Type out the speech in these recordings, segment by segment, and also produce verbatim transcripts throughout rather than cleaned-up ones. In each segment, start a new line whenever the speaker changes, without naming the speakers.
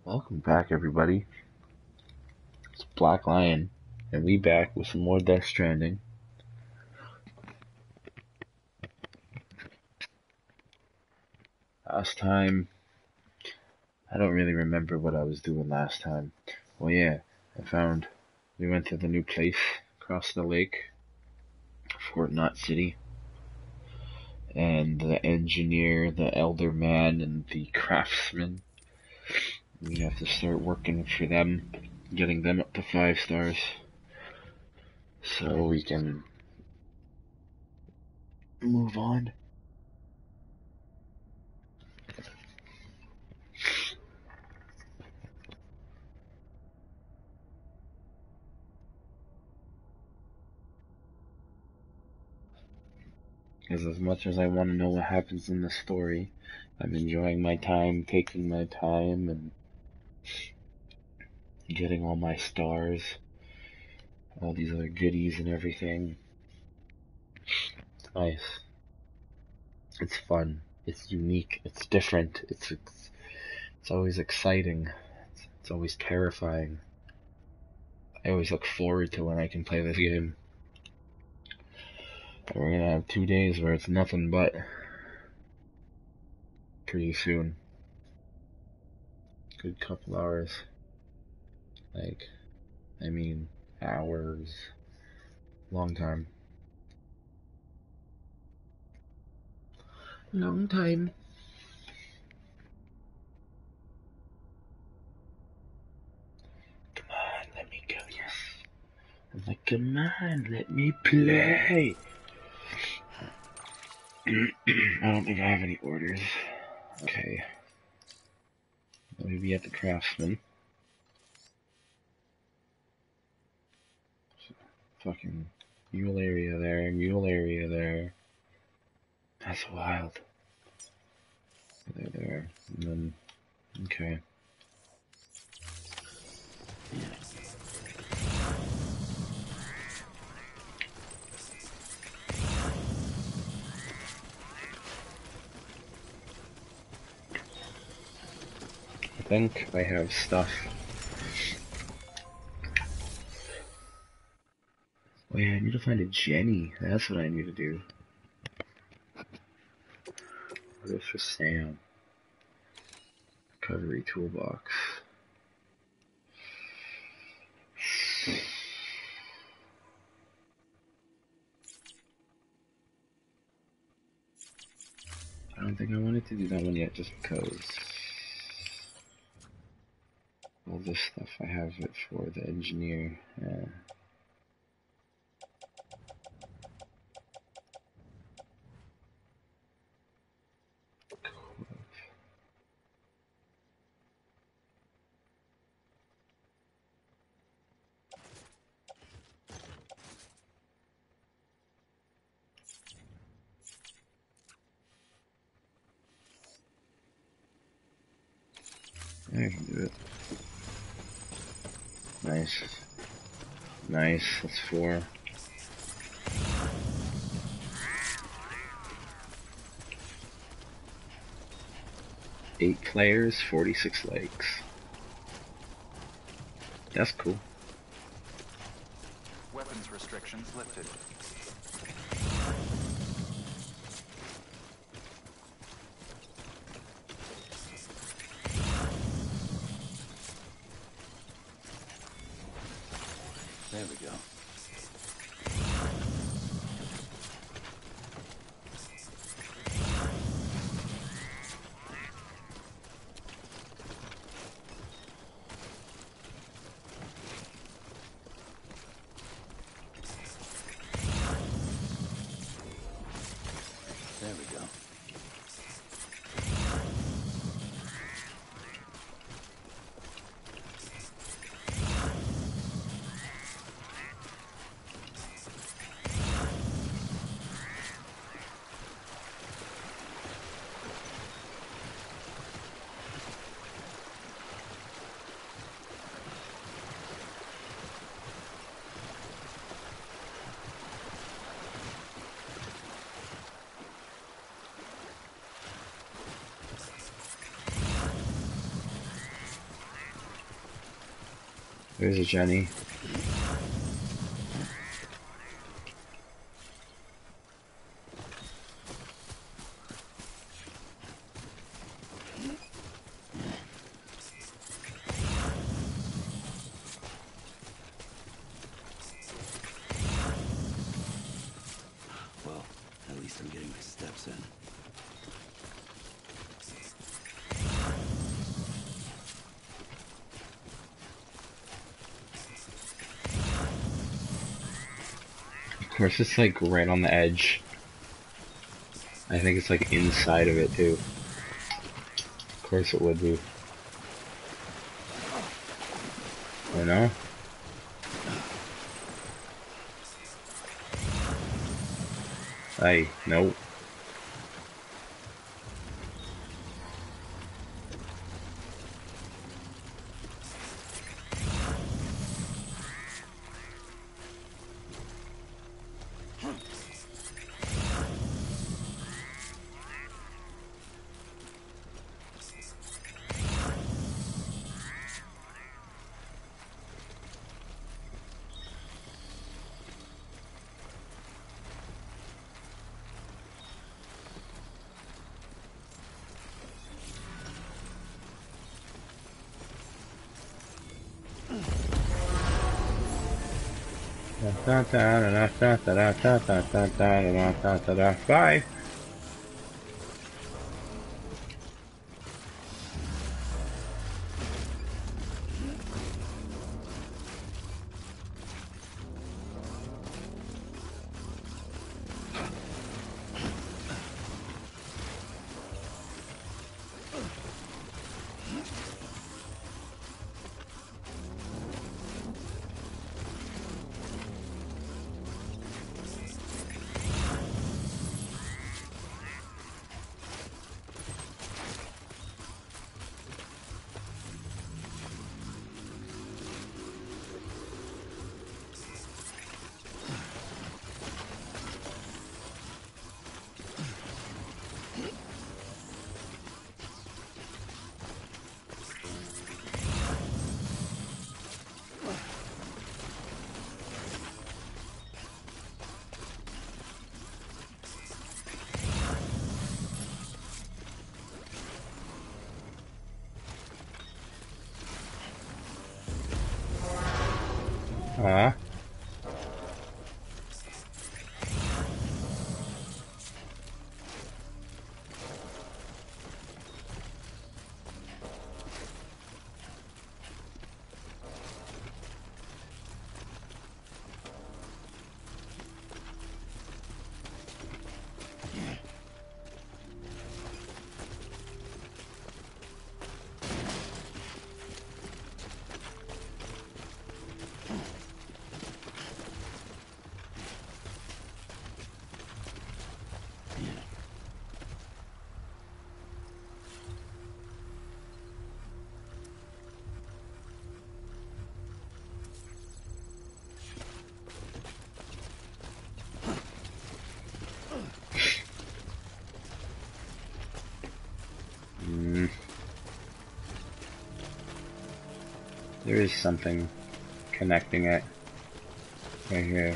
Welcome back, everybody. It's Black Lion, and we back with some more Death Stranding. Last time, I don't really remember what I was doing last time. Well, yeah, I found we went to the new place across the lake, Fort Knot City, and the engineer, the elder man, and the craftsman. We have to start working for them, getting them up to five stars, so we can move on. Because as much as I want to know what happens in the story, I'm enjoying my time, taking my time, and getting all my stars, all these other goodies and everything. It's nice. It's fun. It's unique. It's different. It's it's, it's always exciting. It's, it's always terrifying. I always look forward to when I can play this game. And we're gonna have two days where it's nothing but pretty soon. Good couple hours. Like, I mean, hours. Long time. Long time. Come on, let me go, yes. I'm like, come on, let me play. I don't think I have any orders. Okay. Let me be at the craftsman. Fucking mule area there, mule area there. That's wild. There, there. And then, okay. I think I have stuff. Oh yeah, I need to find a Jenny. That's what I need to do. What is for Sam? Recovery toolbox. I don't think I wanted to do that one yet, just because all this stuff I have it for the engineer. Yeah. I can do it. Nice. Nice, that's four. Eight players, forty-six likes. That's cool.
Weapons restrictions lifted. There we go. There we go.
There's a Jenny.
Well, at least I'm getting my steps in.
Of course, it's like right on the edge. I think it's like inside of it too. Of course it would be. You know? Hey, nope. Bye. Ah. Mm. There is something connecting it right here.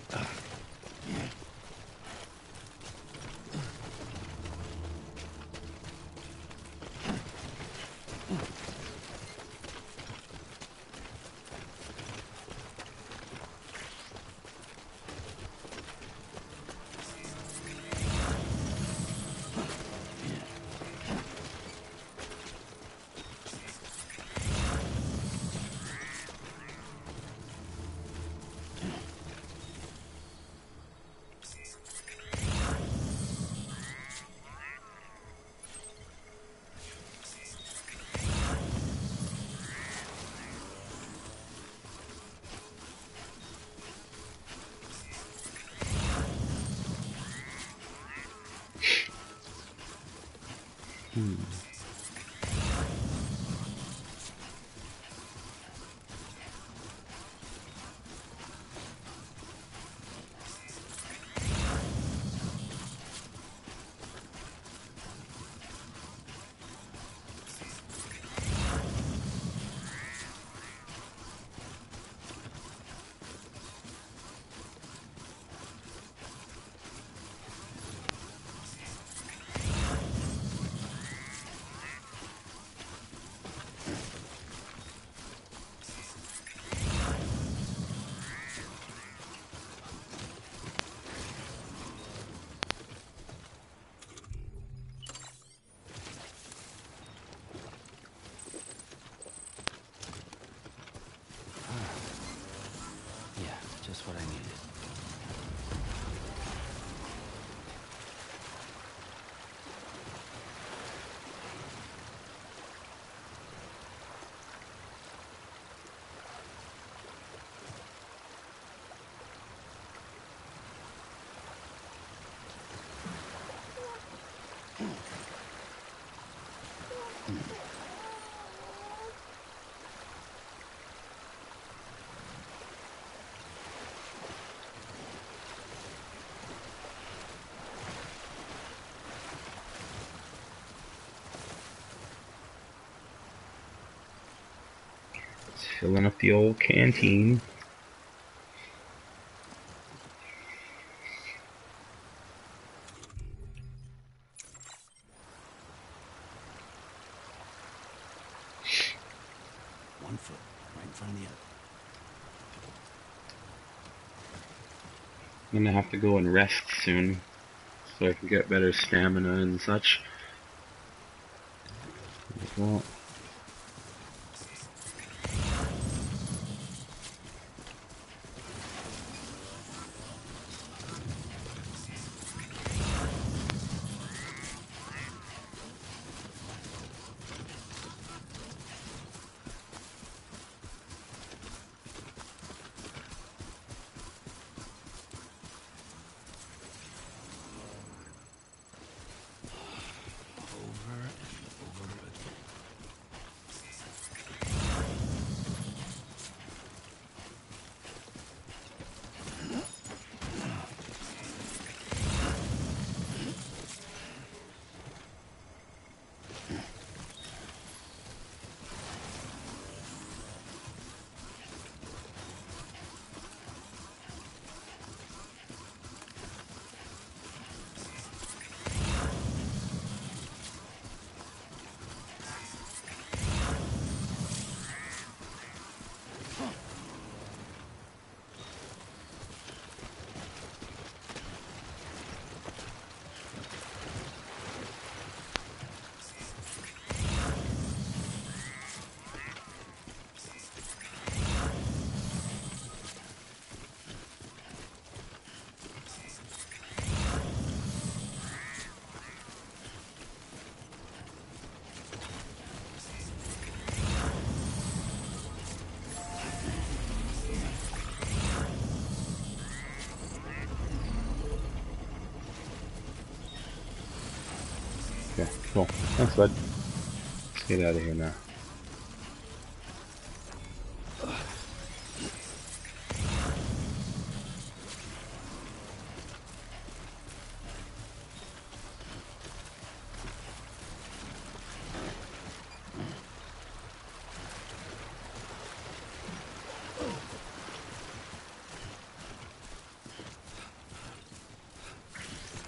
Hmm. Filling up the old canteen.
One foot right in front of the other.
I'm gonna have to go and rest soon, so I can get better stamina and such. Well,
Over and over again.
okay, cool. Thanks, bud. Let's get out of here now.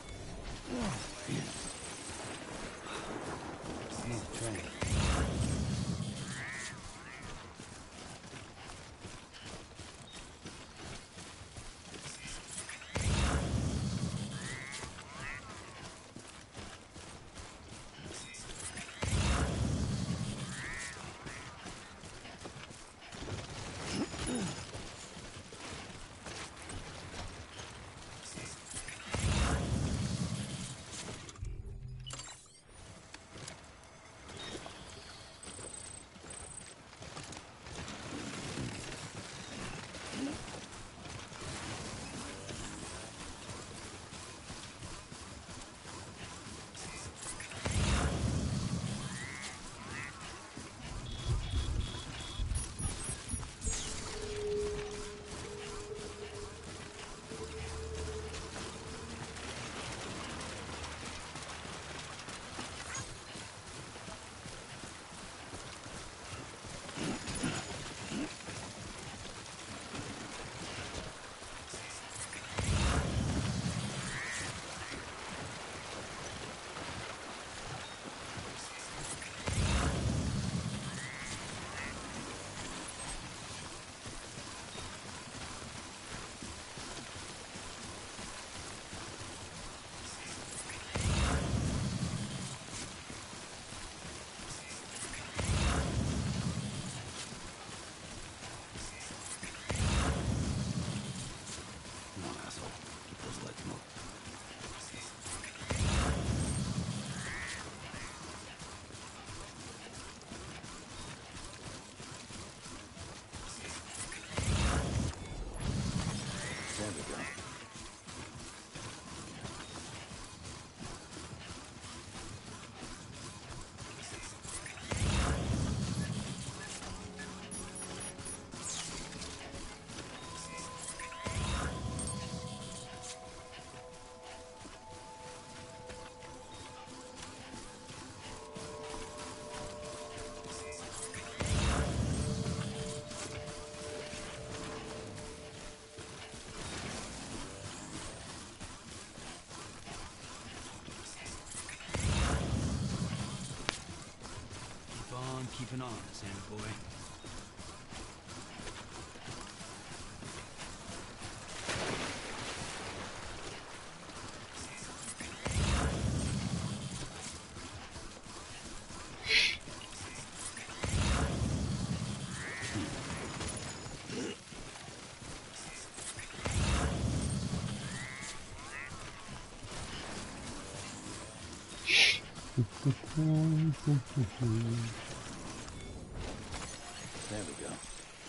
See the train. moving on, Sammy boy. There we go.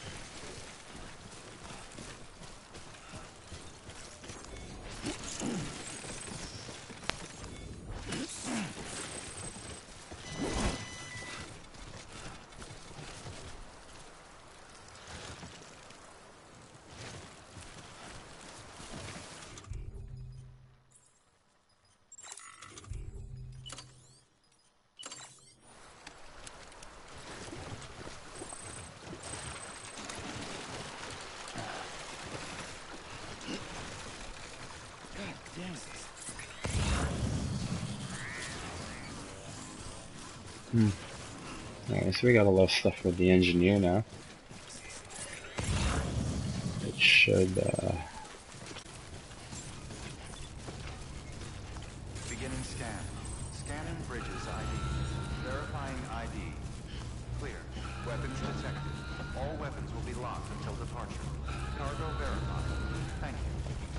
Hmm. Alright, so we got a lot of stuff for the engineer now. It should, uh...
Beginning scan. Scanning bridges I D. Verifying I D. Clear. Weapons detected. All weapons will be locked until departure. Cargo verified. Thank you.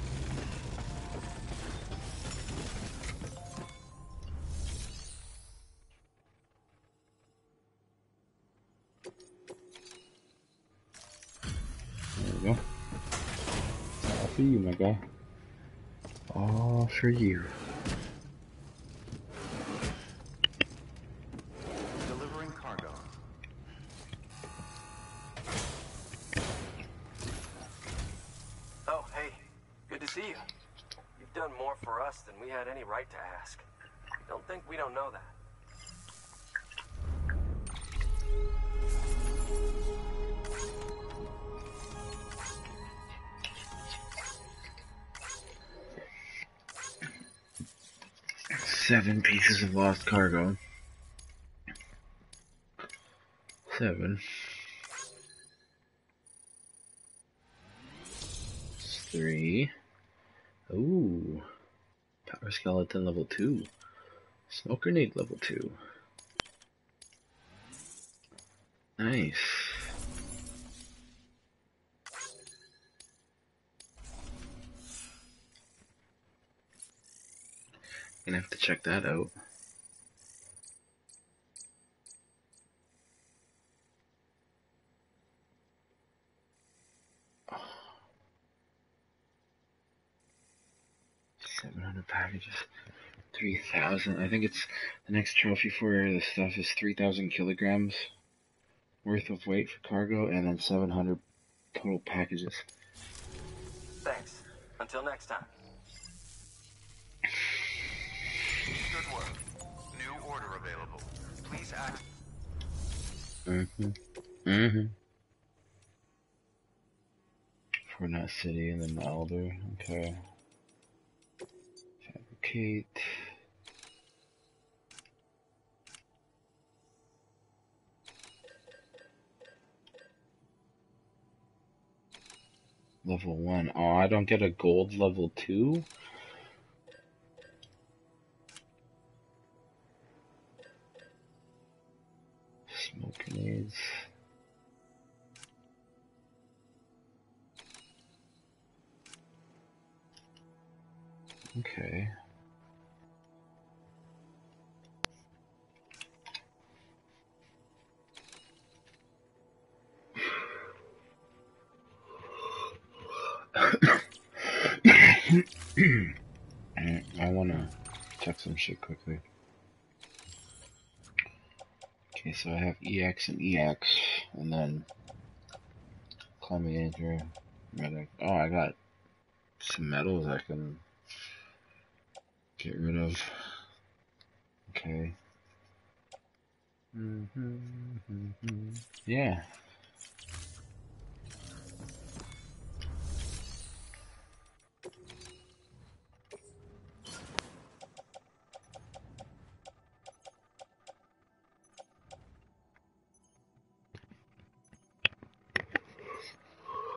There we go. All for you, my guy. All for you.
Delivering cargo.
Oh, hey. Good to see you. You've done more for us than we had any right to ask. Don't think we don't know that.
Seven pieces of lost cargo. Seven. Three. Ooh. Power skeleton level two. Smoke grenade level two. Nice. Gonna have to check that out. seven hundred packages. three thousand. I think it's the next trophy for the stuff is three thousand kilograms worth of weight for cargo, and then seven hundred total packages.
Thanks. Until next time.
Good work. New order available. Please act.
Mm-hmm. Mm-hmm. Fortnite City and then the Elder. Okay. Fabricate. Level one. Oh, I don't get a gold level two? Smoke grenades. Okay. I wanna check some shit quickly. Okay, so I have E X and E X, and then climbing in here. Medic. Oh, I got some metals I can get rid of. Okay. Mm-hmm, mm-hmm. Yeah.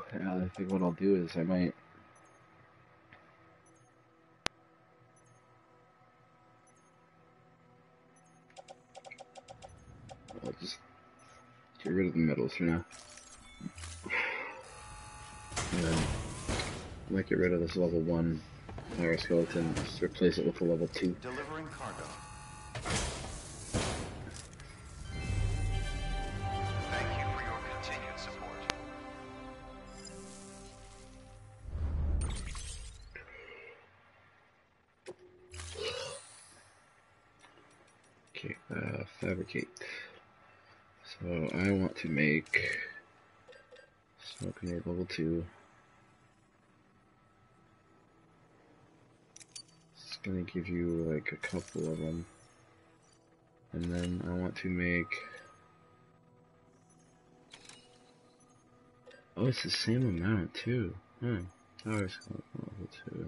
Yeah, I think what I'll do is I might. I'll just get rid of the metals for now. And then I might get rid of this level one power skeleton and just replace it with a level two.
Delivering cargo. Thank you for your continued support.
Okay, uh, fabricate. So I want to make smoke grenade level two. It's gonna give you like a couple of them. And then I want to make... Oh, it's the same amount too. Huh. Power skeleton level two.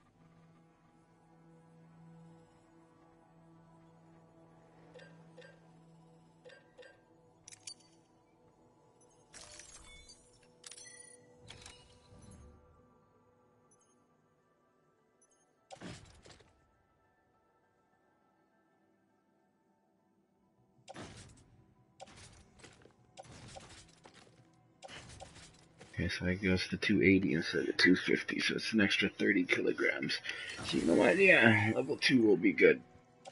Okay, so it goes to two eighty instead of two fifty, so it's an extra thirty kilograms. So you know what, yeah, level two will be good.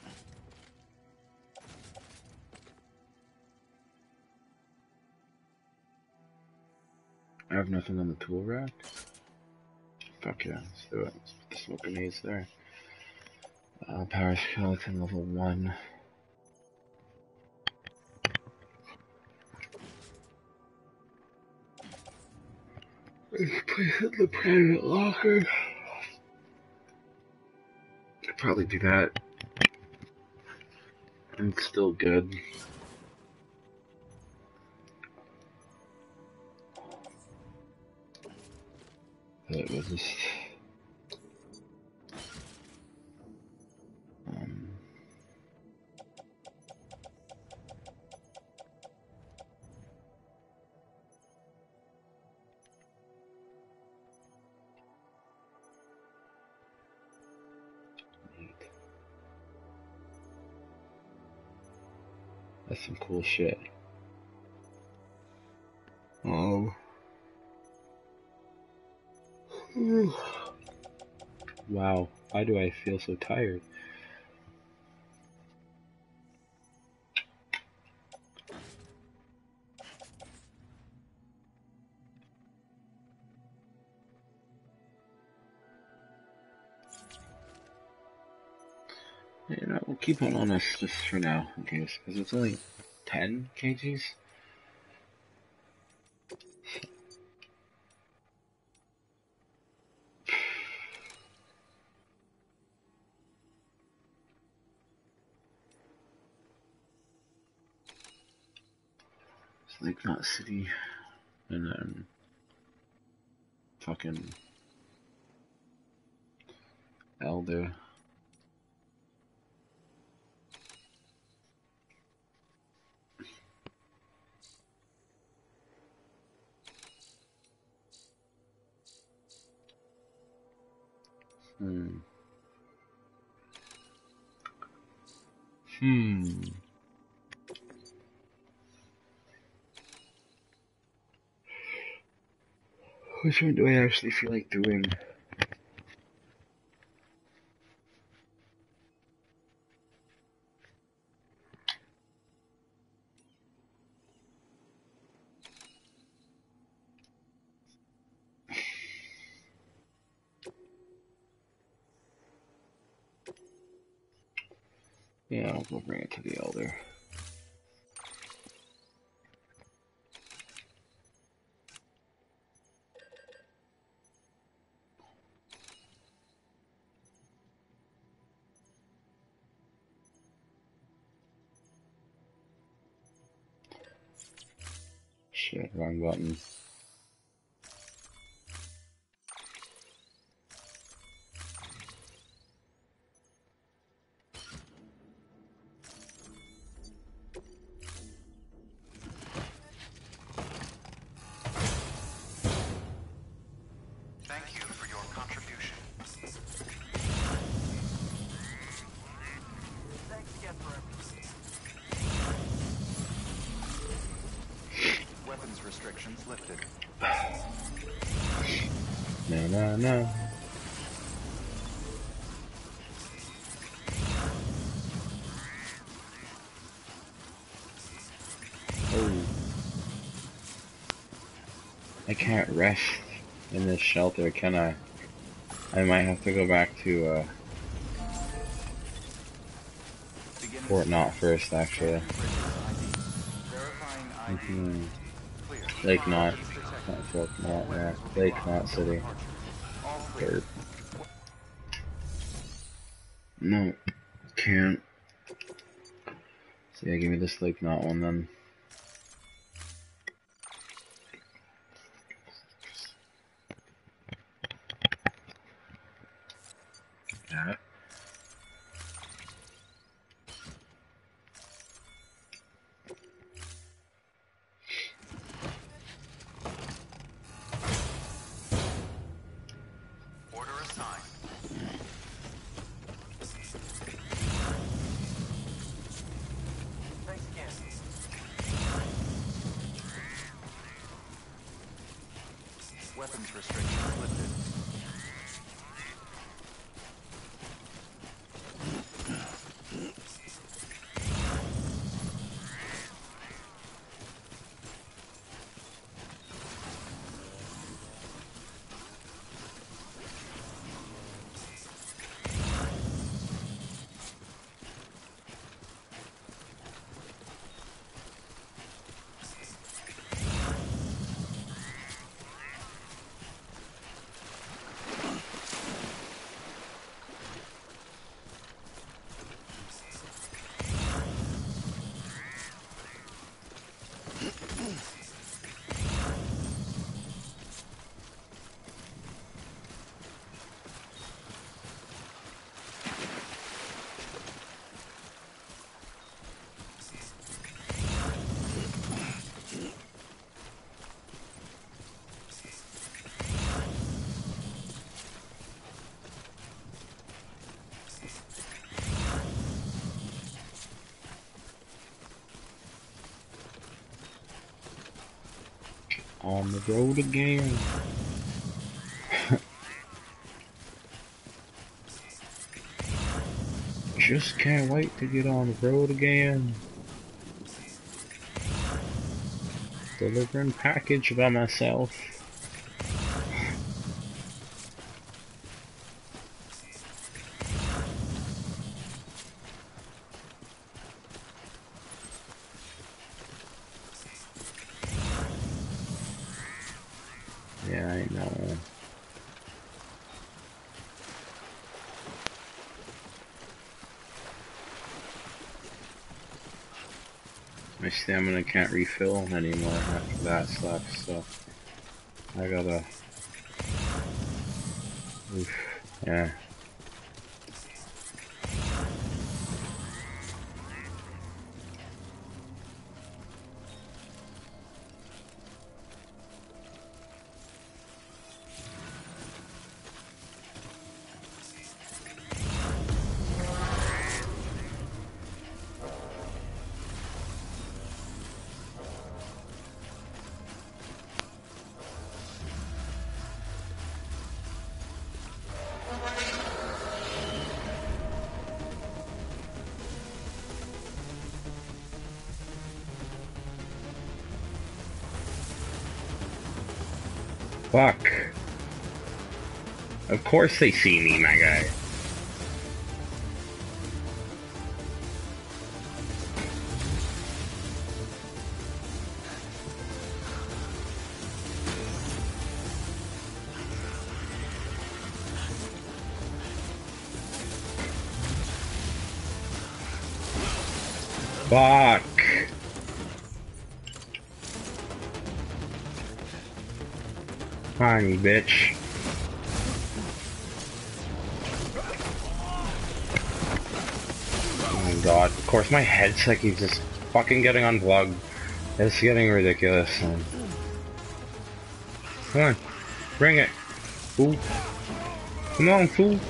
I have nothing on the tool rack. Fuck yeah, let's do it. Let's put the smoke grenades there. Uh, power skeleton level one. Let's place it in the private locker. I'd probably do that. And it's still good. But it was just... Um... That's some cool shit. Oh.
Wow, why do I feel so tired?
You know, we'll keep it on us just for now, in case, because it's only ten kgs. It's like not city, and then fucking elder. Hmm. Hmm. Which one do I actually feel like doing? Yeah, I'll go bring it to the elder. Shit, wrong button.
restrictions lifted.
No, no, no. Oh. I can't rest in this shelter, can I? I might have to go back to, uh,
Beginning
Fort Knott first, actually.
verifying I D.
Mm-hmm.
Clear.
Lake Knott.
Weapons detected.
Not Fort
All
Knott, yeah.
weapons will be
Lake
locked
Knott
until
City.
departure. All clear.
Third. No, can't. So yeah, give me this Lake Knott one then. Yeah.
Order assigned.
Thanks again.
Weapons restrictions lifted.
On the road again. Just can't wait to get on the road again. Delivering package by myself. Yeah, I know. My stamina can't refill anymore after that sucks, so I gotta... Oof, yeah. Fuck. Of course they see me, my guy. Fuck. Come on, you bitch. Oh my god. Of course my head's like he's just fucking getting unplugged. It's getting ridiculous. Man. Come on. Bring it. Fool. Come on, fool.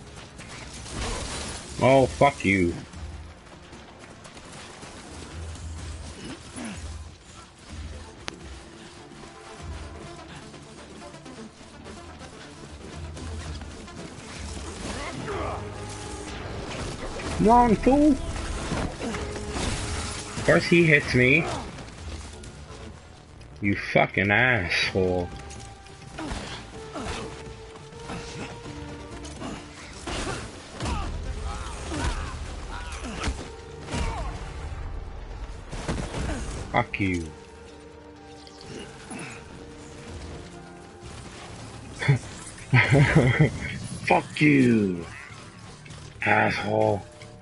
Oh, fuck you.
Come on, fool! Of course he hits me. You fucking asshole. Fuck you. Fuck you, asshole.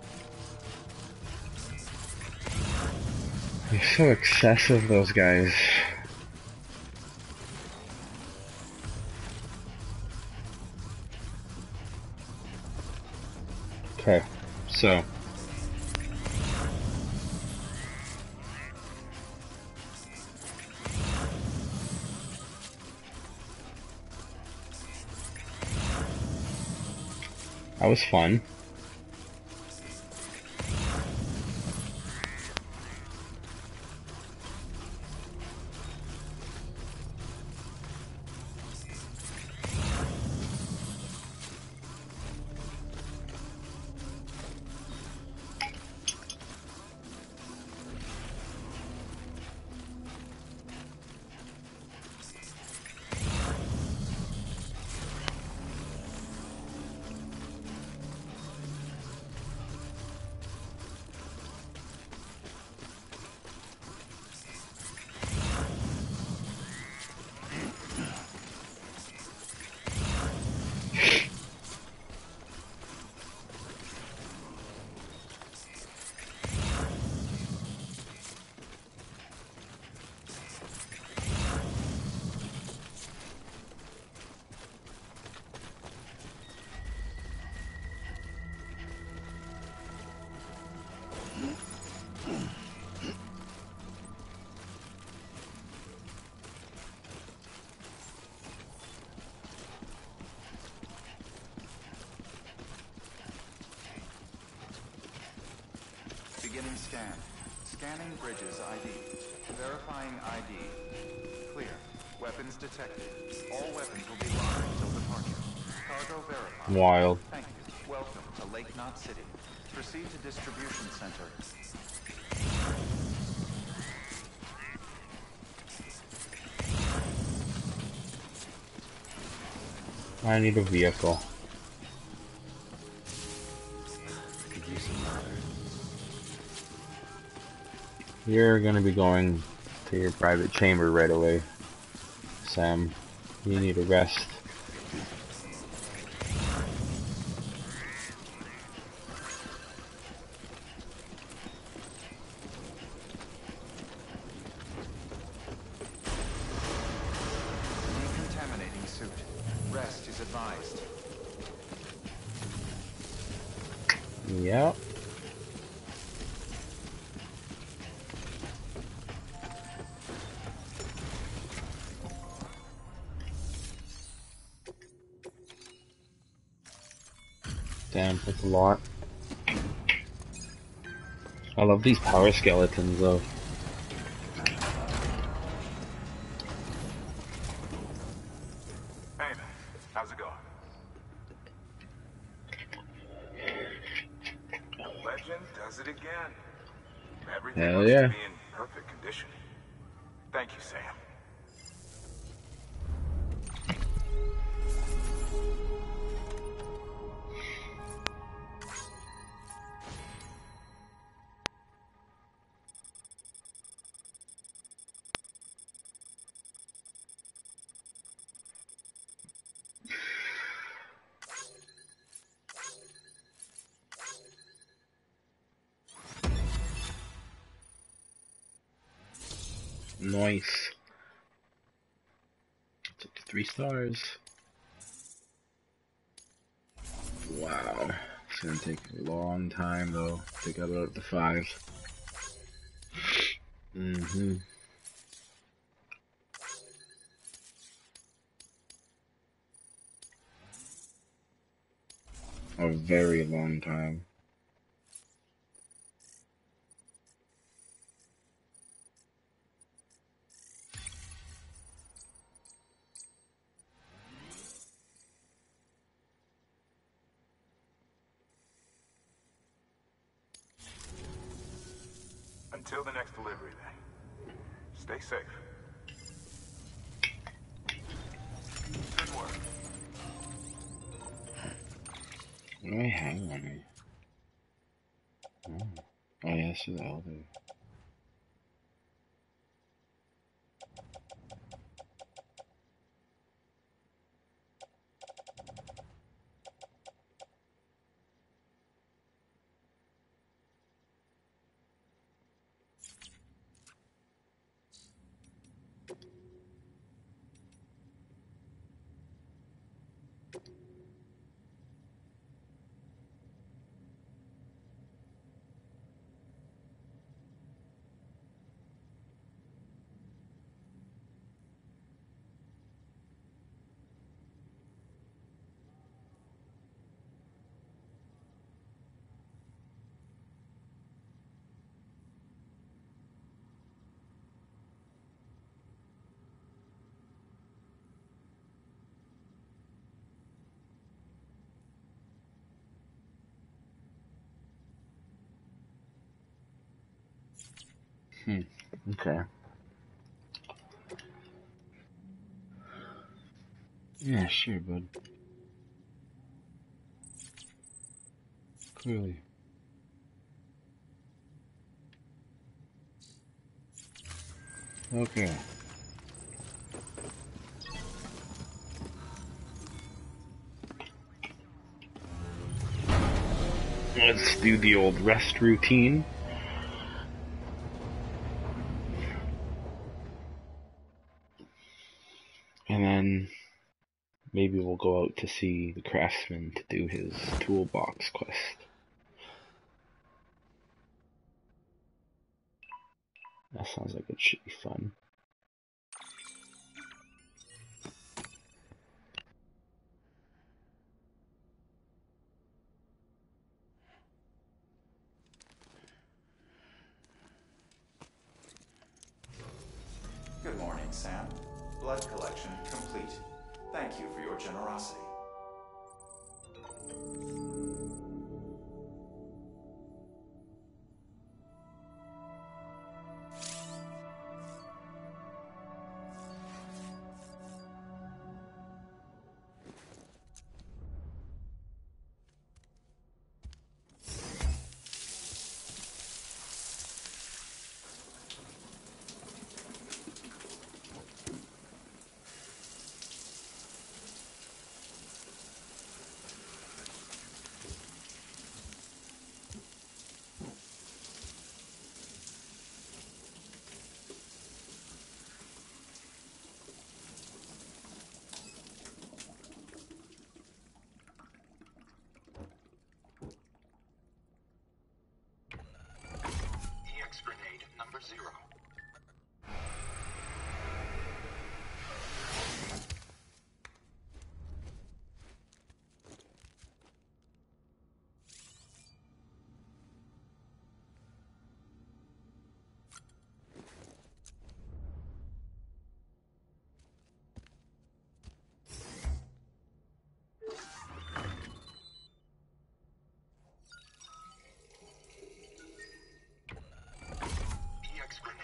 They're so excessive, those guys. Okay, so. That was fun.
Beginning scan. Scanning bridges I D. Verifying I D. Clear. Weapons detected. All weapons will be locked until departure. Cargo verified.
Wild.
Thank you. Welcome to Lake Knot City. Proceed to distribution center.
I need a vehicle.
Could use some water.
You're gonna be going to your private chamber right away, Sam. You need a rest.
Decontaminating suit. Rest is advised.
Yep. Damn, that's a lot. I love these power skeletons though.
Hey, how's it going? Legend does it again. Everything
Hell
looks
yeah.
to be in perfect condition. Thank you, Sam.
Nice. It's up to three stars. Wow. It's gonna take a long time though to get out the five. Mm-hmm. A very long time.
Until the next delivery, then. Stay safe. Good work.
Why hang on me? Oh, oh yeah, so the elevator. Hmm. Okay. Yeah, sure, bud. Clearly. Okay. Let's do the old rest routine. And then maybe we'll go out to see the craftsman to do his toolbox quest. That sounds like it should be fun.
Good morning, Sam. Blood collection complete. Thank you for your generosity.
E X grenade number zero. E X grenade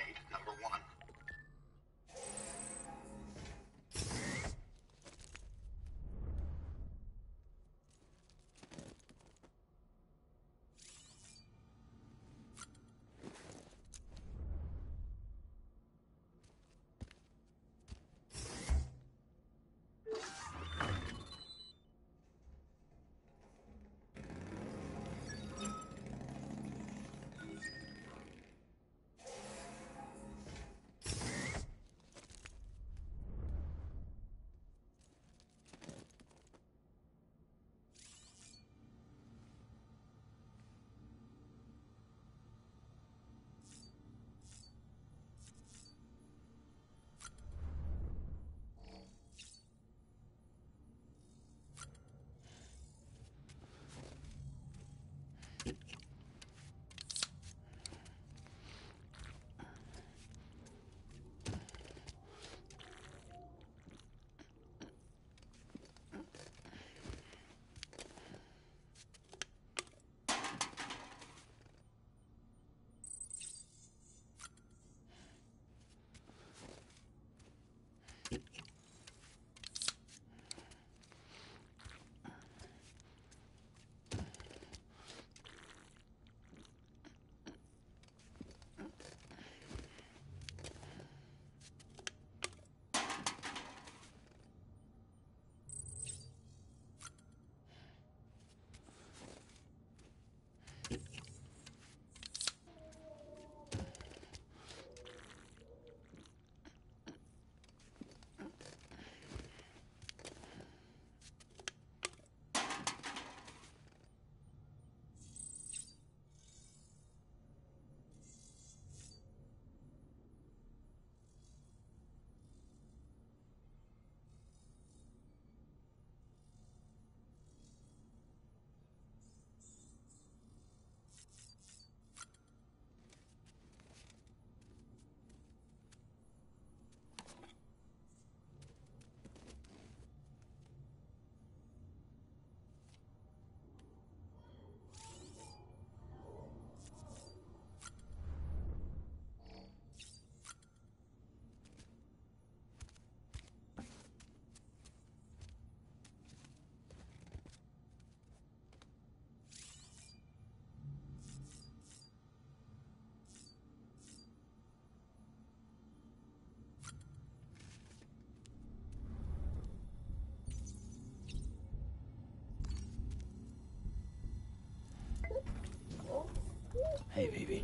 Hey, baby.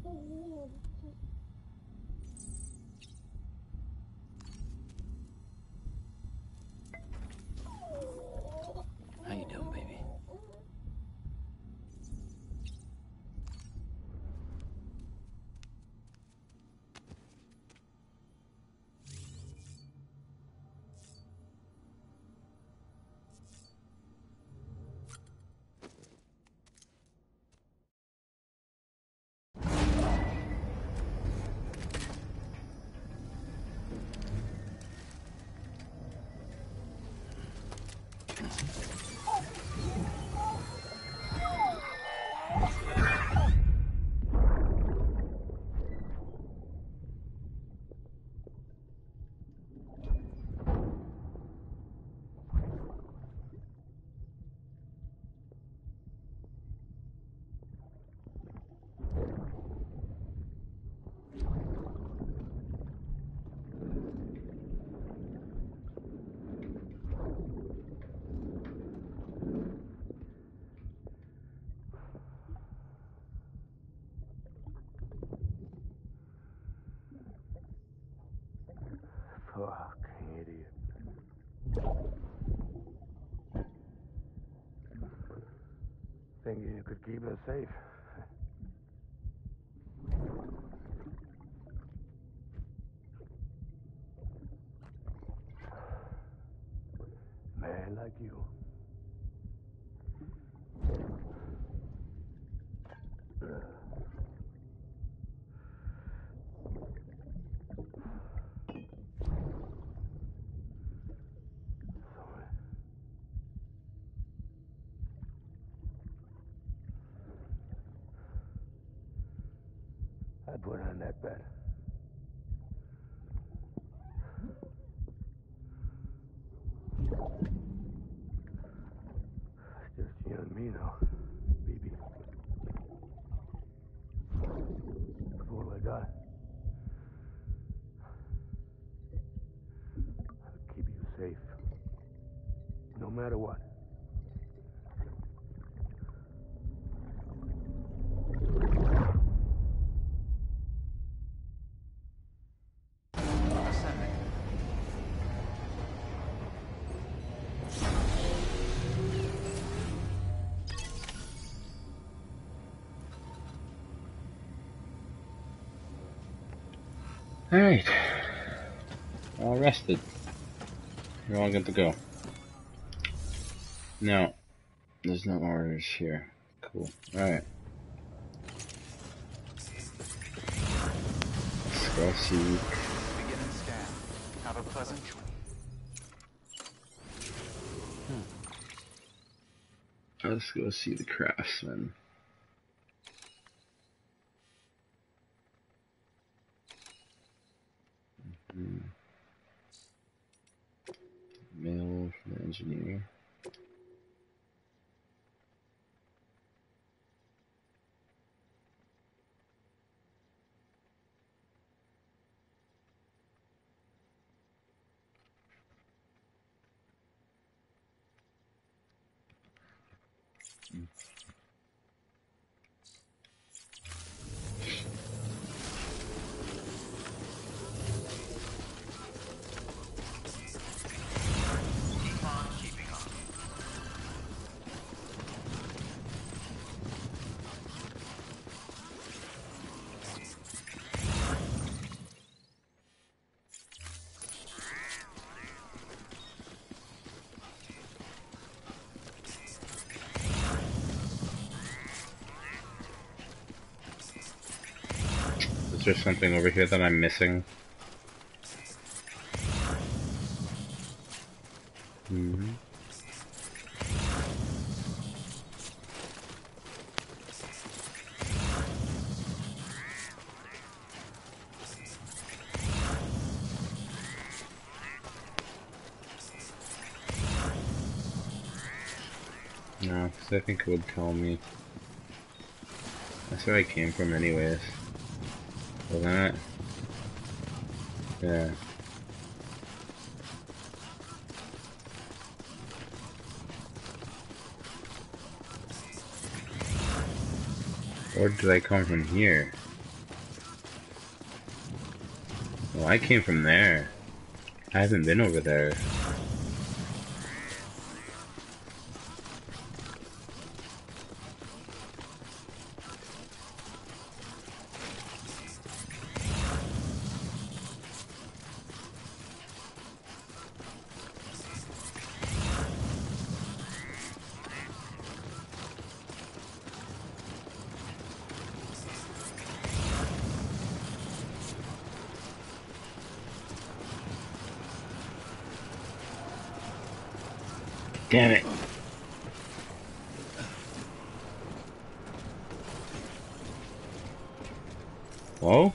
How you doing, baby?
Fuck, idiot. Thinking you could keep us safe. Man like you. I put on that bet. It's just you and me now, baby. That's all I got. I'll keep you safe. No matter what.
Ascending.
Alright. All rested. You're all good to go. No. There's no orders here. Cool. Alright. Let's go see.
Beginning scan. Have a pleasant trip.
Let's go see the craftsman. Mm-hmm. Mail from the engineer. Is there something over here that I'm missing? Mm-hmm. No, because I think it would tell me. That's where I came from anyways. Wasn't it? Yeah. Or did I come from here? Well, I came from there. I haven't been over there. Damn it. Whoa?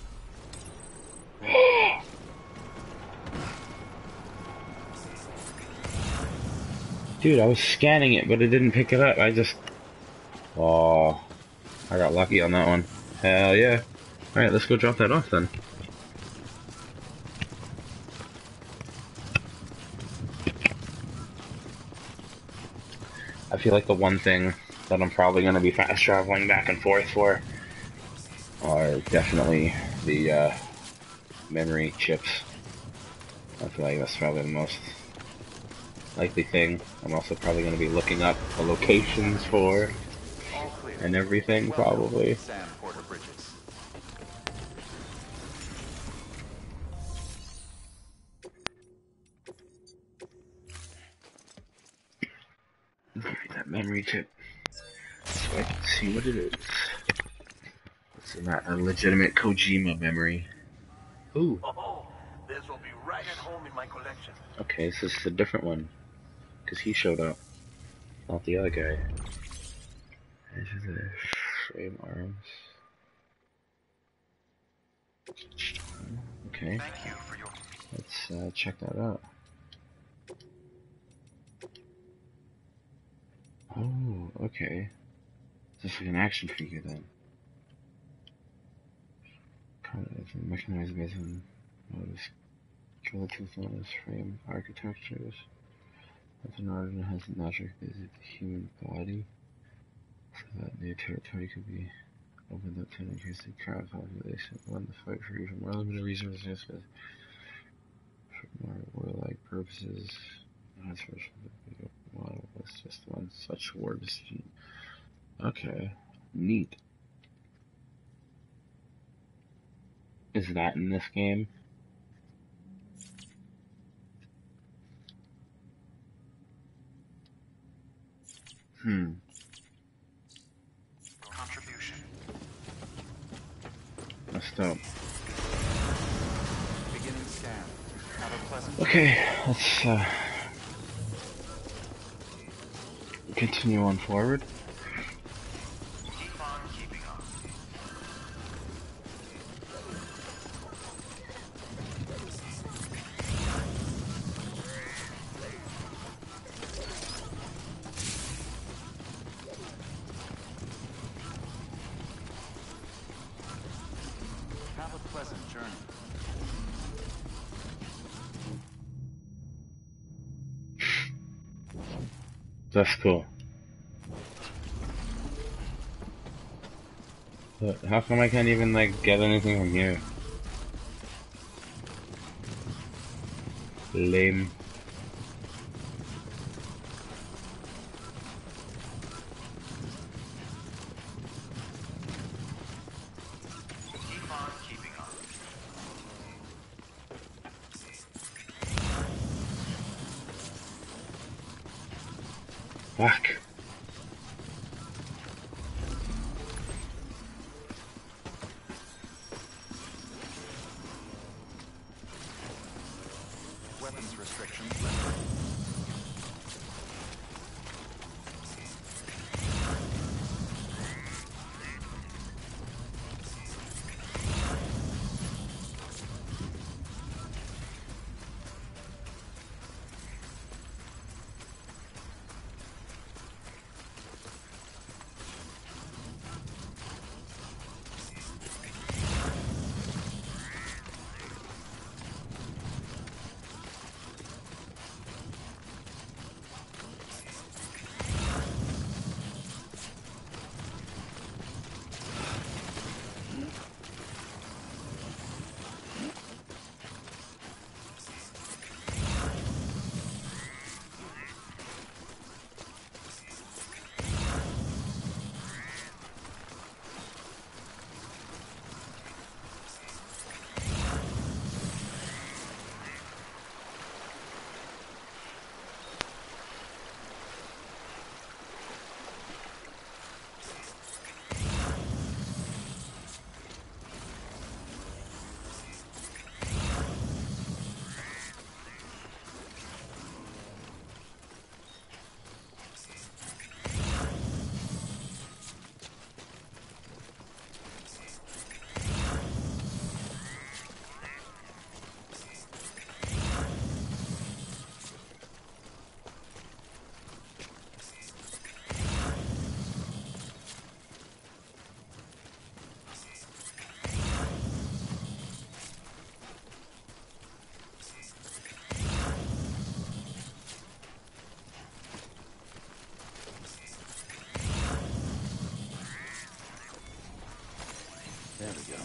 Dude, I was scanning it, but it didn't pick it up. I just... Oh, I got lucky on that one. Hell yeah. Alright, let's go drop that off then. I feel like the one thing that I'm probably going to be fast traveling back and forth for are definitely the uh, memory chips. I feel like that's probably the most likely thing. I'm also probably going to be looking up the locations for and everything, probably.
Sam Porter Bridges.
Give me that memory chip so I can see what it is. It's not a legitimate Kojima memory. Ooh.
Oh, this will be right at home in my collection.
Okay, so this is a different one. Because he showed up. Not the other guy. This is the frame arms. Okay.
Thank you for your
Let's uh, check that out. Oh, okay. This is like an action figure then. Mechanized based on notice. Skeletal known as frame architectures. If an origin has a natural visit the human body, so that new territory could be opened up to increase the crowd population. One to fight for even more limited resources for more warlike purposes. That's for model was just one such war machine. Okay, neat. Is that in this game? Hmm.
contribution.
That's dope.
Beginning scan. Have a pleasant
Okay, let's uh, continue on forward.
keep on keeping on. Have a pleasant journey.
That's cool. But how come I can't even like get anything from here? Lame.
Keep on keeping on.
Fuck.
Weapons restrictions lifted.
go.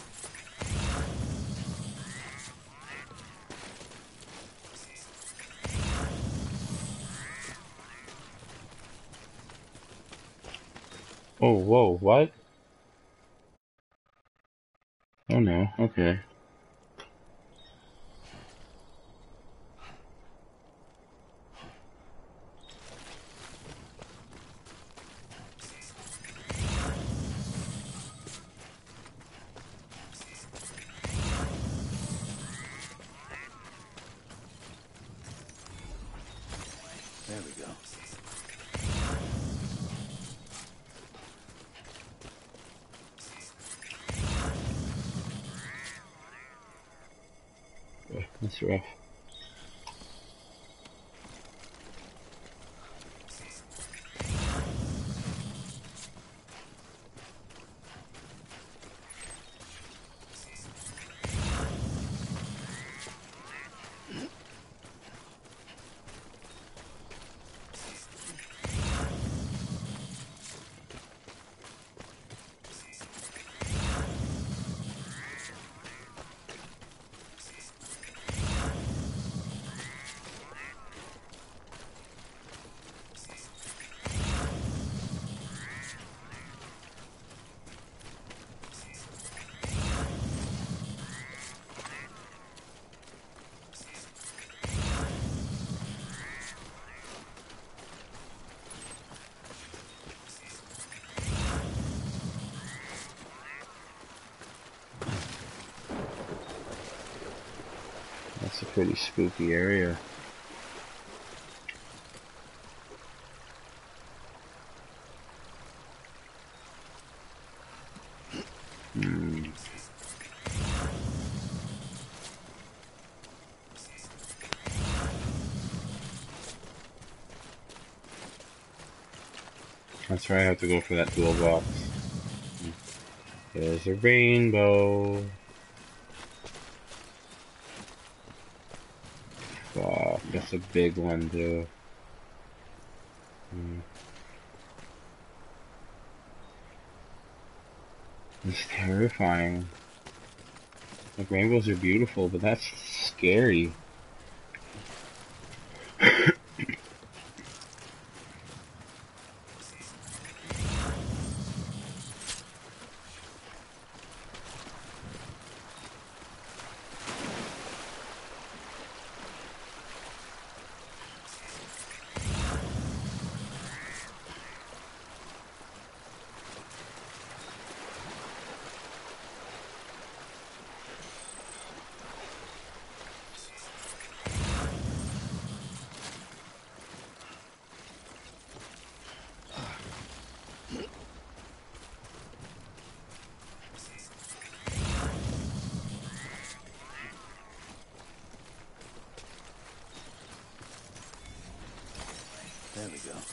Oh, whoa, what? Oh no, okay.
There we go.
That's rough. That's a pretty spooky area. Hmm. That's right, I have to go for that toolbox. There's a rainbow. Fuck, that's a big one too. Hmm. It's terrifying. Like, rainbows are beautiful, but that's scary.
There we go.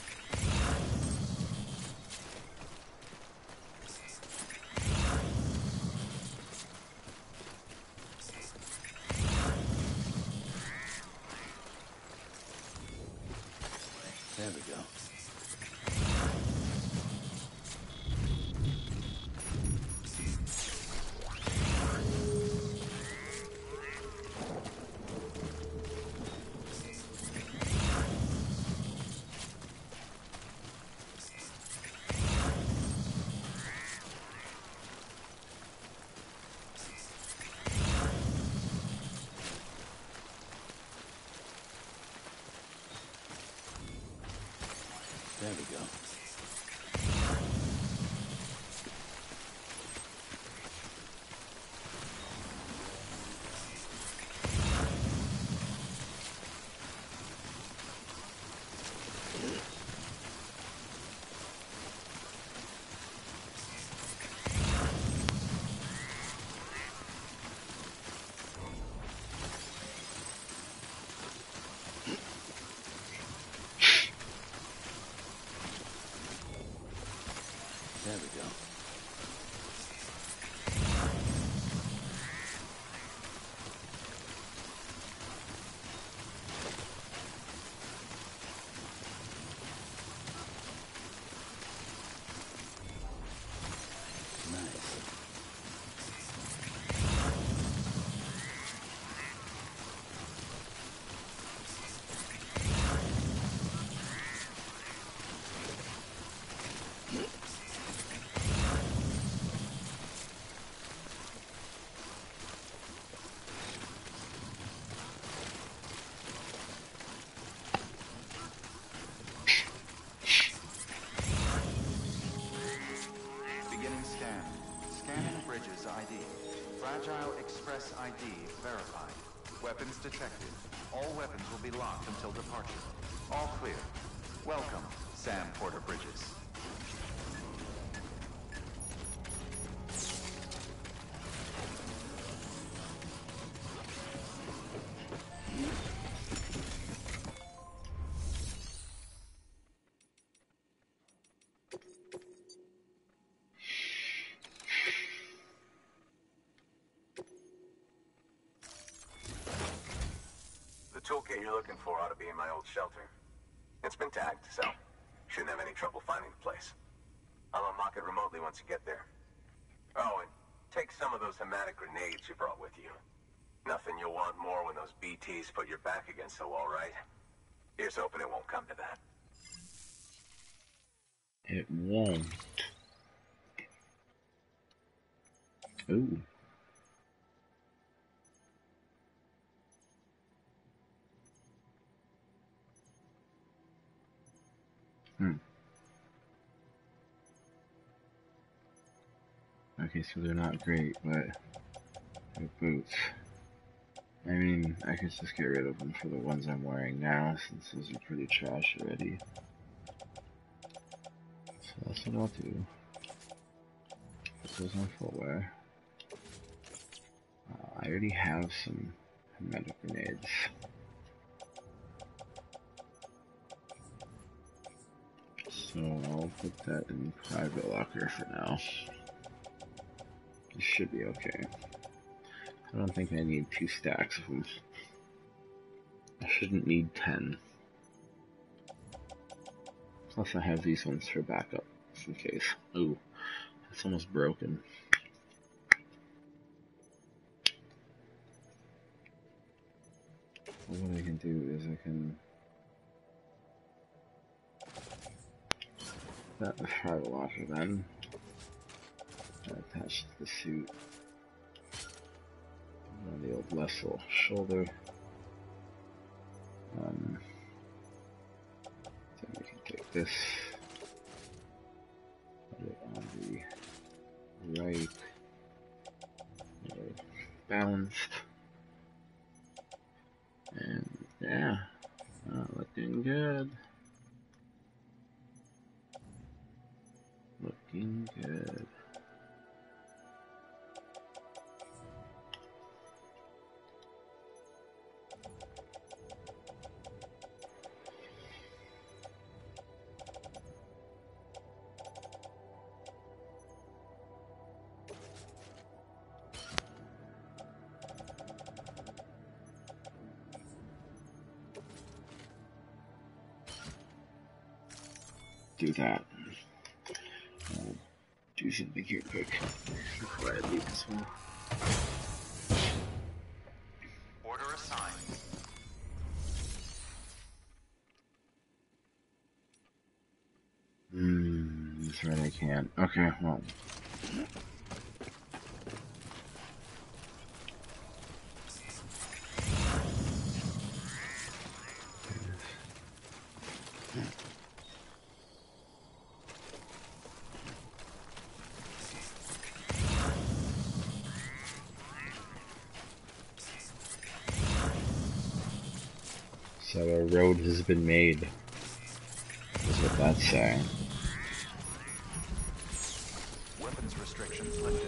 There we go. There we go.
Weapons detected. All weapons will be locked until departure. All clear. Welcome, Sam Porter Bridges.
The toolkit you're looking for ought to be in my old shelter. It's been tagged, so shouldn't have any trouble finding the place. I'll unlock it remotely once you get there. Oh, and take some of those hematic grenades you brought with you. Nothing you'll want more when those B Ts put your back against the wall, right? Here's hoping it won't come to that.
It won't. Ooh. Hmm. Okay, so they're not great, but they're boots. I mean, I could just get rid of them for the ones I'm wearing now, since those are pretty trash already. So that's what I'll do. Put those on full wear. Uh, I already have some hematic grenades. So I'll put that in private locker for now. It should be okay. I don't think I need two stacks of them. I shouldn't need ten. Plus I have these ones for backup, just in case. Ooh, that's almost broken. Well, what I can do is I can put that in the private locker then. Attached to the suit. On the old Lessel shoulder. Um, then we can take this, put it on the right, right balanced, and yeah, uh, looking good. Looking good. Do that. I'll do something here quick before I leave as well.
Order assigned.
Hmm, that's right, I can't. Okay, well. So a road has been made, is what that's saying.
Weapons restrictions lifted.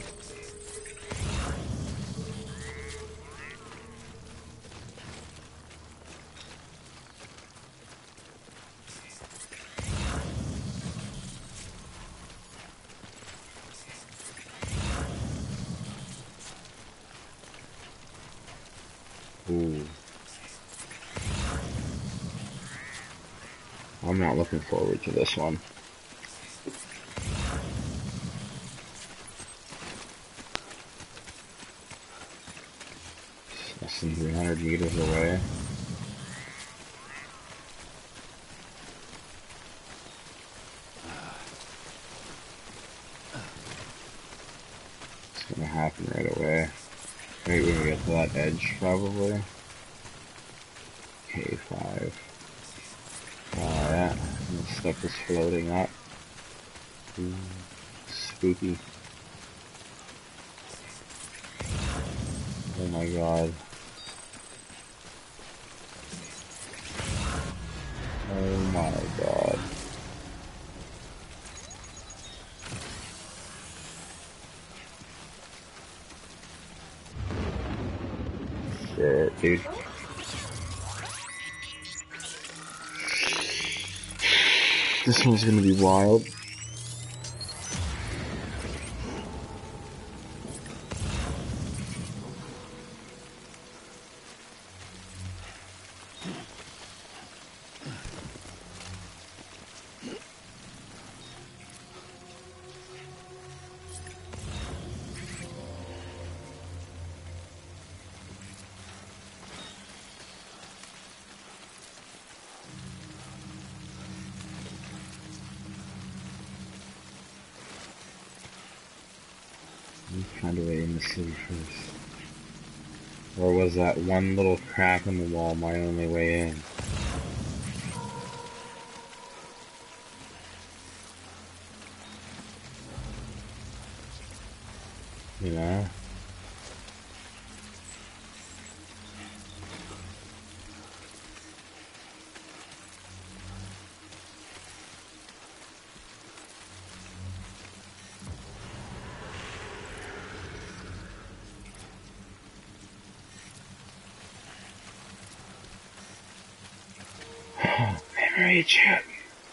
Ooh. I'm not looking forward to this one. It's less than three hundred meters away. It's gonna happen right away. Right when we get to that edge, probably. K five. Oh yeah, and the stuff is floating up. Ooh, spooky. Oh my god.
dude. This one's gonna be wild. Find a way in the city first. Or was that one little crack in the wall my only way in? You know? Memory chip.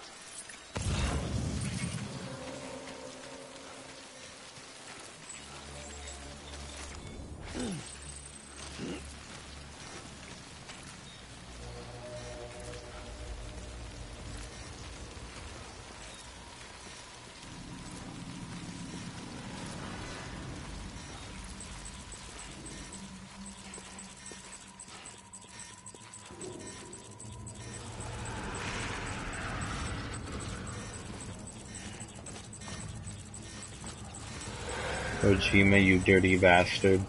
Ojima, you dirty bastard.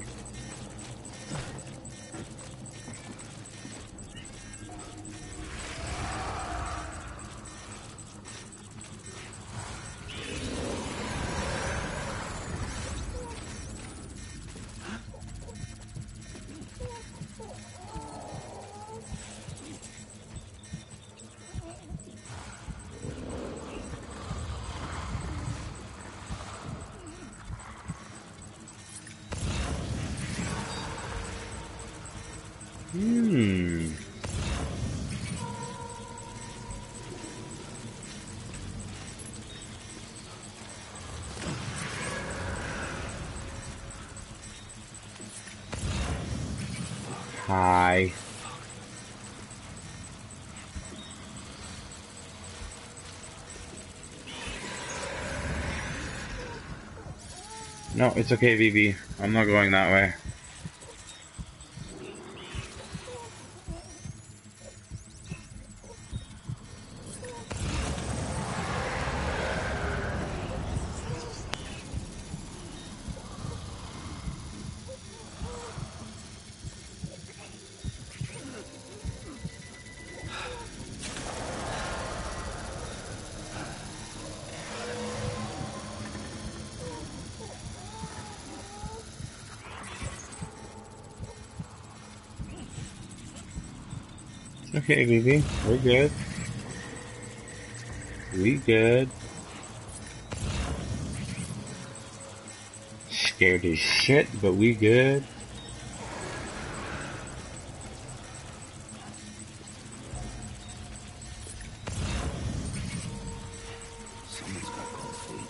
Hmm. Hi. No, it's okay, V B. I'm not going that way. Okay, V B. We're good. We good. Scared as shit, but we good.
Someone's got cold feet.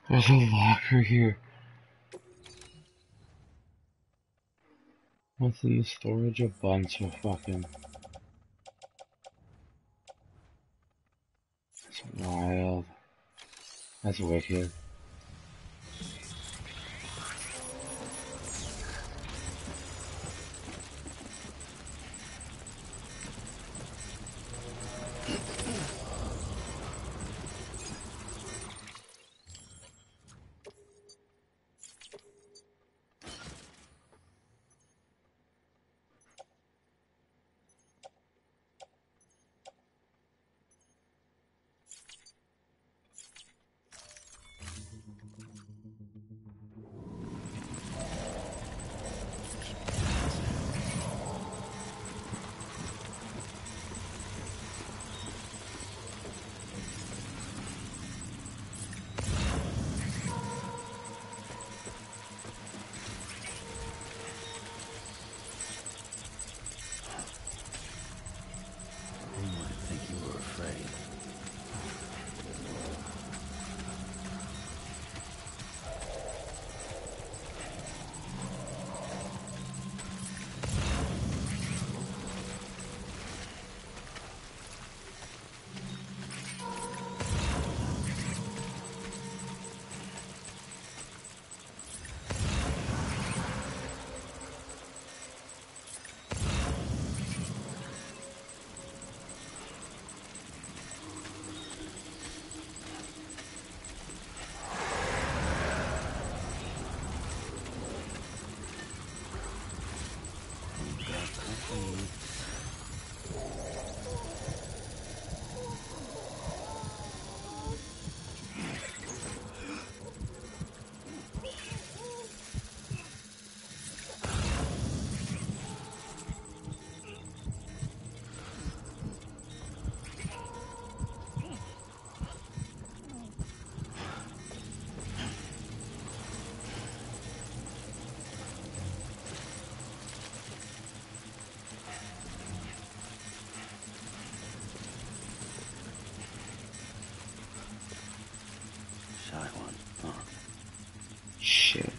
There's a locker here. What's in the storage? A bunch of fucking... That's wild. That's wicked. Shit.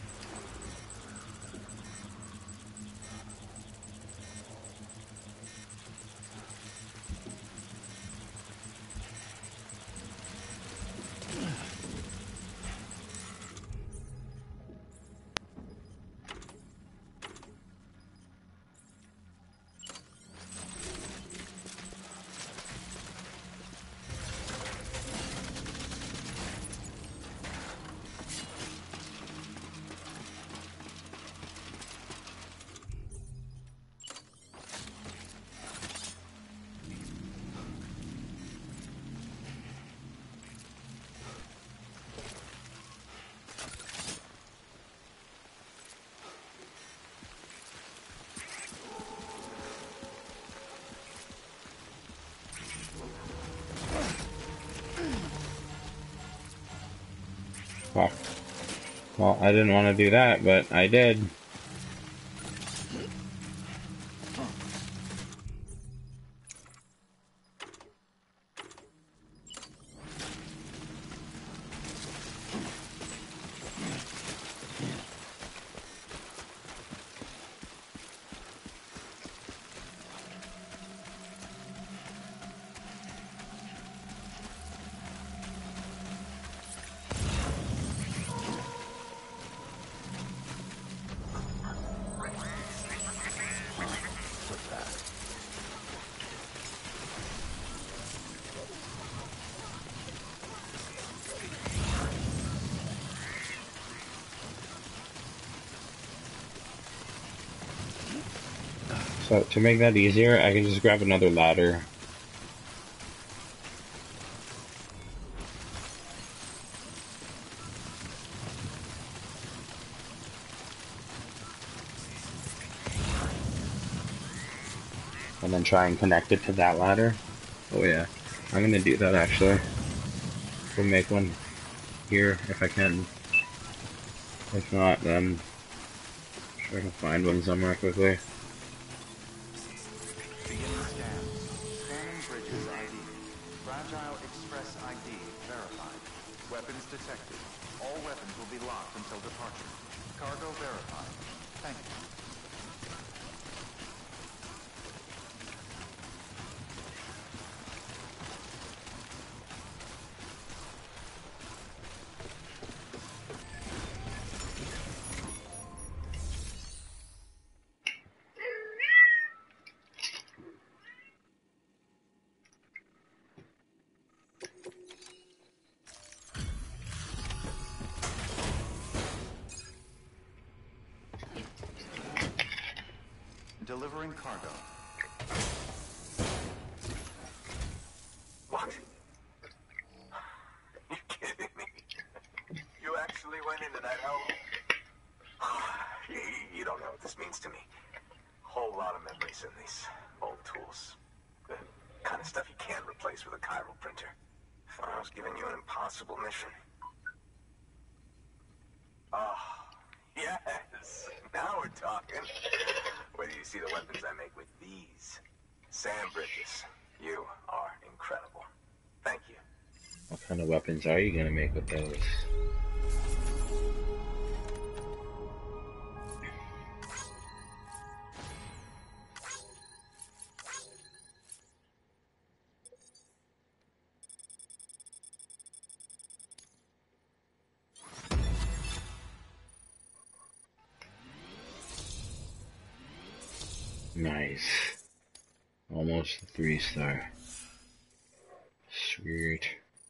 Fuck. Well, I didn't want to do that, but I did. So to make that easier, I can just grab another ladder. And then try and connect it to that ladder. Oh yeah, I'm gonna do that actually. We'll make one here if I can. If not, then try to find one somewhere quickly.
Begin the scan. Scanning bridges I D. Fragile Express I D verified. Weapons detected. All weapons will be locked until departure. Cargo verified. Thank you. Delivering cargo.
What? You kidding me? You actually went into that hell? you, you don't know what this means to me. Whole lot of memories in these old tools. The kind of stuff you can't replace with a chiral printer. Thought I was giving you an impossible mission. Oh, yes. Now we're talking. Where do you see the weapons I make with these? Sam Bridges, you are incredible. Thank you.
What kind of weapons are you gonna make with those? Nice. Almost a three star. Sweet.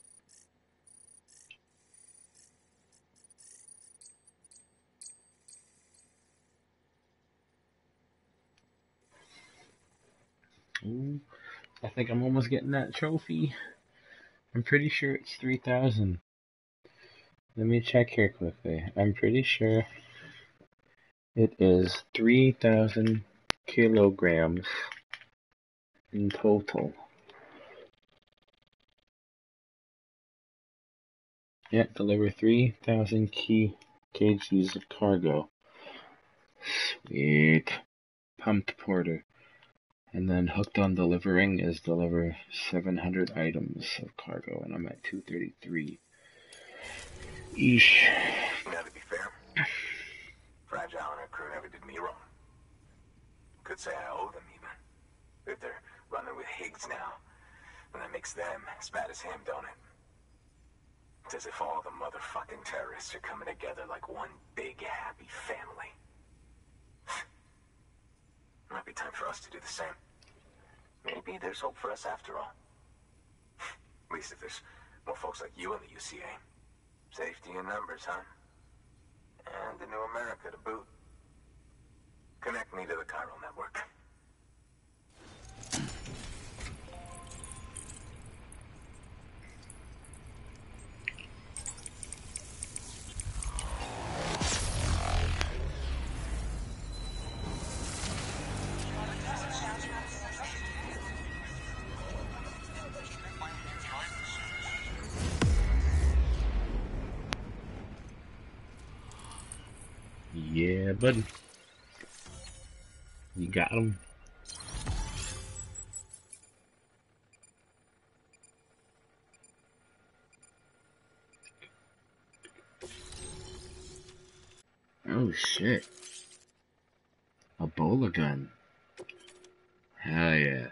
Ooh, I think I'm almost getting that trophy. I'm pretty sure it's three thousand. Let me check here quickly. I'm pretty sure it is three thousand kilograms in total. Yeah, deliver three thousand key kgs of cargo. Sweet. Pumped porter. And then hooked on delivering is deliver seven hundred items of cargo, and I'm at two thirty-three. Eesh.
Now, to be fair, Fragile and her crew never did me wrong. Could say I owe them, even. If they're running with Higgs now, and that makes them as bad as him, don't it? It's as if all the motherfucking terrorists are coming together like one big, happy family. Might be time for us to do the same. Maybe there's hope for us after all. At least if there's more folks like you in the U C A. Safety in numbers, huh? And the new America to boot. Connect me to the chiral network.
Yeah, buddy. You got him. Oh shit. A bowler gun. Hell yeah.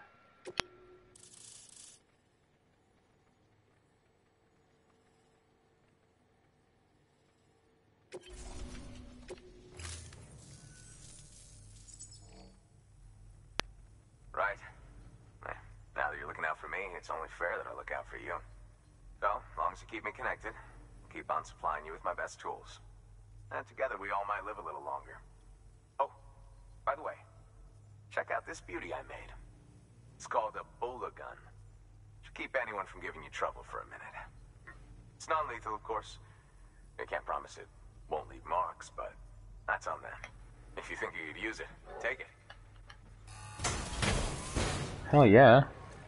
Right. Now that you're looking out for me, it's only fair that I look out for you. So, as long as you keep me connected, I'll keep on supplying you with my best tools. And together we all might live a little longer. Oh, by the way, check out this beauty I made. It's called a bowler gun. Should keep anyone from giving you trouble for a minute. It's non-lethal, of course. I can't promise it won't leave marks, but that's on them. If you think you could use it, take it.
Hell yeah.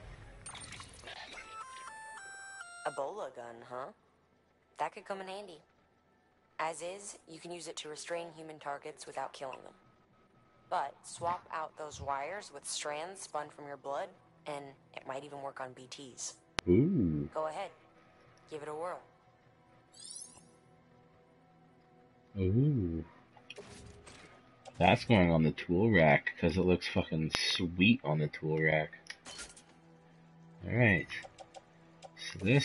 A bola gun, huh? That could come in handy. As is, you can use it to restrain human targets without killing them. But swap out those wires with strands spun from your blood, and it might even work on B Ts.
Ooh.
Go ahead. Give it a whirl.
Ooh. That's going on the tool rack, because it looks fucking sweet on the tool rack. Alright. So this...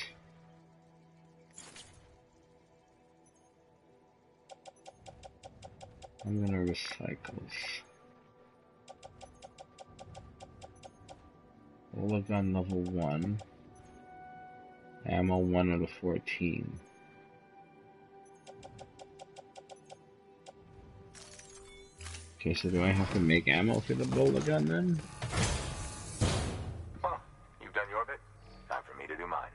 I'm gonna recycle. Bullet gun level one. Ammo one out of fourteen. Okay, so do I have to make ammo for the bullet gun then?
Well, you've done your bit. Time for me to do mine.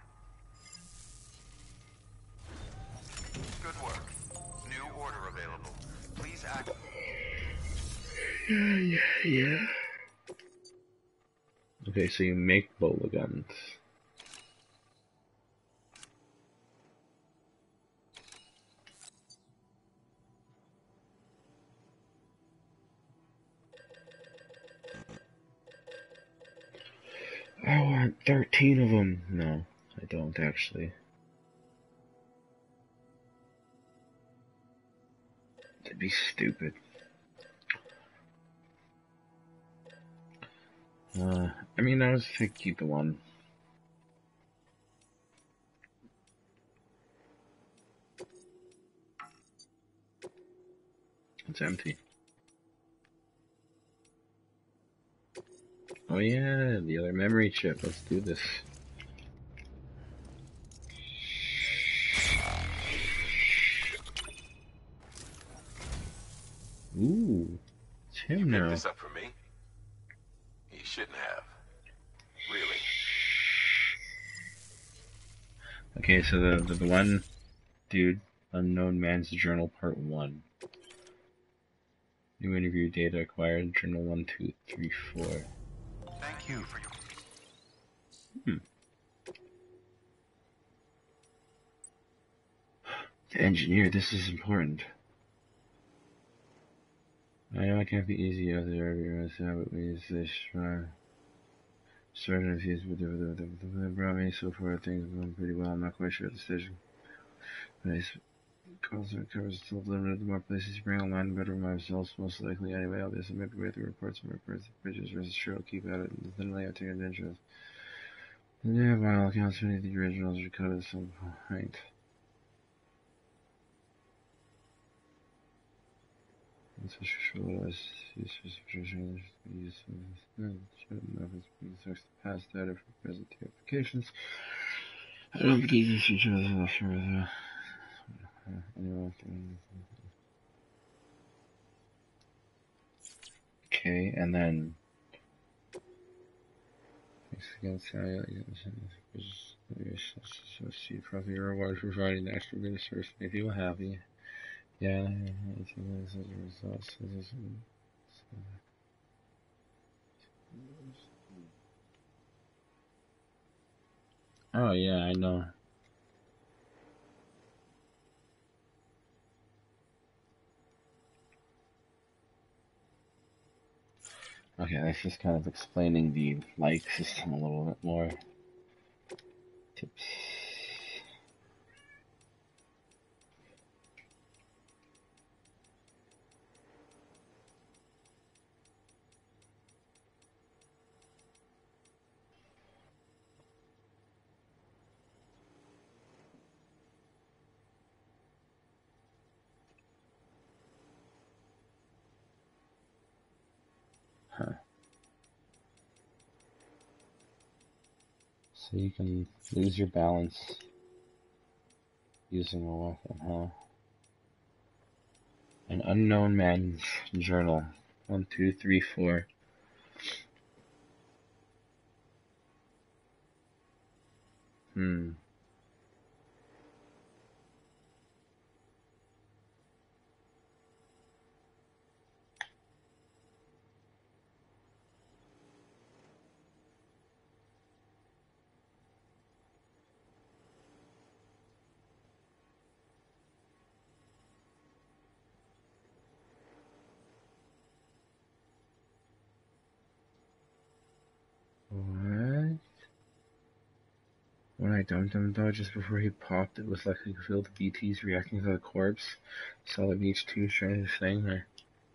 Good work. New order available. Please act.
Yeah, yeah, yeah. Okay, so you make bullet guns. I want thirteen of them. No, I don't actually. That'd be stupid. Uh, I mean, I was to keep the one. It's empty. Oh yeah, the other memory chip. Let's do this. Ooh, it's him
You
now.
picked this up for me? You shouldn't have. Really?
Okay, so the, the the one dude, Unknown Man's Journal Part One. New interview data acquired. Journal one, two, three, four.
Thank you for your...
Hmm. The engineer, this is important. I know it can't be easy out there. Everyone has but we use this. Uh, starting to fuse with the brought me so far. Things are going pretty well. I'm not quite sure at the station. But I calls and covers still limited. The more places you bring online, the better for myself. Most likely, anyway. I'll just submit the reports and reports. The bridges, rest assured, I'll keep at it. And then I'll take interest. And yeah, by all accounts, many of the originals are cut at some point. That's for sure. As use for subscription, use should enough as being such the past data for present day applications. I don't believe this feature is enough for the anyway. Okay, and then against see profit your reward for providing the extra bit of service to make people happy. Yeah, results. Oh yeah, I know. Okay, that's just kind of explaining the like system a little bit more. Tips. Huh. So you can lose your balance using a weapon, huh? An Unknown Man's Journal. One, two, three, four. Hmm. What? What
when I dumped him, though, just before he popped, it was like I could feel the B Ts reacting to the corpse. Solid Beach two, strangest thing. I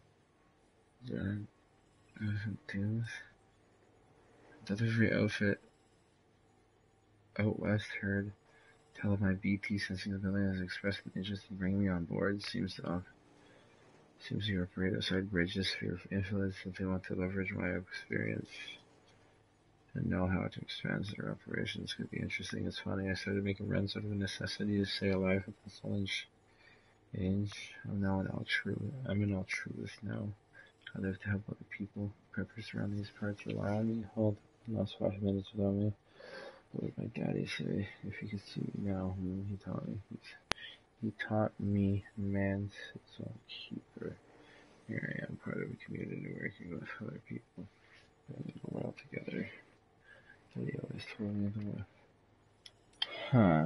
doesn't do this. Delivery outfit. Out west heard tell of my B T sensing ability has expressed an interest in bringing me on board. Seems to off. Seems to operate outside bridges for influence if they want to leverage my experience and know how to expand their operations. Could be interesting. It's funny. I started making runs out of a necessity to stay alive at this lunch age. I'm now an altruist. I'm an altruist now. I live to help other people. Preppers around these parts rely on me. Hold last five minutes without me. What would my daddy say if he could see me now? Hmm, he taught me. He's, he taught me man's his own keeper. Here I am, part of a community working with other people. Building the world together. Daddy always told me the way. Huh.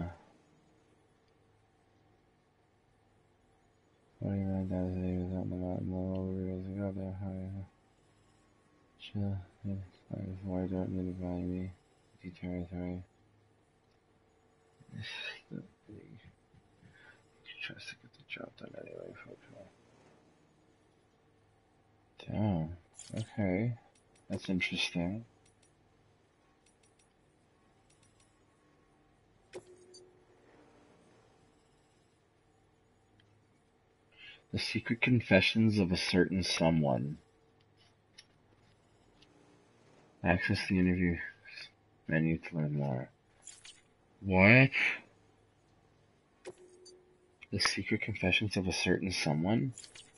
What do you mean that he was on the mountain below? We realizing, oh, there, how you chill. Yeah, I why don't need to buy me. The territory. This is the big. He tries to get the job done anyway, folks. Damn. Okay. That's interesting. The Secret Confessions of a Certain Someone. Access the interview menu to learn more. What? The Secret Confessions of a Certain Someone?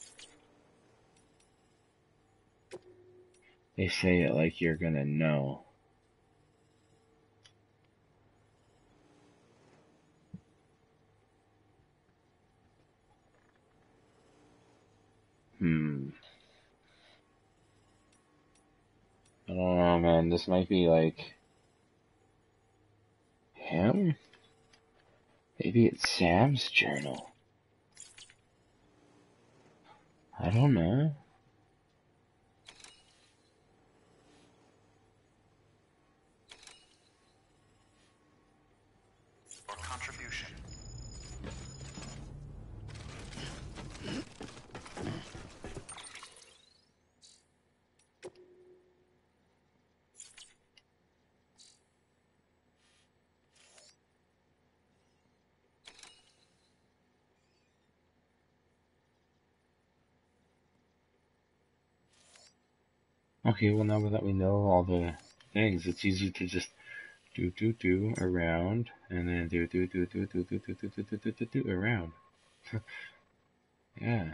They say it like you're gonna know. Hmm. I don't know, man. This might be like him? Maybe it's Sam's journal. I don't know.
Or contribution.
Okay, well now that we know all the things, it's easy to just do do do around and then do do do do do do do do do do do do do around. Yeah.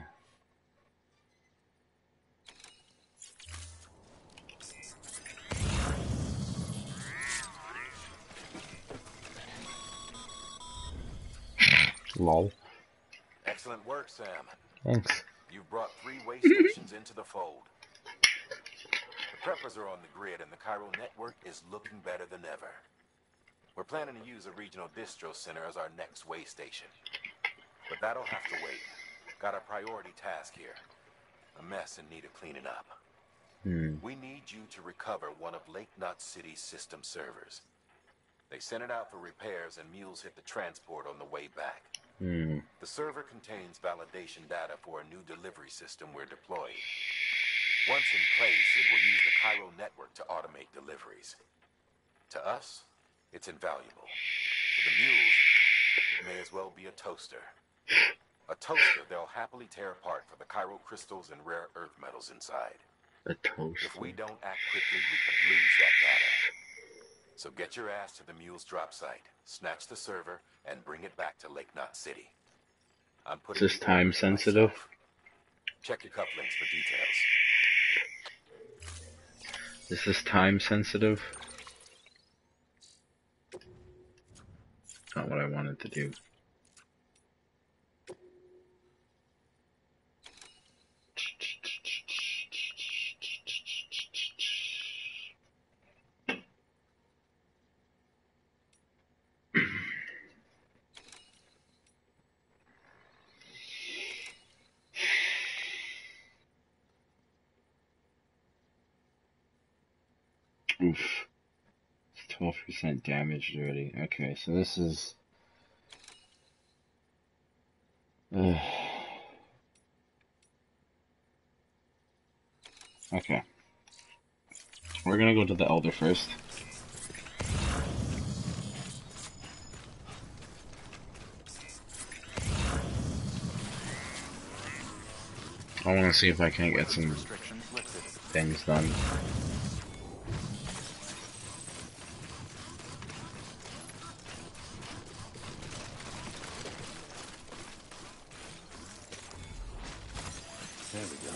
Lol.
Excellent work, Sam.
Thanks.
You've brought three way stations into the fold. The preppers are on the grid and the Cairo network is looking better than ever. We're planning to use a regional distro center as our next way station. But that'll have to wait. Got a priority task here. A mess in need of cleaning up.
Hmm.
We need you to recover one of Lake Knot City's system servers. They sent it out for repairs and mules hit the transport on the way back.
Hmm.
The server contains validation data for a new delivery system we're deploying. Once in place, it will use the Cairo network to automate deliveries. To us, it's invaluable. To the mules, it may as well be a toaster. A toaster they'll happily tear apart for the Cairo crystals and rare earth metals inside.
A toaster.
If we don't act quickly, we could lose that data. So get your ass to the mule's drop site, snatch the server, and bring it back to Lake Knot City. I'm putting
Is this time sensitive?
Check your cufflinks for details.
Is this time sensitive? Not what I wanted to do. Oof. twelve percent damaged already. Okay, so this is... Uh, okay. We're gonna go to the Elder first. I want to see if I can get some things done.
There we go.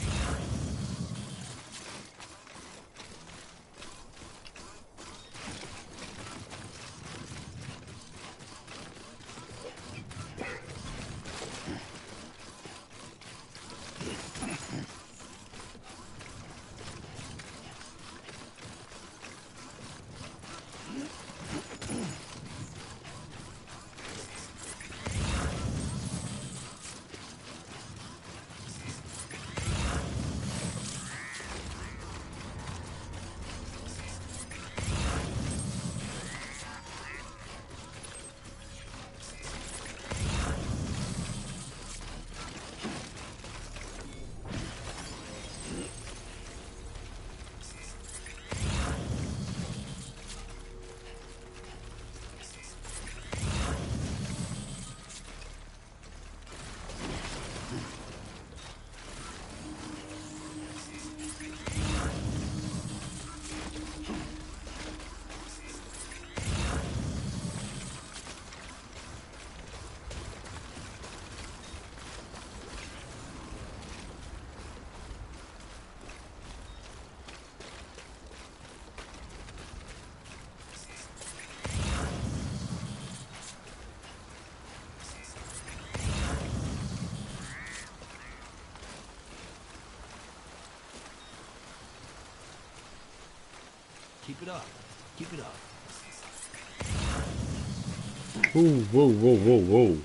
Keep it up. Keep it up.
Whoa, whoa, whoa, whoa, whoa.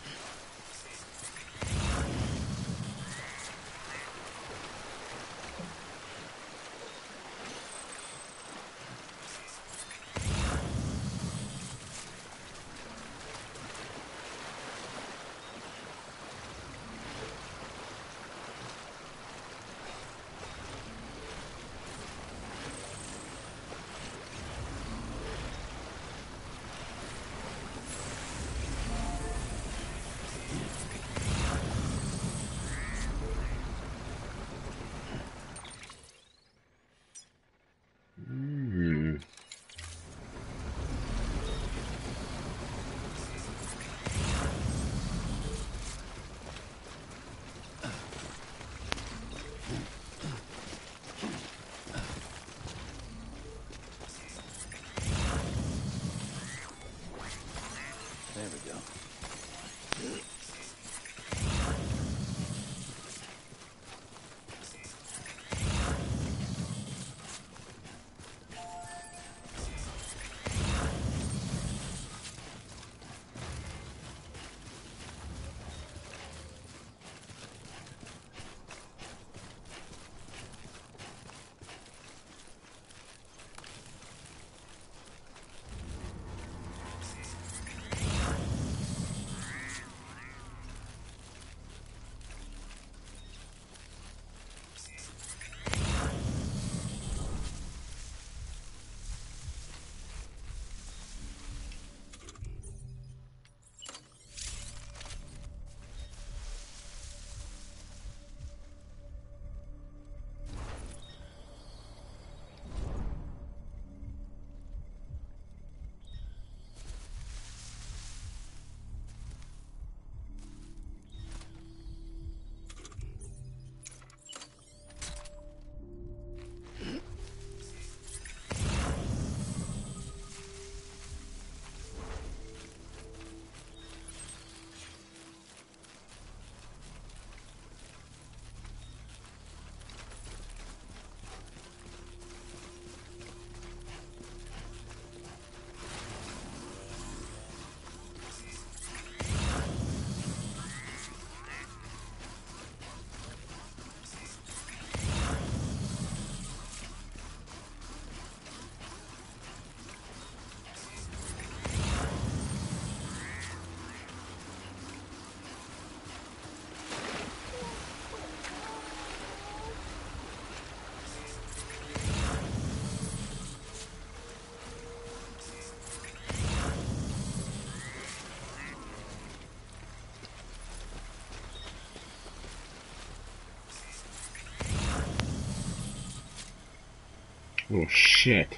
Oh shit.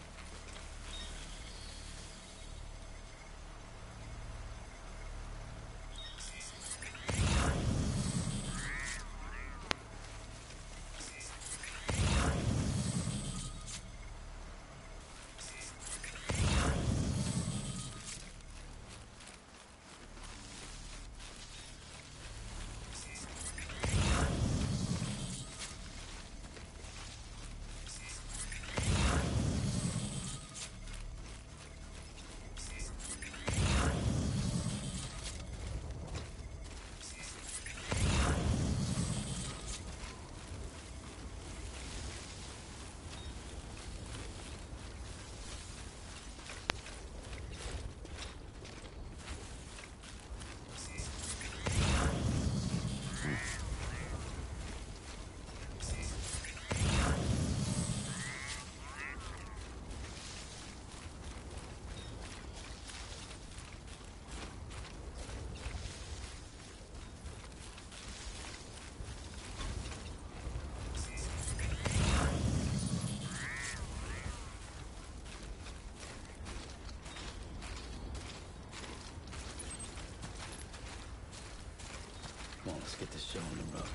Come on, let's get this show on the road.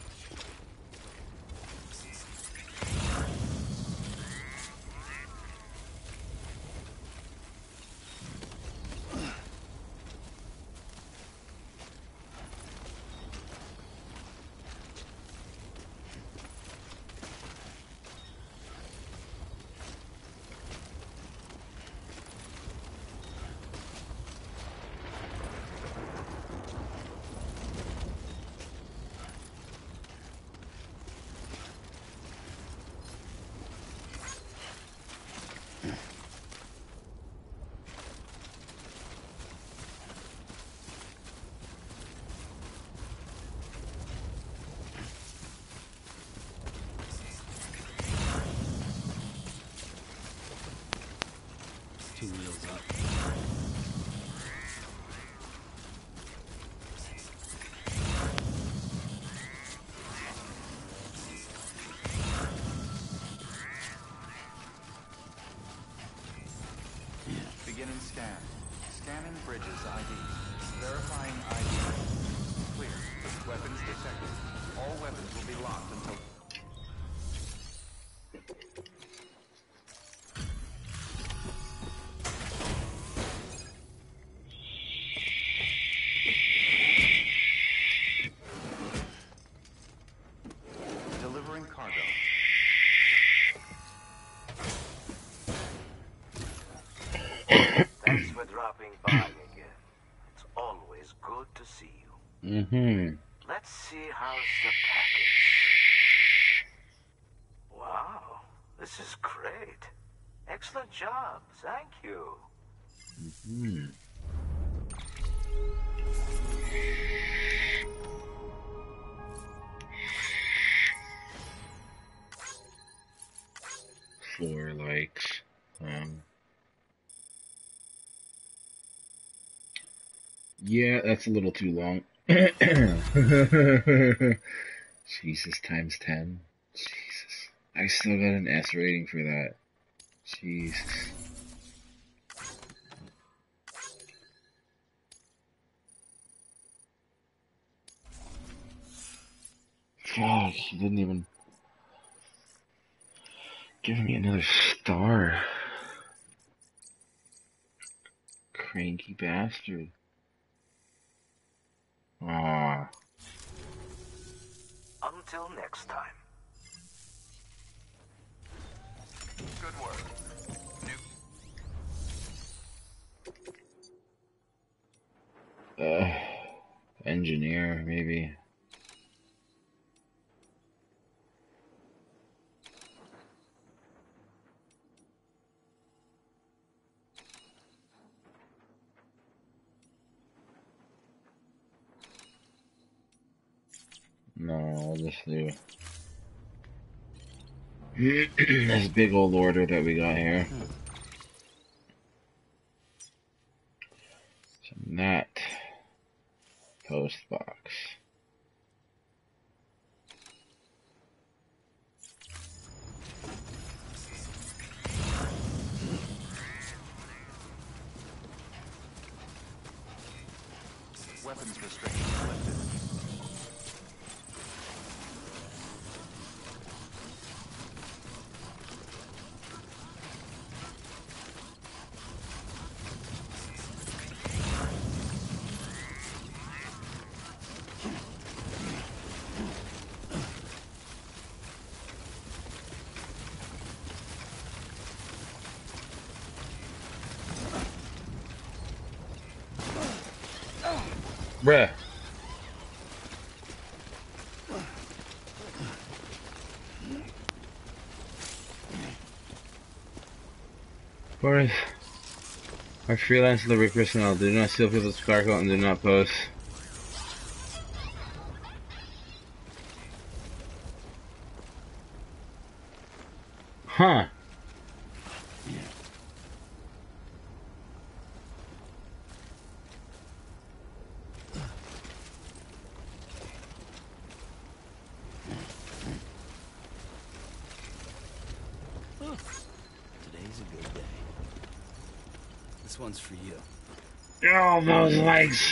Two wheels up.
Beginning scan. Scanning bridges I D. Verifying I D. Clear. Weapons detected. All weapons will be locked until... Delivering cargo.
Thanks for dropping by again. It's always good to see you.
Mm-hmm.
Let's see how's the package. Wow, this is great. Excellent job. Thank you.
Mm-hmm. Floor likes. Um. Yeah, that's a little too long. Jesus, times ten. Jesus. I still got an S rating for that. Jesus. Fuck, he didn't even give me another star. Cranky bastard. Ah.
Until next time.
Good work. New...
Uh, engineer, maybe. No, I'll just do this big old order that we got here. So that post box.
weapons restrictions lifted.
Bruh. Boris, our freelance delivery personnel do not steal people's cargo and do not post. Huh.
Today's a good day. This one's for you.
Oh, those legs.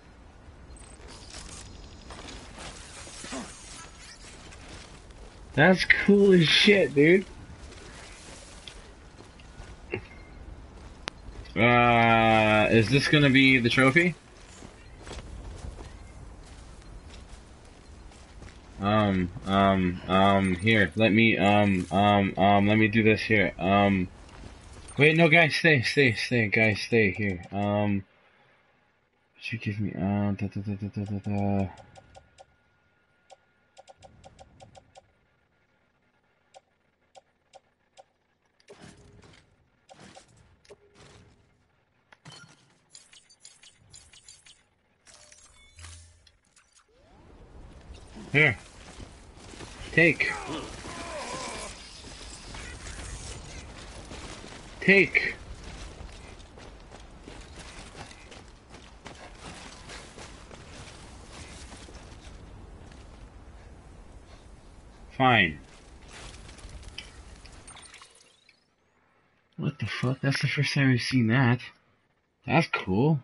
That's cool as shit, dude. Uh, is this gonna be the trophy? Um, um, um, here, let me, um, um, um, let me do this here. Um, wait, no, guys, stay, stay, stay, guys, stay here. Um, what you give me, um, da, da, da, da, da, da, da. Here. Take. Take. Fine. What the fuck? That's the first time we've seen that. That's cool.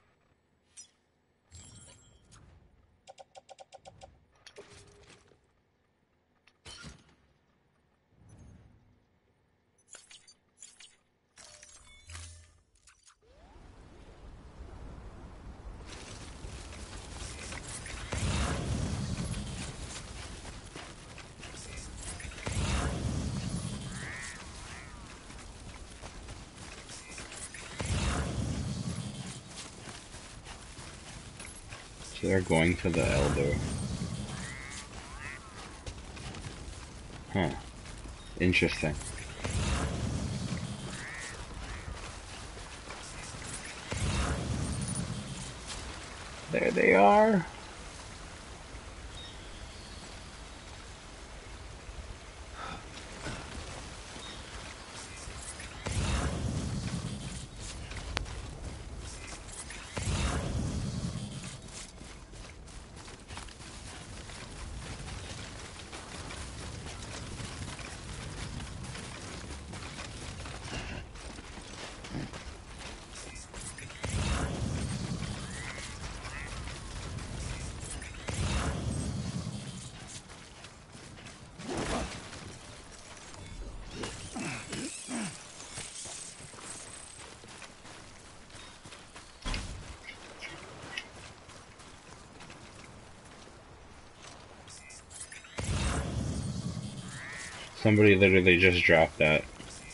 So they're going to the Elder. Huh. Interesting. There they are. Somebody literally just dropped that.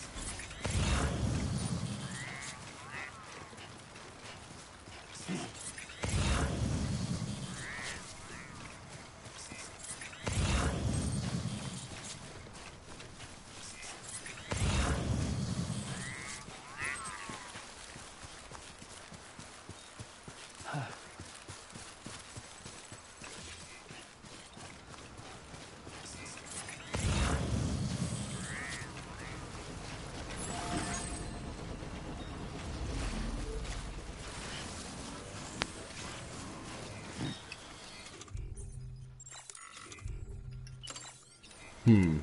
Hmm.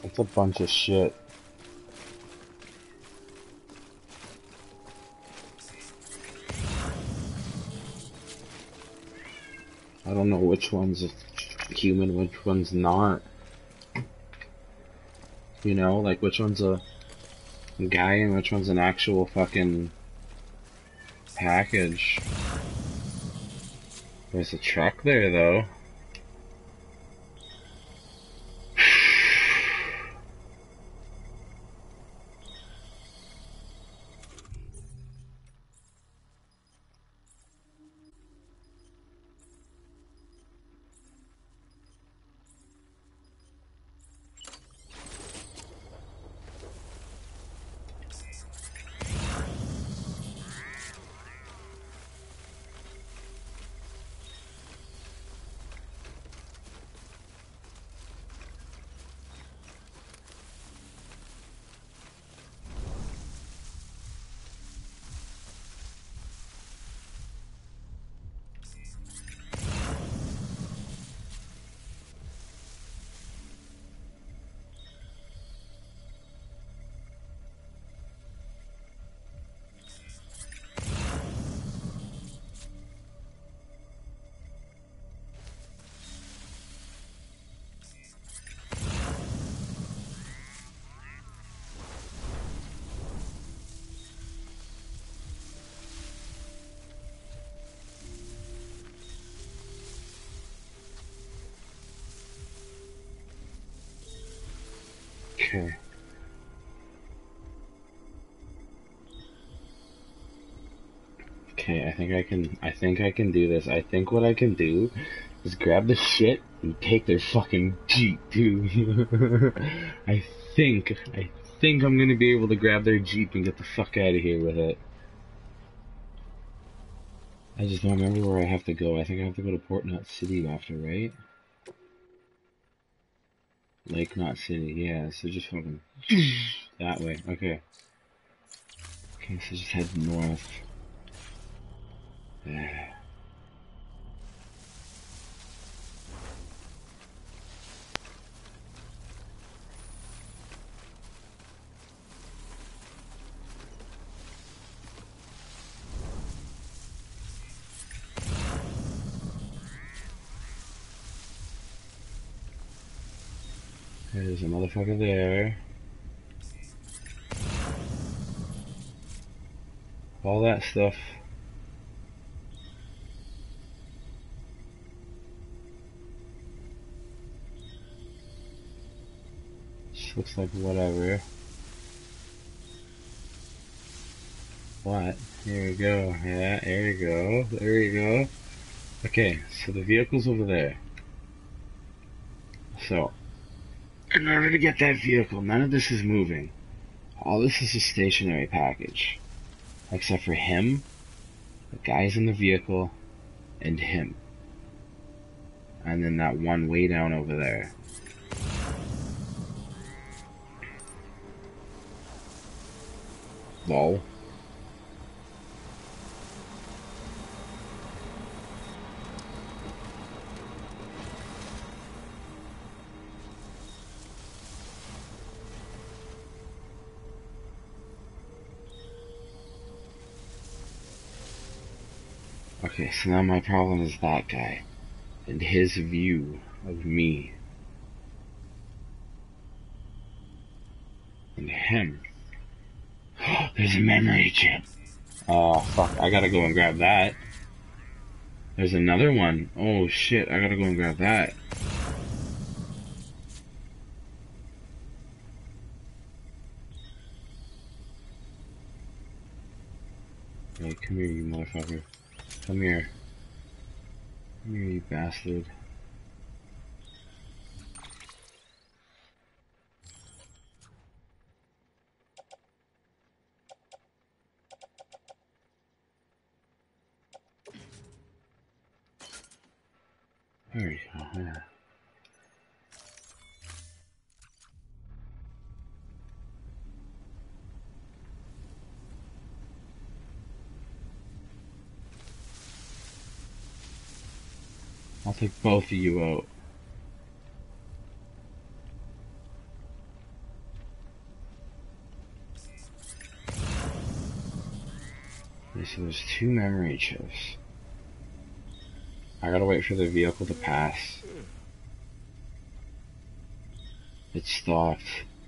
It's a bunch of shit. I don't know which one's human, which one's not. You know, like which one's a guy and which one's an actual fucking package. There's a truck there, though. Okay. Okay, I think I can, I think I can do this. I think what I can do is grab the shit and take their fucking Jeep, dude. I think, I think I'm gonna be able to grab their Jeep and get the fuck out of here with it. I just don't remember where I have to go. I think I have to go to Port Knot City after, right? Lake Knot City, yeah, so just fucking that way, okay. Okay, so just head north. Yeah. There's a motherfucker there. All that stuff. Just looks like whatever. What? Here we go. Yeah, there we go. There we go. Okay, so the vehicle's over there. So, in order to get that vehicle, none of this is moving. All this is a stationary package. Except for him, the guys in the vehicle, and him. And then that one way down over there. Lol. Okay, so now my problem is that guy, and his view of me. And him. There's a memory chip. Oh, fuck, I gotta go and grab that. There's another one. Oh, shit, I gotta go and grab that. Hey, come here, you motherfucker. Come here. Come here, you bastard. There you go, yeah. I'll take both of you out. So there's two memory chips. I gotta wait for the vehicle to pass. It stopped.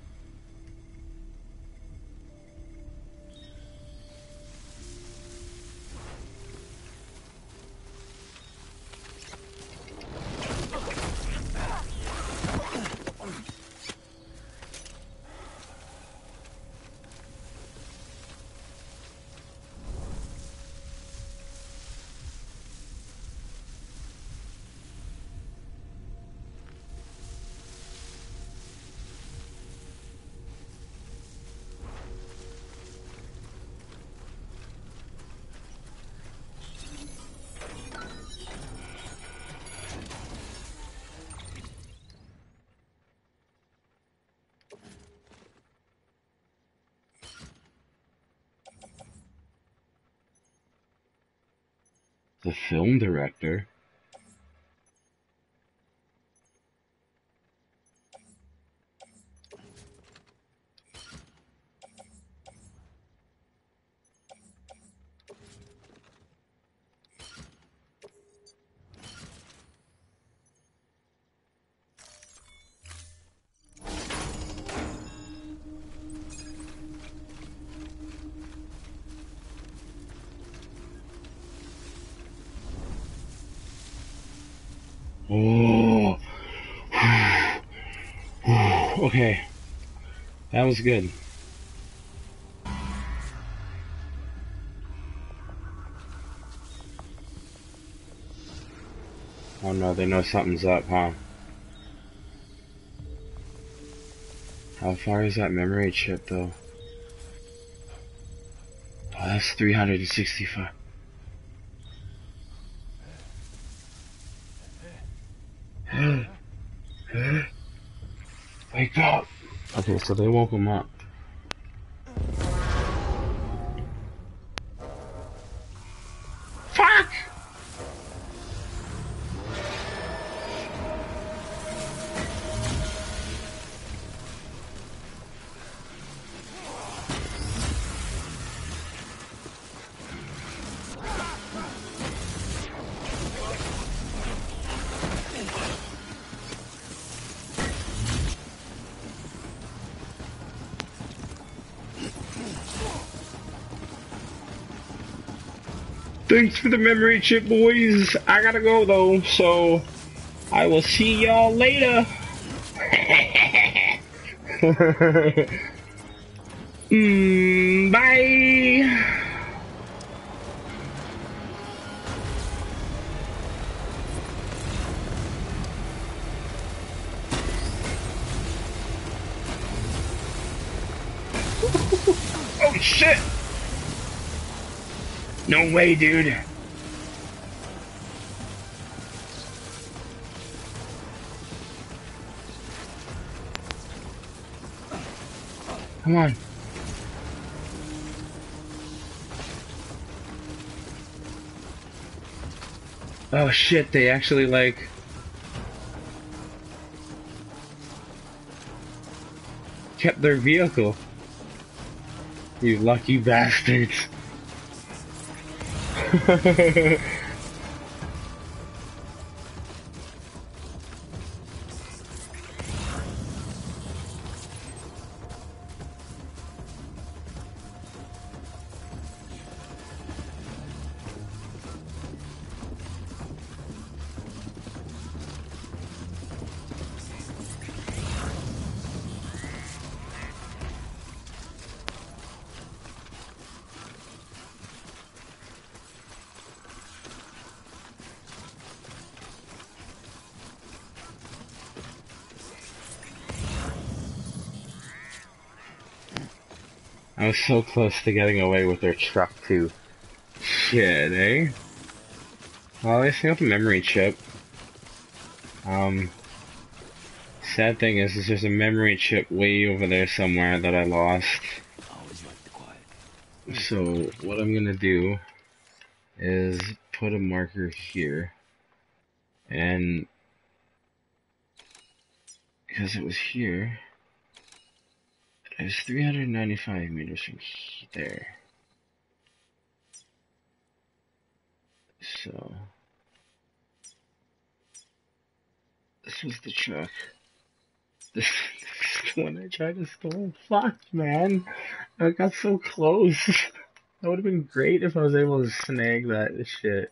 The film director? Oh, okay, that was good. Oh no, they know something's up, huh? How far is that memory chip, though? Oh, that's three hundred sixty-five. Wake up! Okay, so they woke him up. Fuck! Thanks for the memory chip, boys. I gotta go though, so I will see y'all later. mm, bye. Oh shit! No way, dude. Come on. Oh shit, they actually like... kept their vehicle. You lucky bastards. I was so close to getting away with their truck too. Shit, eh? Well, I still have a memory chip. Um, sad thing is, is there's a memory chip way over there somewhere that I lost.
Always like the quiet.
So, what I'm gonna do is put a marker here. And, because it was here, it was three hundred ninety-five meters from there.
So this was the truck. This, this is the one I tried to steal. Fuck, man. I got so close. That would have been great if I was able to snag that shit.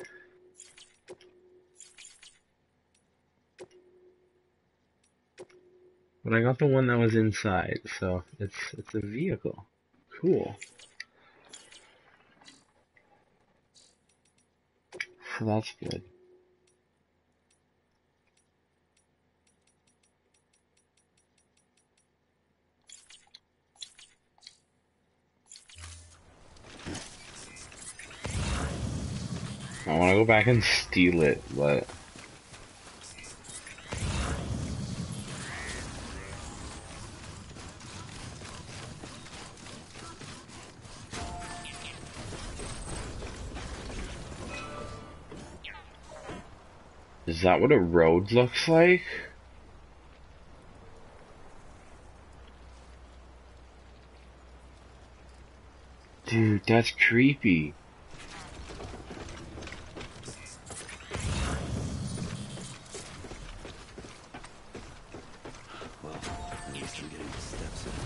But I got the one that was inside, so it's it's a vehicle. Cool. So that's good. I want to go back and steal it, but is that what a road looks like? Dude, that's creepy.
Well, at least I'm getting the steps in.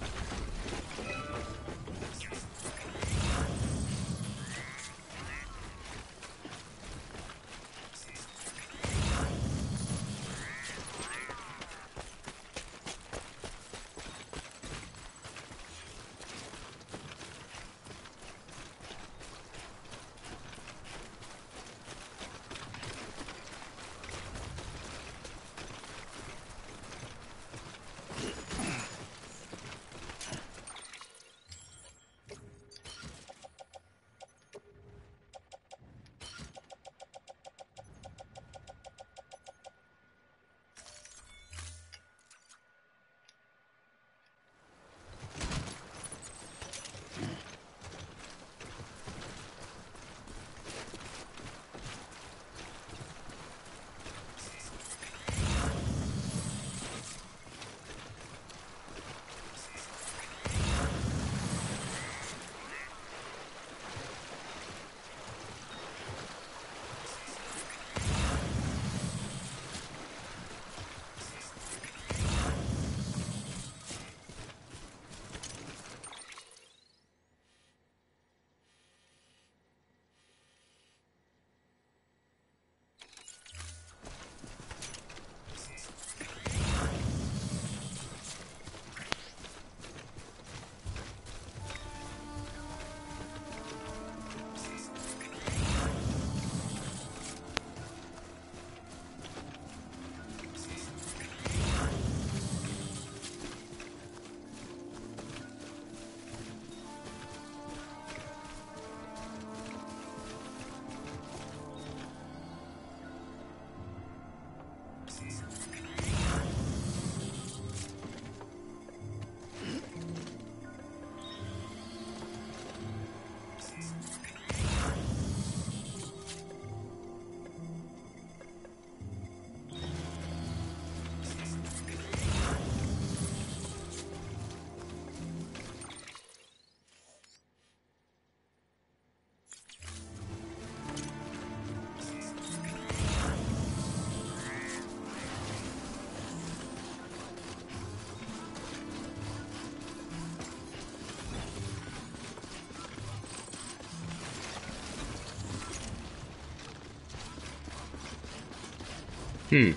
Hmm.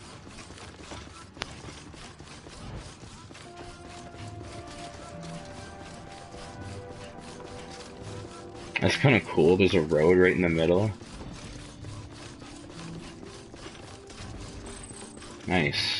That's kind of cool. There's a road right in the middle. Nice.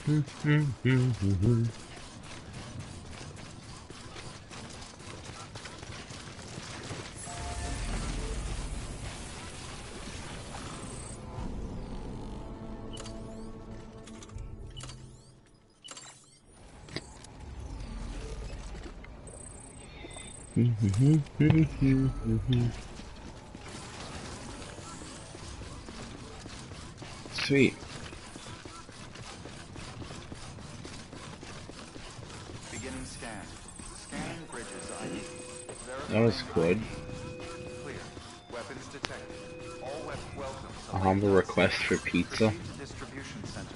Sweet.
Beginning scan. Scanning bridges I D.
That was good.
Clear. Weapons detected. All web welcome to
A humble
Lake
request
City.
for pizza.
Proceed to distribution center.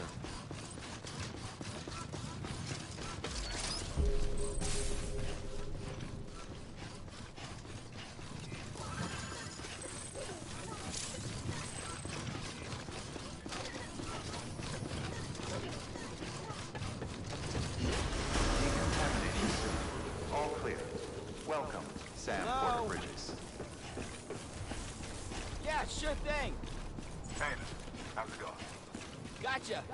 Decontaminating suit. All clear. Welcome, Sam
Hello?
Porter Bridges.
Yeah, sure thing.
Hey, how's it going?
Gotcha.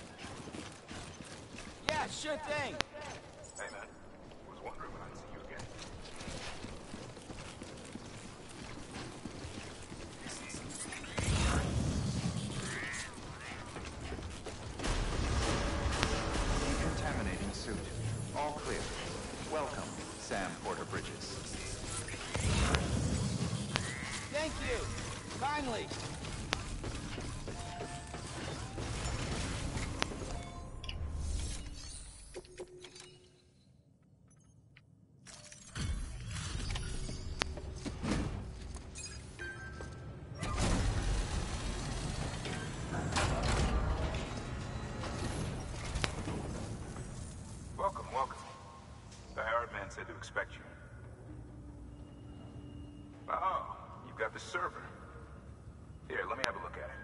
Yeah, sure thing.
Hey, man. Was wondering when I'd see you again.
Decontaminating suit. All clear. Welcome, Sam Porter Bridges.
Thank you. Finally.
Welcome, welcome. The Herald man said to expect you. Oh, you've got the server. Here, let me have a look at it.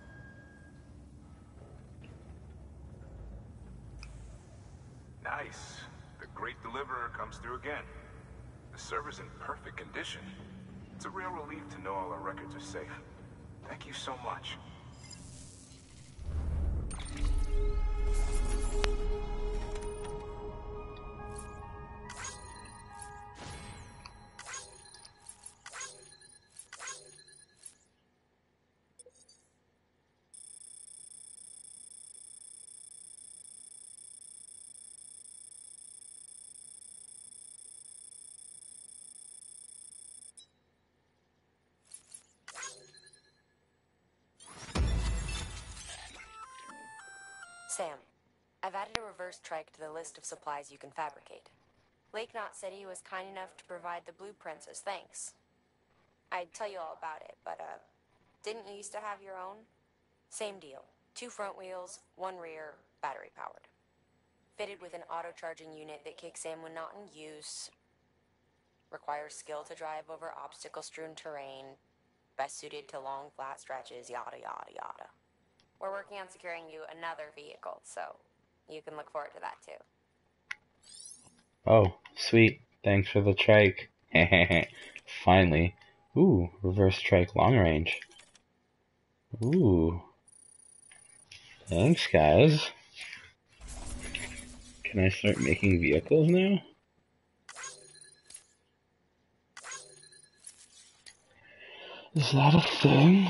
Nice. The Great Deliverer comes through again. The server's in perfect condition. It's a real relief to know all our records are safe. Thank you so much.
Sam, I've added a reverse trike to the list of supplies you can fabricate. Lake Knot City was kind enough to provide the blueprints as thanks. I'd tell you all about it, but, uh, didn't you used to have your own? Same deal. Two front wheels, one rear, battery powered. Fitted with an auto-charging unit that kicks in when not in use. Requires skill to drive over obstacle-strewn terrain. Best suited to long, flat stretches, yada, yada, yada. We're working on securing you another vehicle, so you can look forward to that too.
Oh, sweet. Thanks for the trike. Finally. Ooh, reverse trike long range. Ooh. Thanks, guys. Can I start making vehicles now? Is that a thing?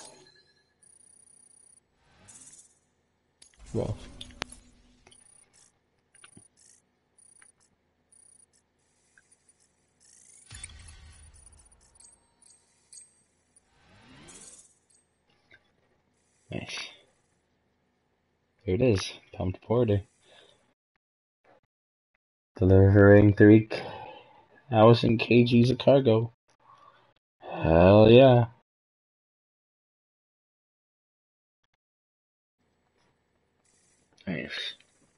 Rough. Nice. There it is. Pumped porter. Delivering three thousand kgs of cargo. Hell yeah.
Nice.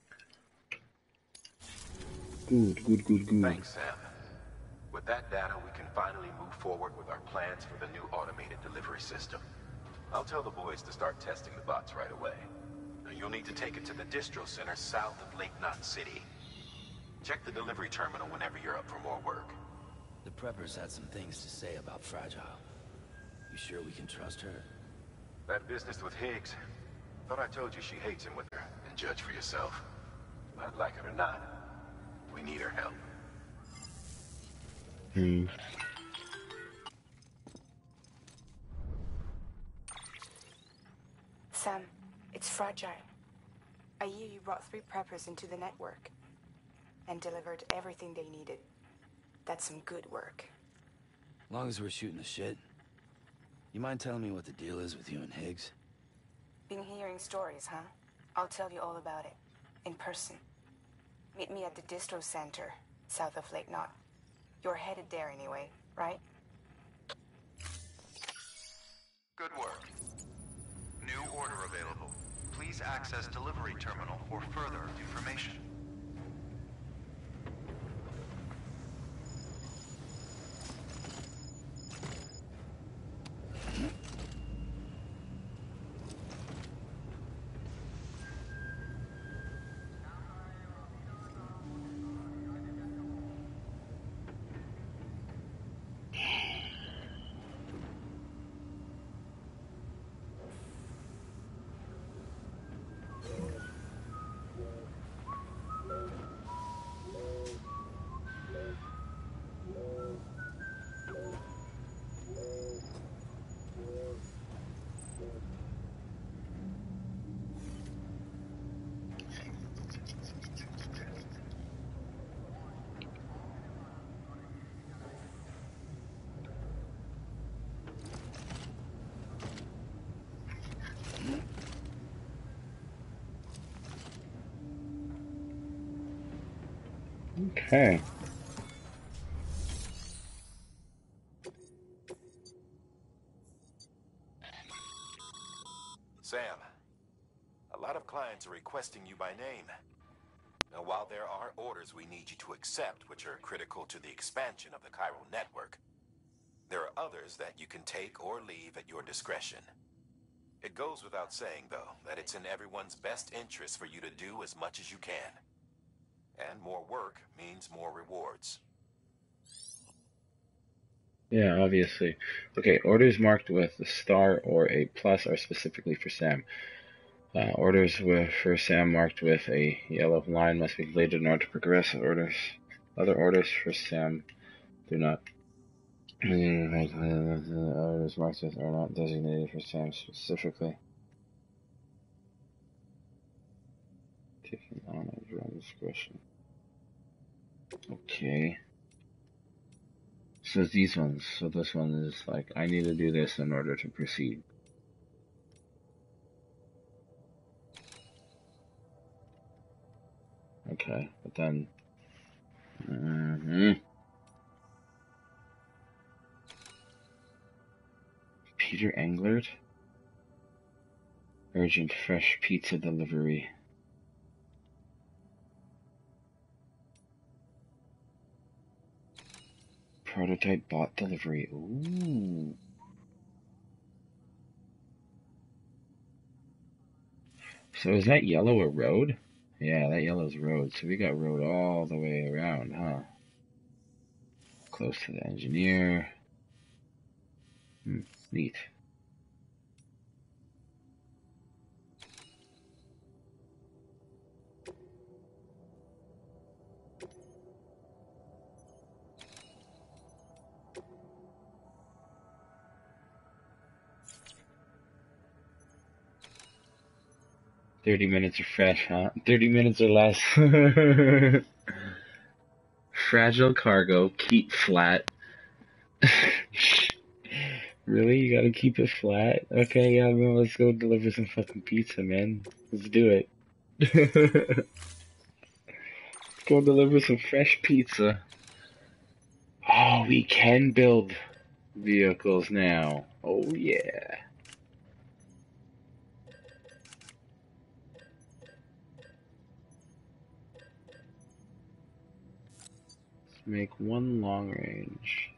Good, good, good, good.
Thanks, Sam. With that data, we can finally move forward with our plans for the new automated delivery system. I'll tell the boys to start testing the bots right away. Now, you'll need to take it to the distro center south of Lake Knot City. Check the delivery terminal whenever you're up for more work.
The preppers had some things to say about Fragile. You sure we can trust her?
That business with Higgs. Thought I told you she hates him with her, didn't judge for yourself. But like it or not, we need her help.
Hmm.
Sam, it's Fragile. I hear you brought three preppers into the network and delivered everything they needed. That's some good work.
As long as we're shooting the shit. You mind telling me what the deal is with you and Higgs?
Been hearing stories, huh? I'll tell you all about it. In person. Meet me at the distro center, south of Lake Knot. You're headed there anyway, right?
Good work. New order available. Please access delivery terminal for further information.
Okay.
Sam, a lot of clients are requesting you by name. Now, while there are orders we need you to accept, which are critical to the expansion of the Cairo network, there are others that you can take or leave at your discretion. It goes without saying, though, that it's in everyone's best interest for you to do as much as you can. And more work means more rewards.
Yeah, obviously. Okay, orders marked with a star or a plus are specifically for Sam. Uh, orders with, for Sam marked with a yellow line must be completed in order to progress. Orders, other orders for Sam do not. Orders marked with are not designated for Sam specifically. Taking on at your own discretion. Okay. So these ones. So this one is like, I need to do this in order to proceed. Okay, but then... Mm-hmm. Peter Englert? Urgent fresh pizza delivery. Prototype bot delivery. Ooh. So is that yellow a road? Yeah, that yellow's road. So we got road all the way around, huh? Close to the engineer. Hmm, neat. Thirty minutes are fresh, huh? Thirty minutes or less. Fragile cargo, keep flat. Really? You gotta keep it flat? Okay, yeah, man, let's go deliver some fucking pizza, man. Let's do it. Let's go deliver some fresh pizza. Oh, we can build vehicles now. Oh, yeah. Let's make one long range.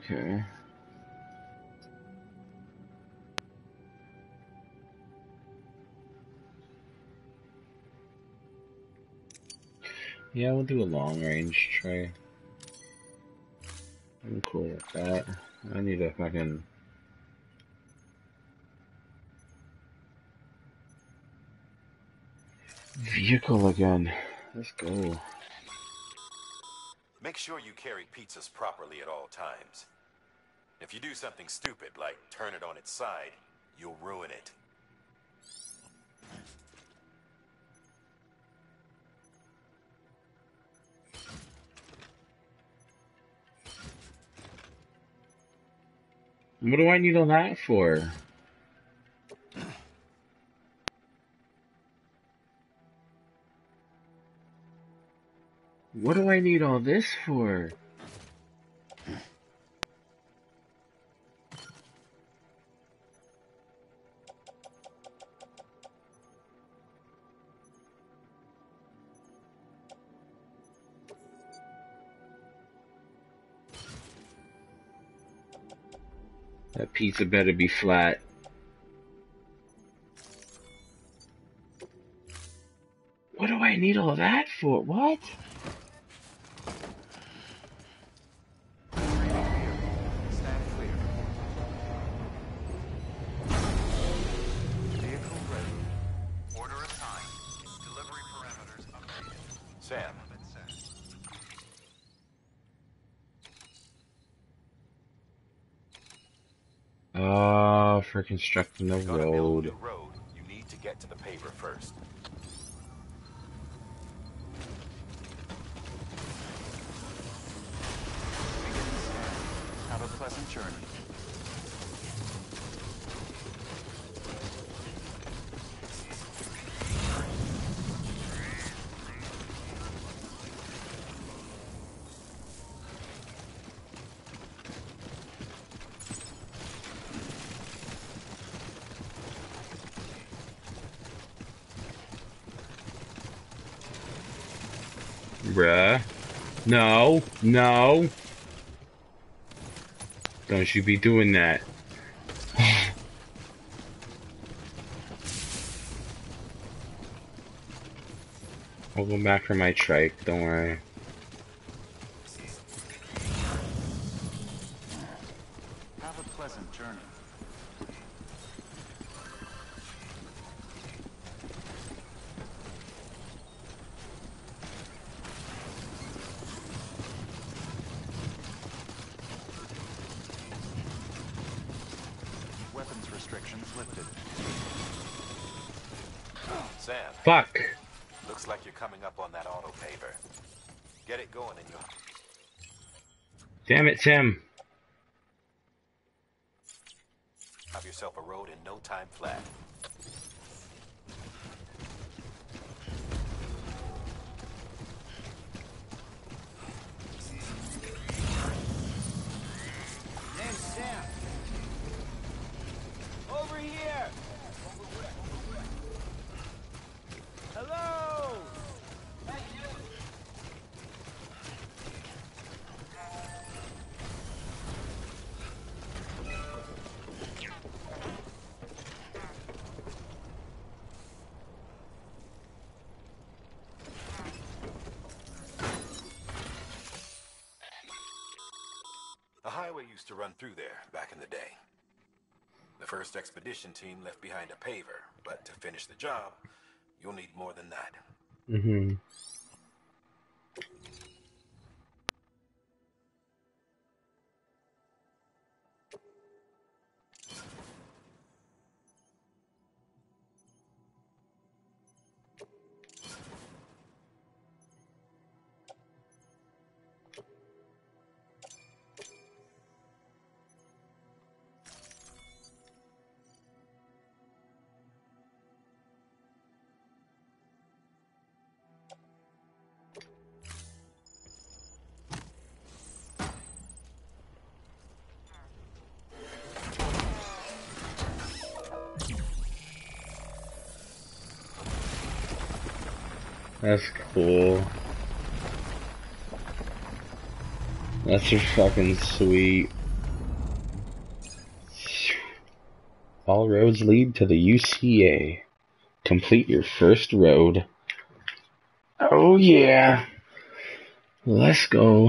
Okay. Yeah, we'll do a long range tray. I'm cool with that. I need a fucking... vehicle again. Let's go.
Make sure you carry pizzas properly at all times. If you do something stupid, like turn it on its side, you'll ruin it.
What do I need all that for? What do I need all this for? That pizza better be flat. What do I need all that for? What?
Stand clear. Vehicle ready. Order assigned. Delivery parameters updated.
Sam.
Ah, uh, for constructing the
Gonna build
road.
the road. You need to get to the paver first.
Have a pleasant journey.
Bruh. No, no. Don't you be doing that. I'll go back for my trike, don't worry.
Have a pleasant journey. Weapons restrictions lifted.
Sam.
Fuck.
Looks like you're coming up on that auto paver. Get it going and you'll...
Damn it, Tim.
have yourself a road in no time flat.
Name's Sam. Over here. Hello.
The highway used to run through there back in the day. The first expedition team left behind a paver, but to finish the job, you'll need more than that.
Mm-hmm. That's cool. That's just fucking sweet. All roads lead to the U C A. Complete your first road. Oh yeah. Let's go.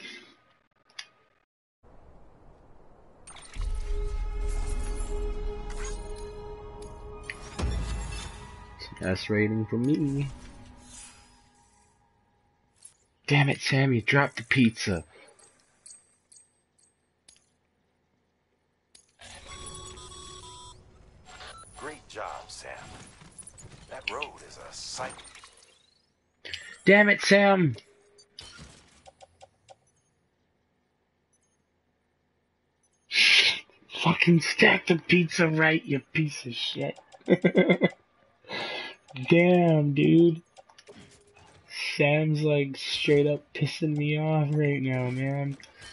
S rating for me. Damn it, Sam, you dropped the pizza.
Great job, Sam. That road is a sight.
Damn it, Sam. Fucking stack the pizza right, you piece of shit. Damn, dude. Sam's like straight up pissing me off right now, man.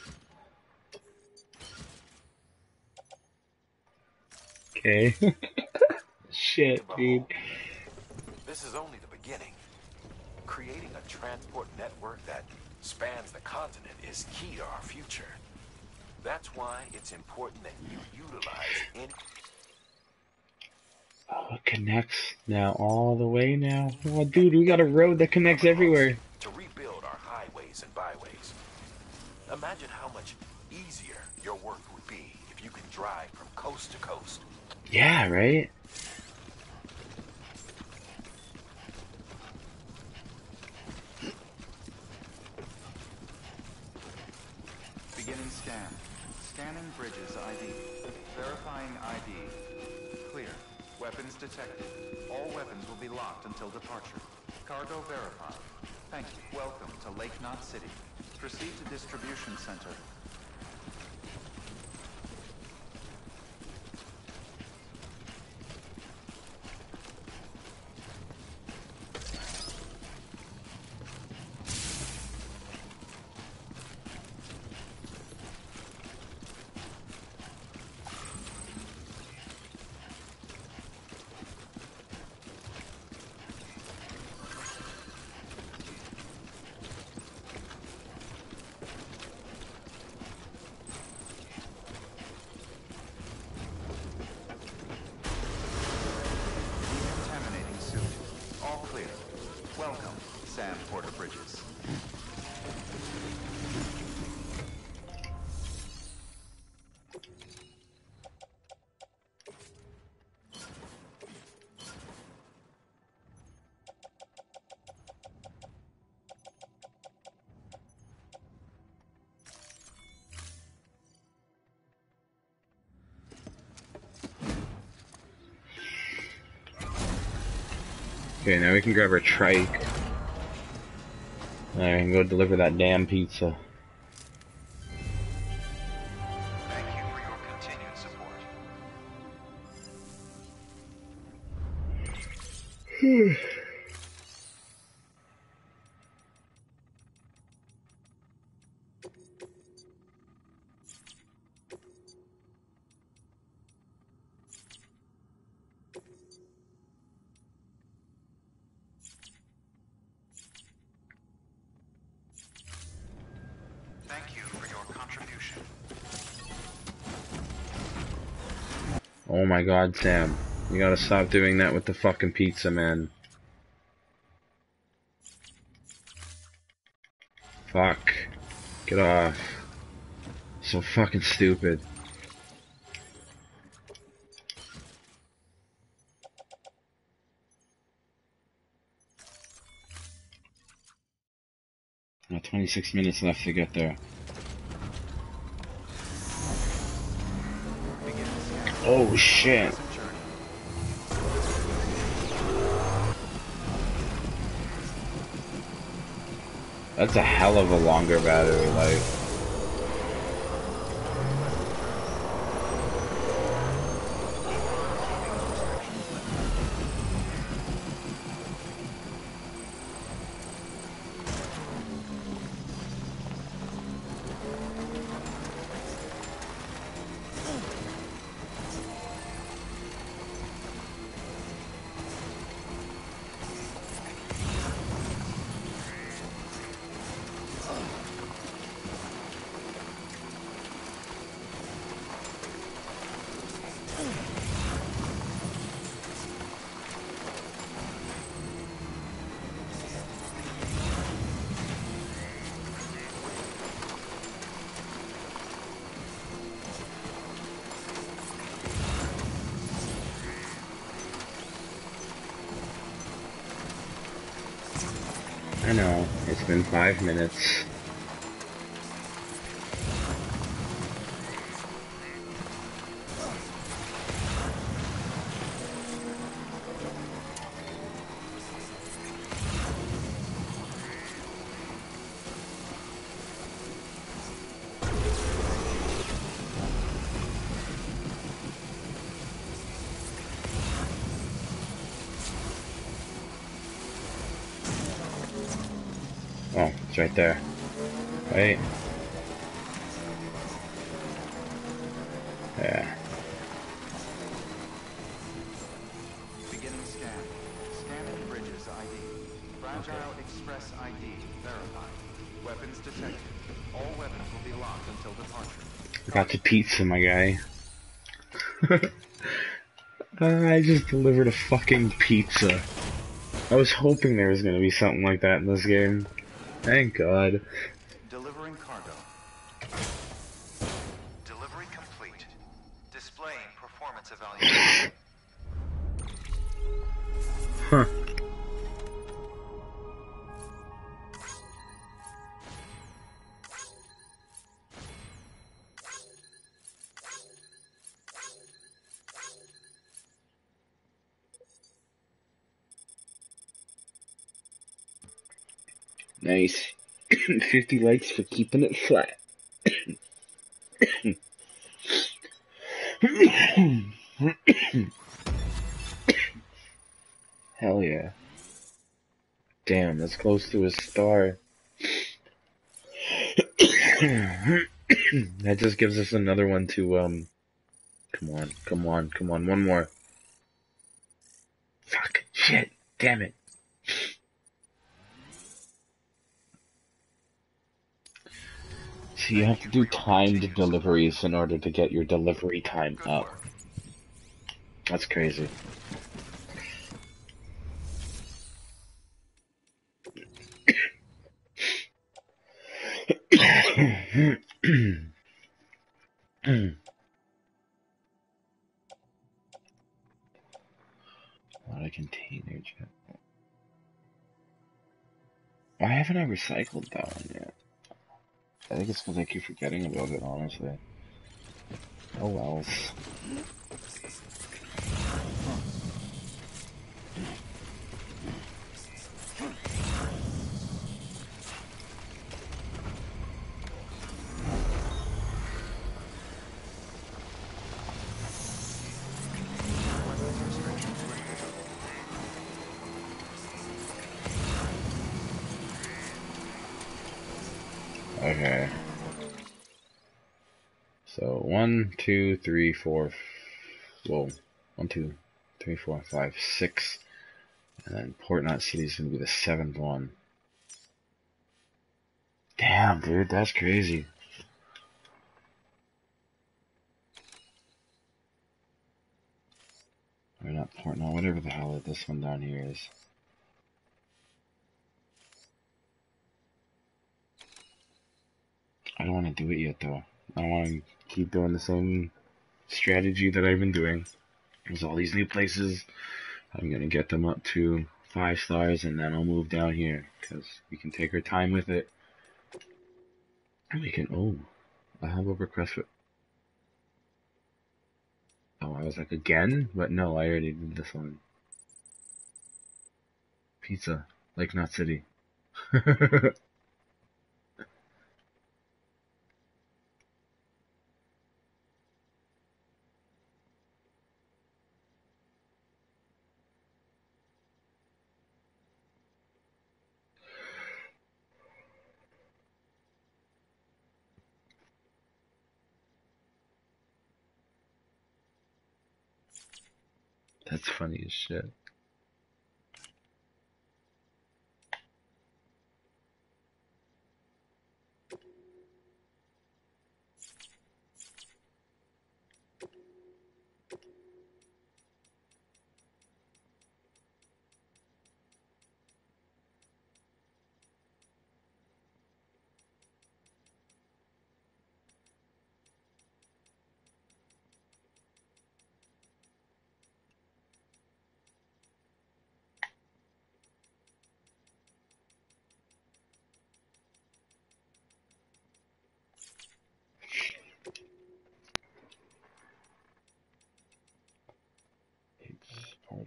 Okay. Shit, dude.
This is only the beginning. Creating a transport network that spans the continent is key to our future. That's why it's important that you utilize any...
Oh, it connects now all the way now. Oh, dude, we got a road that connects everywhere.
To rebuild our highways and byways. Imagine how much easier your work would be if you could drive from coast to coast.
Yeah, right?
Beginning scan. Scanning bridges I D. Verifying I D. Clear. Weapons detected. All weapons will be locked until departure. Cargo verified. Thank you. Welcome to Lake Knot City. Proceed to distribution center. Welcome, Sam Porter Bridges.
Okay, now we can grab our trike. And I can go deliver that damn pizza.
Thank you for your continued support. Thank you for your contribution.
Oh my god, Sam. You gotta stop doing that with the fucking pizza, man. Fuck. Get off. So fucking stupid. Now twenty-six minutes left to get there. Oh shit. That's a hell of a longer battery life. I know, it's been five minutes. Oh, it's right there. Right? Yeah.
Beginning scan. Scanning bridges I D. Fragile
Okay.
Express I D verified. Weapons detected. All weapons will be locked until departure.
I got the pizza, my guy. uh, I just delivered a fucking pizza. I was hoping there was gonna be something like that in this game. Thank God.
Delivering cargo. Delivery complete. Displaying performance evaluation.
Huh. Nice. fifty likes for keeping it flat. Hell yeah. Damn, that's close to a star. That just gives us another one to, um... Come on, come on, come on, one more. Fuck, shit, damn it. So you have to do timed deliveries in order to get your delivery time up. That's crazy. What a container jet. Why haven't I recycled that one yet? I think it's because I keep forgetting about it, honestly. Oh wells. Okay. So, one, two, three, four, whoa. One, two, three, four, five, six. And then Port Knot City is going to be the seventh one. Damn, dude, that's crazy. Or not Port Knot, whatever the hell this one down here is. I don't want to do it yet, though. I want to keep doing the same strategy that I've been doing. There's all these new places. I'm going to get them up to five stars, and then I'll move down here, because we can take our time with it. And we can, oh, I have a request for, oh, I was like, again? But no, I already did this one. Pizza, Lake Knot City. That's funny as shit.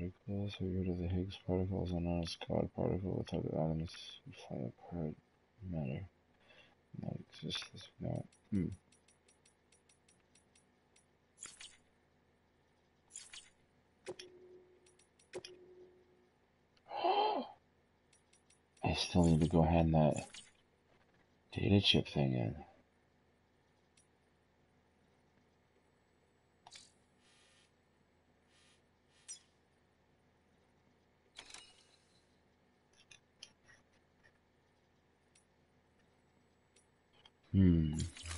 particles. We rid of the Higgs particles are known as God particle. The type of atoms fly apart. Matter not exist as not. Hmm. I still need to go hand that data chip thing in. Hmm.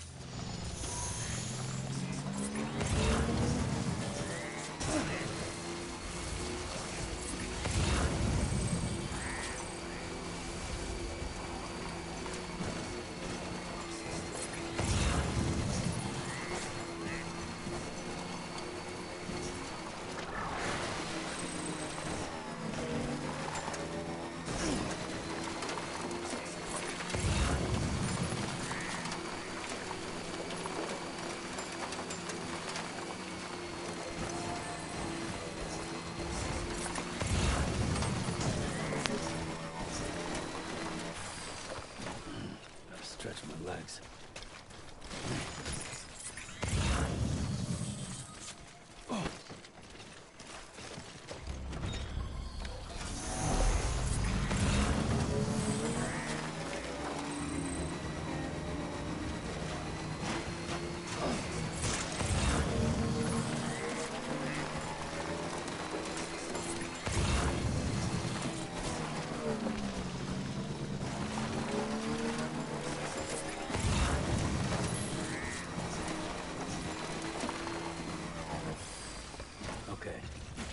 Stretch my legs. Okay.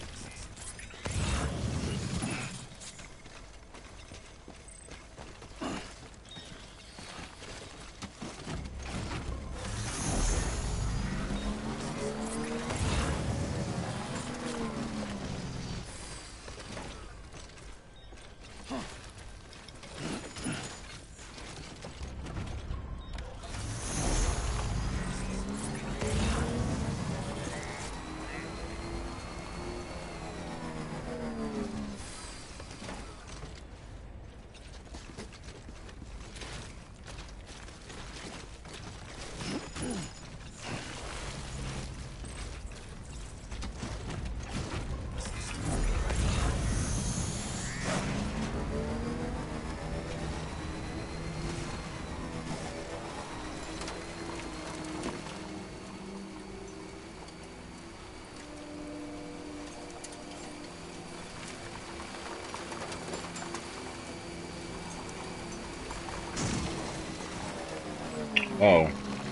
Oh.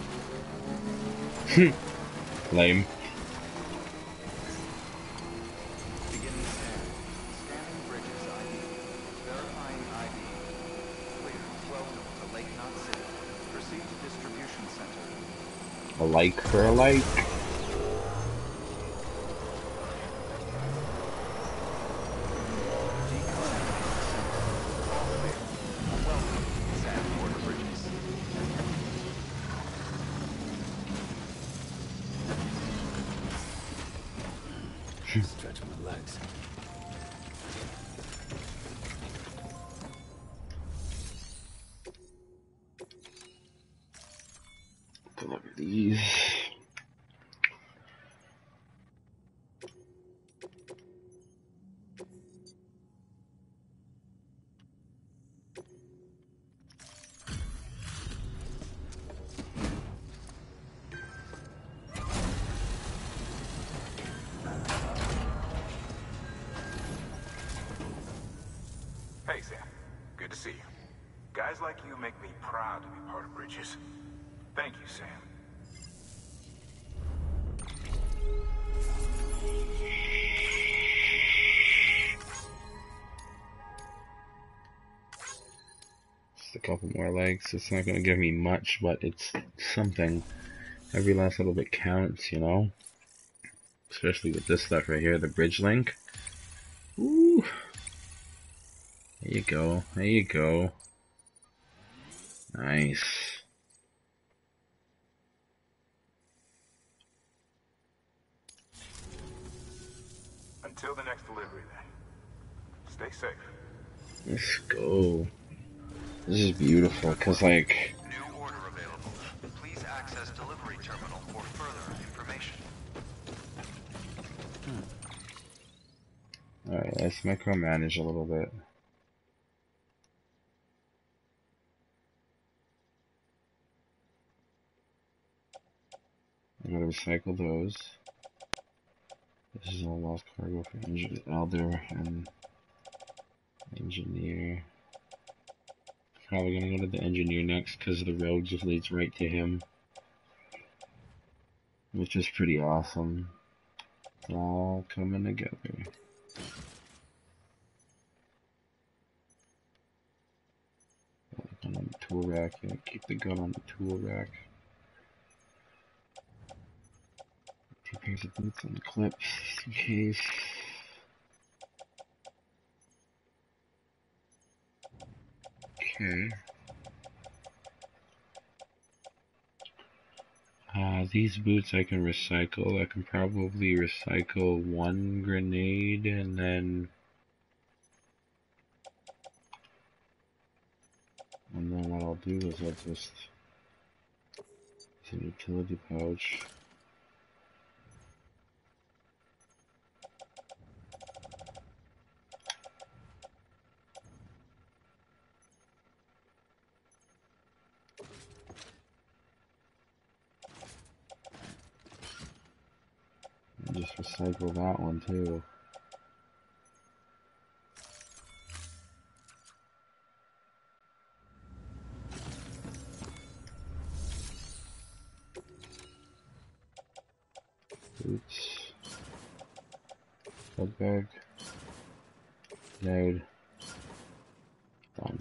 Lame.
Beginning scan. Scanning bridges I D. Verifying I D. Clear. Welcome to Lake Knot City. Proceed to distribution center.
A like for a like.
Stretch my legs.
Deliver these.
Hey, Sam. Good to see you. Guys like you make me proud to be part of Bridges. Thank you, Sam.
Just a couple more legs. It's not going to give me much, but it's something. Every last little bit counts, you know? Especially with this stuff right here, the bridge link. Ooh. There you go. There you go. Nice.
An Until the next delivery, then. Stay safe.
Let's go. This is beautiful, cause like.
New order available. Please access delivery terminal for further information.
Hmm. Alright, let's micromanage a little bit. I'm gonna recycle those. This is all lost cargo for Eng Elder and Engineer. Probably gonna go to the Engineer next because the road just leads right to him, which is pretty awesome. It's all coming together. Gun on the tool rack. Yeah, keep the gun on the tool rack. Two pairs of boots on the clips, just in case. Okay. Uh, these boots I can recycle. I can probably recycle one grenade and then... And then what I'll do is I'll just... It's a utility pouch. Just recycle that one too. Oops. Bug bag. Node. Done.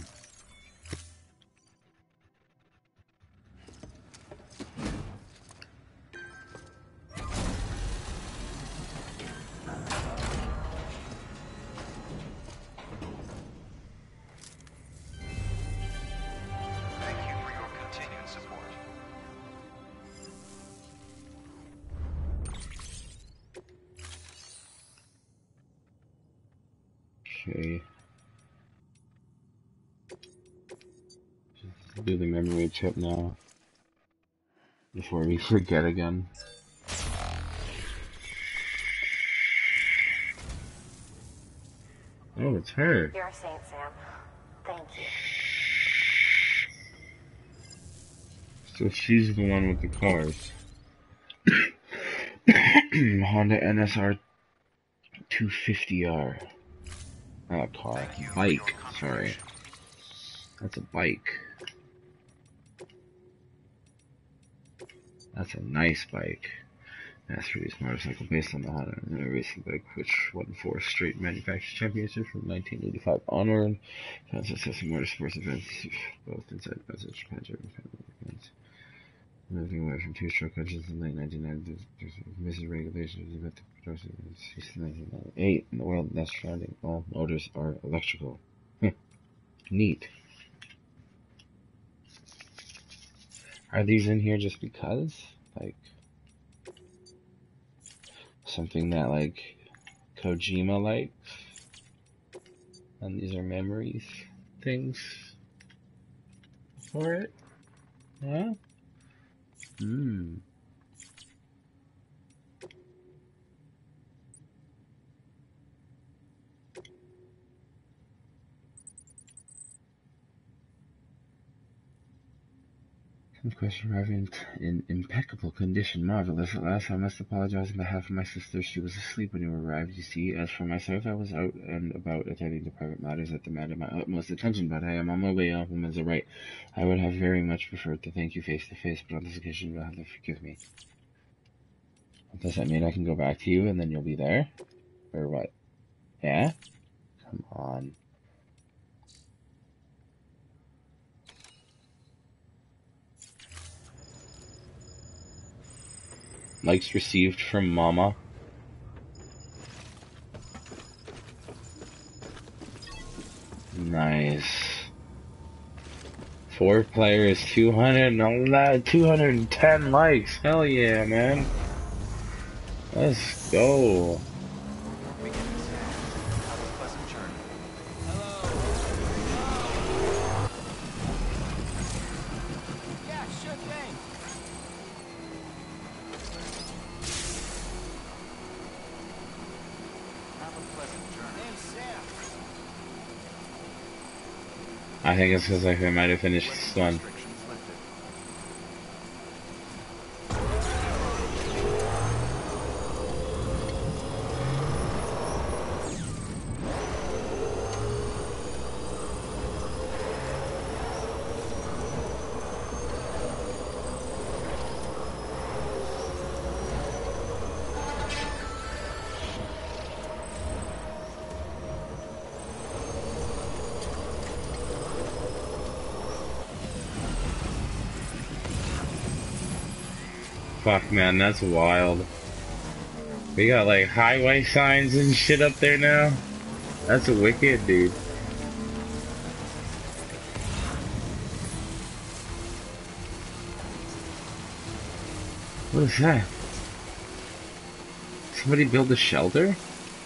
Okay. Just do the memory chip now before we forget again. Oh, it's her.
You're a saint, Sam. Thank you.
So she's the one with the cars. Honda N S R two fifty R. Not a car. Bike. Sorry. That's a bike. That's a nice bike. Mass-produced motorcycle based on the Honda racing bike, which won four straight manufacturer championships from nineteen eighty-five onward. Found success in motorsports events, both inside and outside Japan, German events. Moving away from two-stroke engines in the late nineteen nineties, missing regulations about the production since nineteen ninety-eight. In the world that's surrounding, all motors are electrical. Neat. Are these in here just because? Like, something that, like, Kojima likes? And these are memories things for it? Yeah? Hmm. Question arriving in impeccable condition. Marvelous. At last, I must apologize on behalf of my sister. She was asleep when you arrived, you see. As for myself, I was out and about attending to private matters that demanded my utmost attention, but I am on my way off and as a right. I would have very much preferred to thank you face to face, but on this occasion, you'll have to forgive me. Does that mean I can go back to you and then you'll be there? Or what? Yeah? Come on. Likes received from Mama. Nice. Four players, two hundred eleven, two hundred ten likes. Hell yeah, man. Let's go.
We can
I think it's because I might have finished this one. Fuck, man, that's wild. We got like highway signs and shit up there now. That's wicked, dude. What is that? Somebody build a shelter?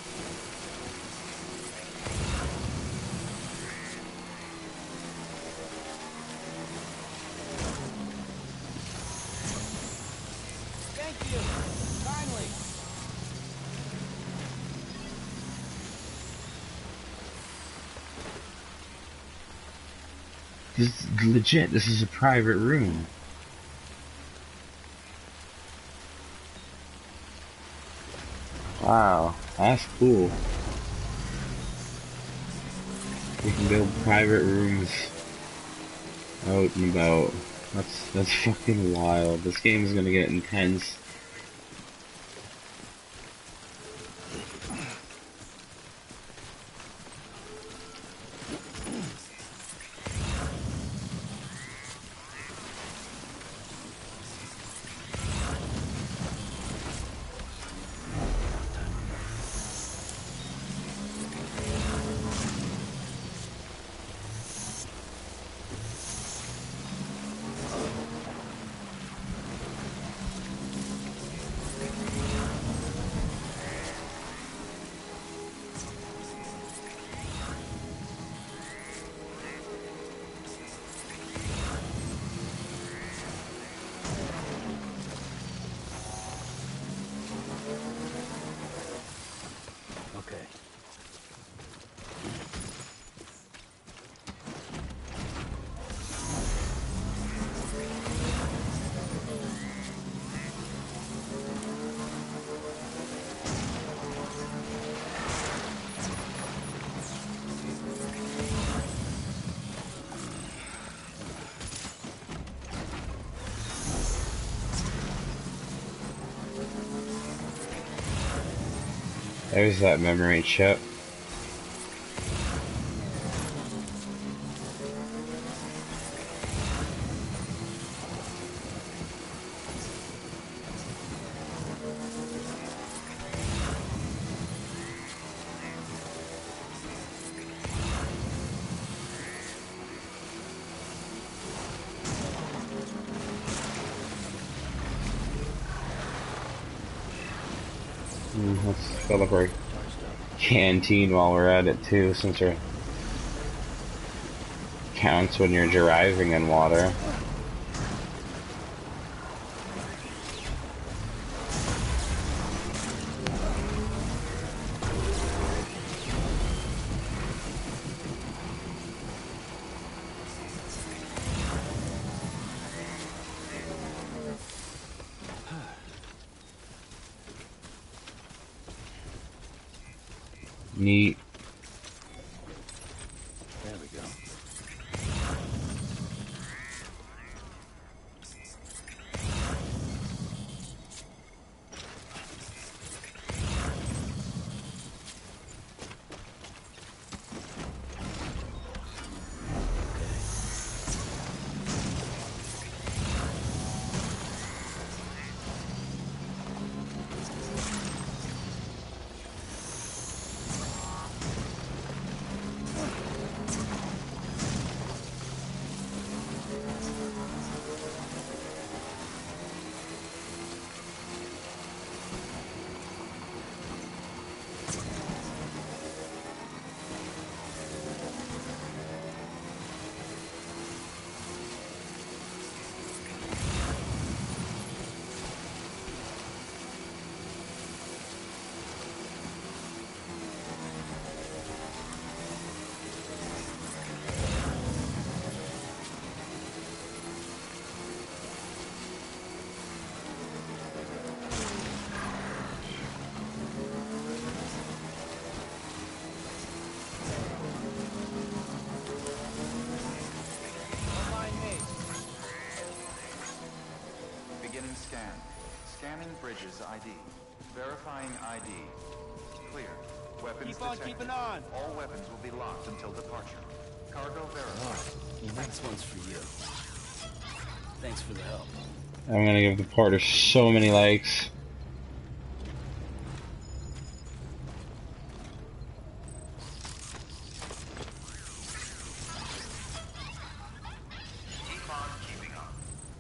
This is legit. This is a private room. Wow, that's cool. You can build private rooms out and about. That's that's fucking wild. This game is gonna get intense. There's that memory chip. Mm, let's fill up our canteen while we're at it too, since it counts when you're driving in water. Neat.
There we go.
Bridges I D. Verifying I D. Clear. Weapons
Keep on
detected.
keeping on.
All weapons will be locked until departure. Cargo verified.
Oh, this one's for you. Thanks for the help.
I'm gonna give the porter so many likes.
Keep on keeping on.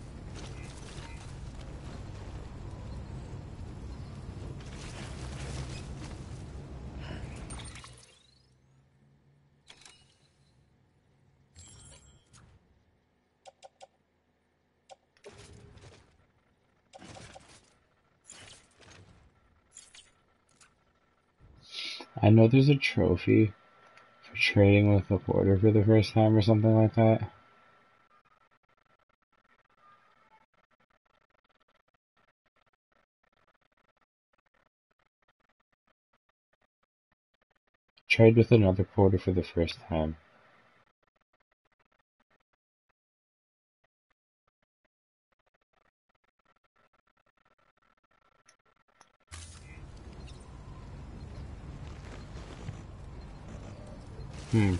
I know there's a trophy for trading with the porter for the first time or something like that. Trade with another porter for the first time. Hmm.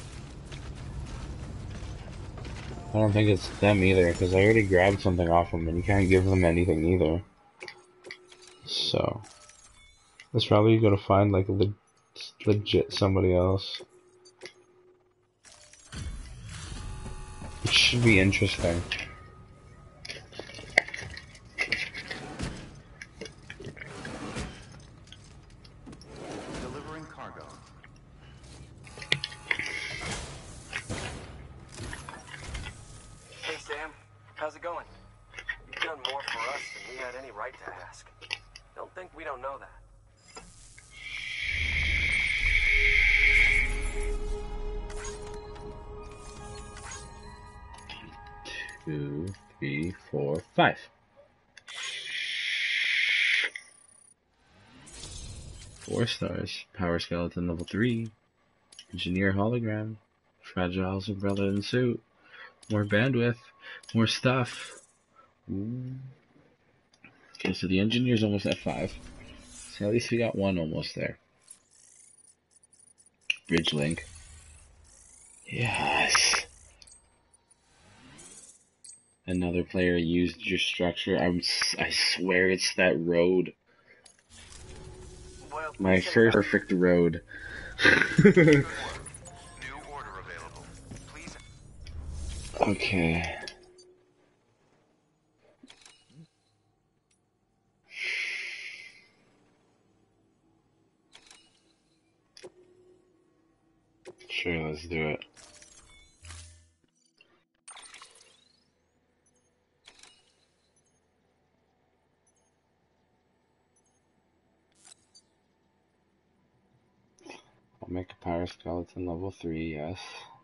I don't think it's them either, because I already grabbed something off them, and you can't give them anything either. So, that's probably gonna find like le legit somebody else. It should be interesting.
Delivering cargo.
Hey, Sam. How's it going? You've done more for us than we had any right to ask. Don't think we don't know that.
Two, three, four, five. Four stars. Power skeleton level three. Engineer hologram. Fragile umbrella and suit. More bandwidth. More stuff. Ooh. Okay, so the engineer's almost at five. So at least we got one almost there. Bridge link. Yes. Another player used your structure. I'm, I swear it's that road.
Well,
My first perfect road.
New order available. Please.
Okay. Sure, let's do it. I'll make a power skeleton level three, yes.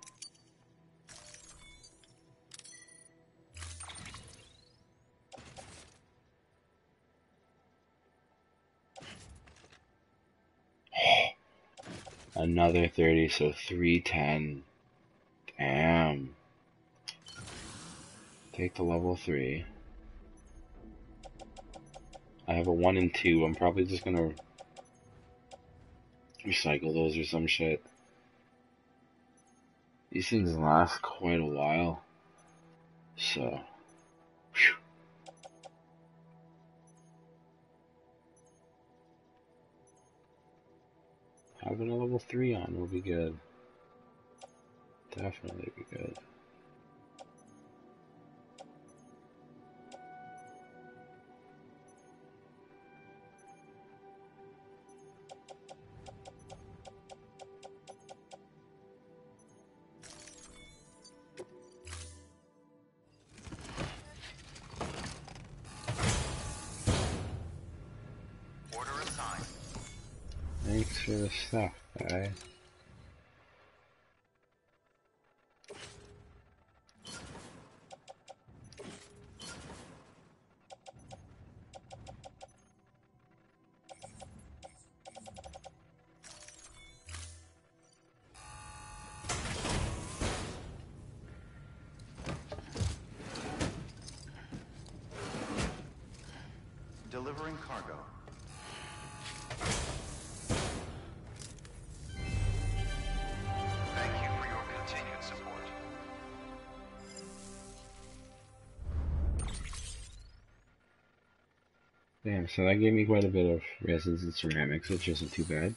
Another thirty, so three ten. Damn. Take the level three. I have a one and two. I'm probably just gonna recycle those or some shit. These things last quite a while. So. Whew. Having a level three on will be good. Definitely be good.
Order assigned.
Thanks for the stuff, guy.
Delivering cargo. Thank you for your continued support.
Damn, so that gave me quite a bit of resins and ceramics, which isn't too bad.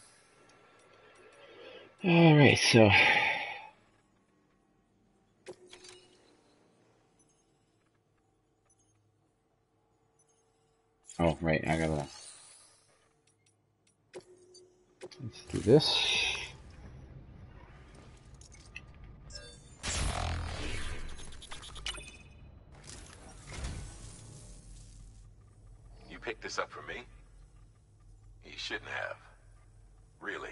Alright, so... Oh, right, I gotta... Let's do this.
You picked this up for me? You shouldn't have. Really.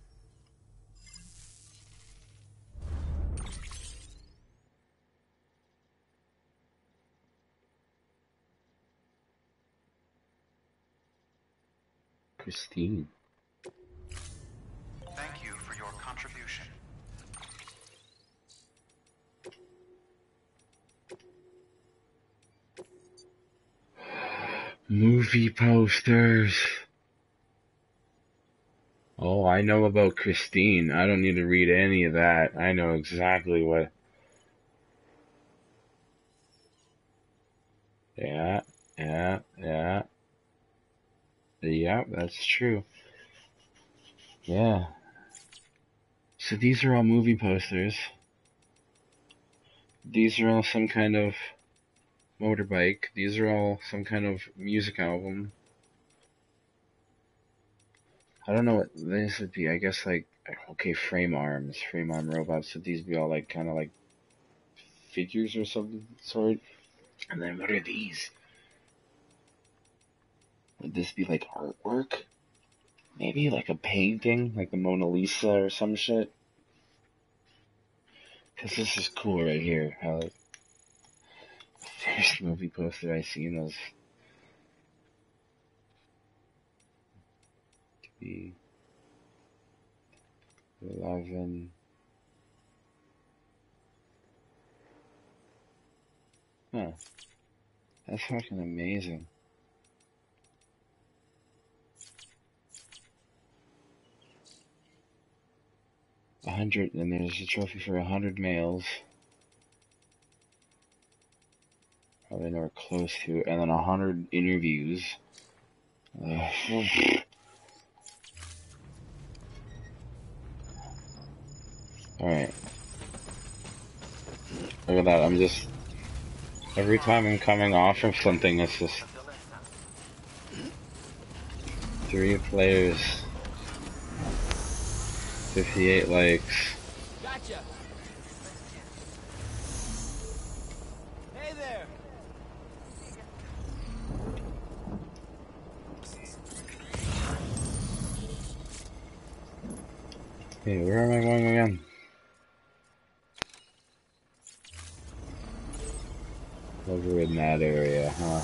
Christine.
Thank you for your contribution.
Movie posters. Oh, I know about Christine. I don't need to read any of that. I know exactly what... Yeah, yeah, yeah. Yeah, that's true. Yeah. So these are all movie posters. These are all some kind of motorbike. These are all some kind of music album. I don't know what this would be. I guess like, okay, frame arms, frame arm robots. Would these be all like kind of like figures or some sort? And then what are these? Would this be like artwork? Maybe like a painting, like the Mona Lisa or some shit? Cause this is cool right here. How like, the first movie poster I seen was to be eleven. Huh. That's fucking amazing. A hundred, and there's a trophy for a hundred males. Probably nowhere close to, and then a hundred interviews. Uh, Alright. Look at that, I'm just... Every time I'm coming off of something, it's just... Three players. fifty-eight likes.
Gotcha. Hey there.
Hey, where am I going again? Over in that area, huh?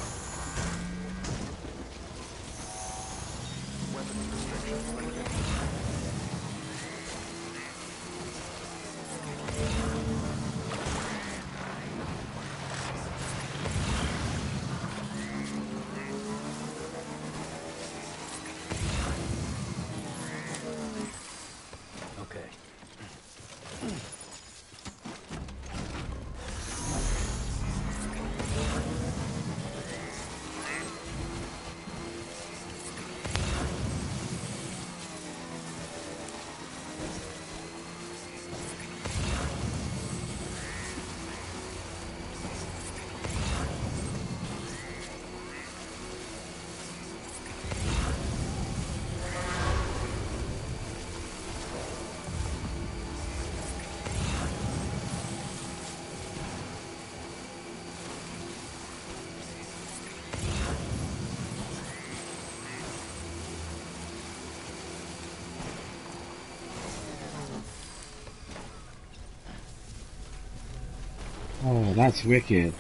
Oh, that's wicked.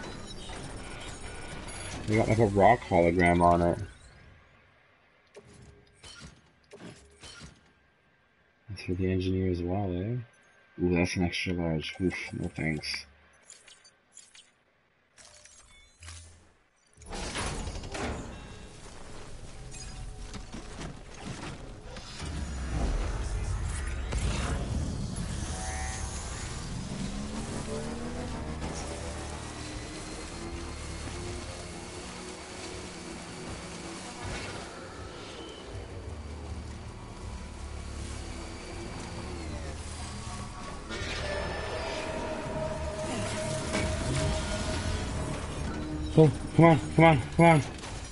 They got like a rock hologram on it. That's for the engineer as well, eh? Ooh, that's an extra large. Oof, no thanks. Oh, come on, come on, come on.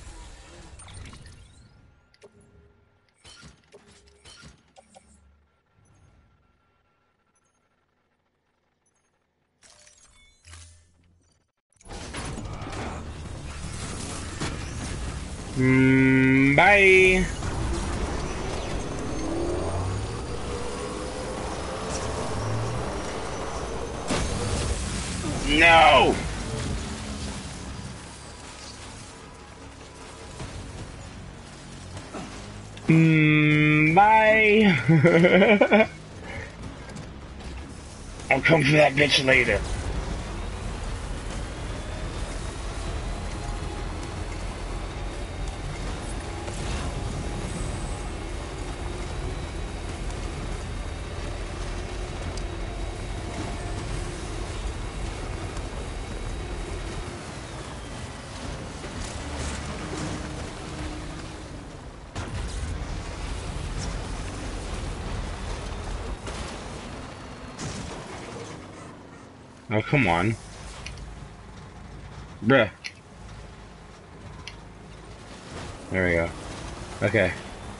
Mm, bye. No. Mm, bye. I'll come for that bitch later. Oh, come on. Bruh. There we go. Okay.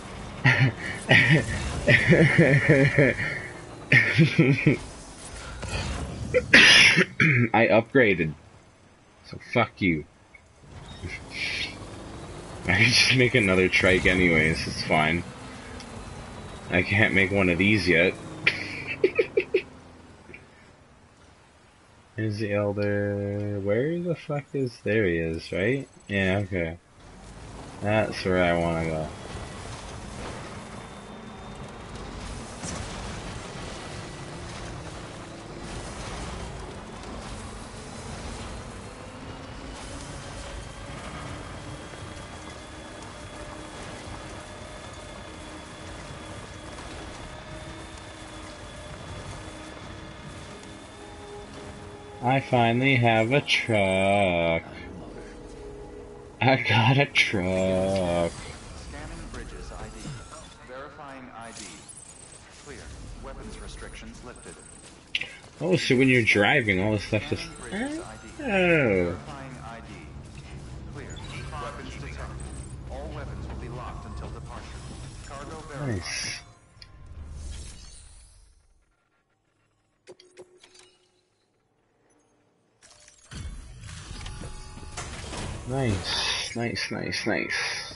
I upgraded. So fuck you. I can just make another trike anyways, it's fine. I can't make one of these yet. Is the elder... Where the fuck is... There he is, right? Yeah, okay. That's where I wanna go. I finally have a truck. I got a truck.
Scanning Bridges I D. Verifying I D. Clear. Weapons restrictions lifted.
Oh, so when you're driving, all this stuff just...
Bridges I D.
Oh.
Verifying I D. Clear. Weapons detected. All weapons will be locked until departure. Cargo verified.
Nice. Nice, nice, nice, nice.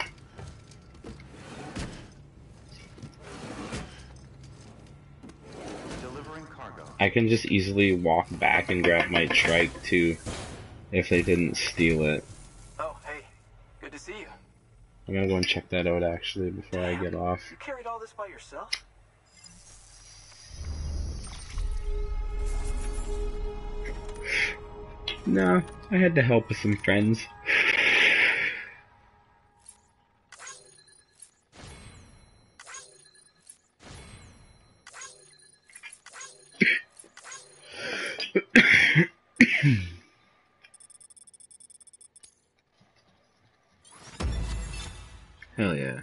Delivering cargo.
I can just easily walk back and grab my trike too, if they didn't steal it.
Oh, hey. Good to see you.
I'm gonna go and check that out actually before I get off.
You carried all this by yourself?
No, I had to help with some friends. Hell yeah.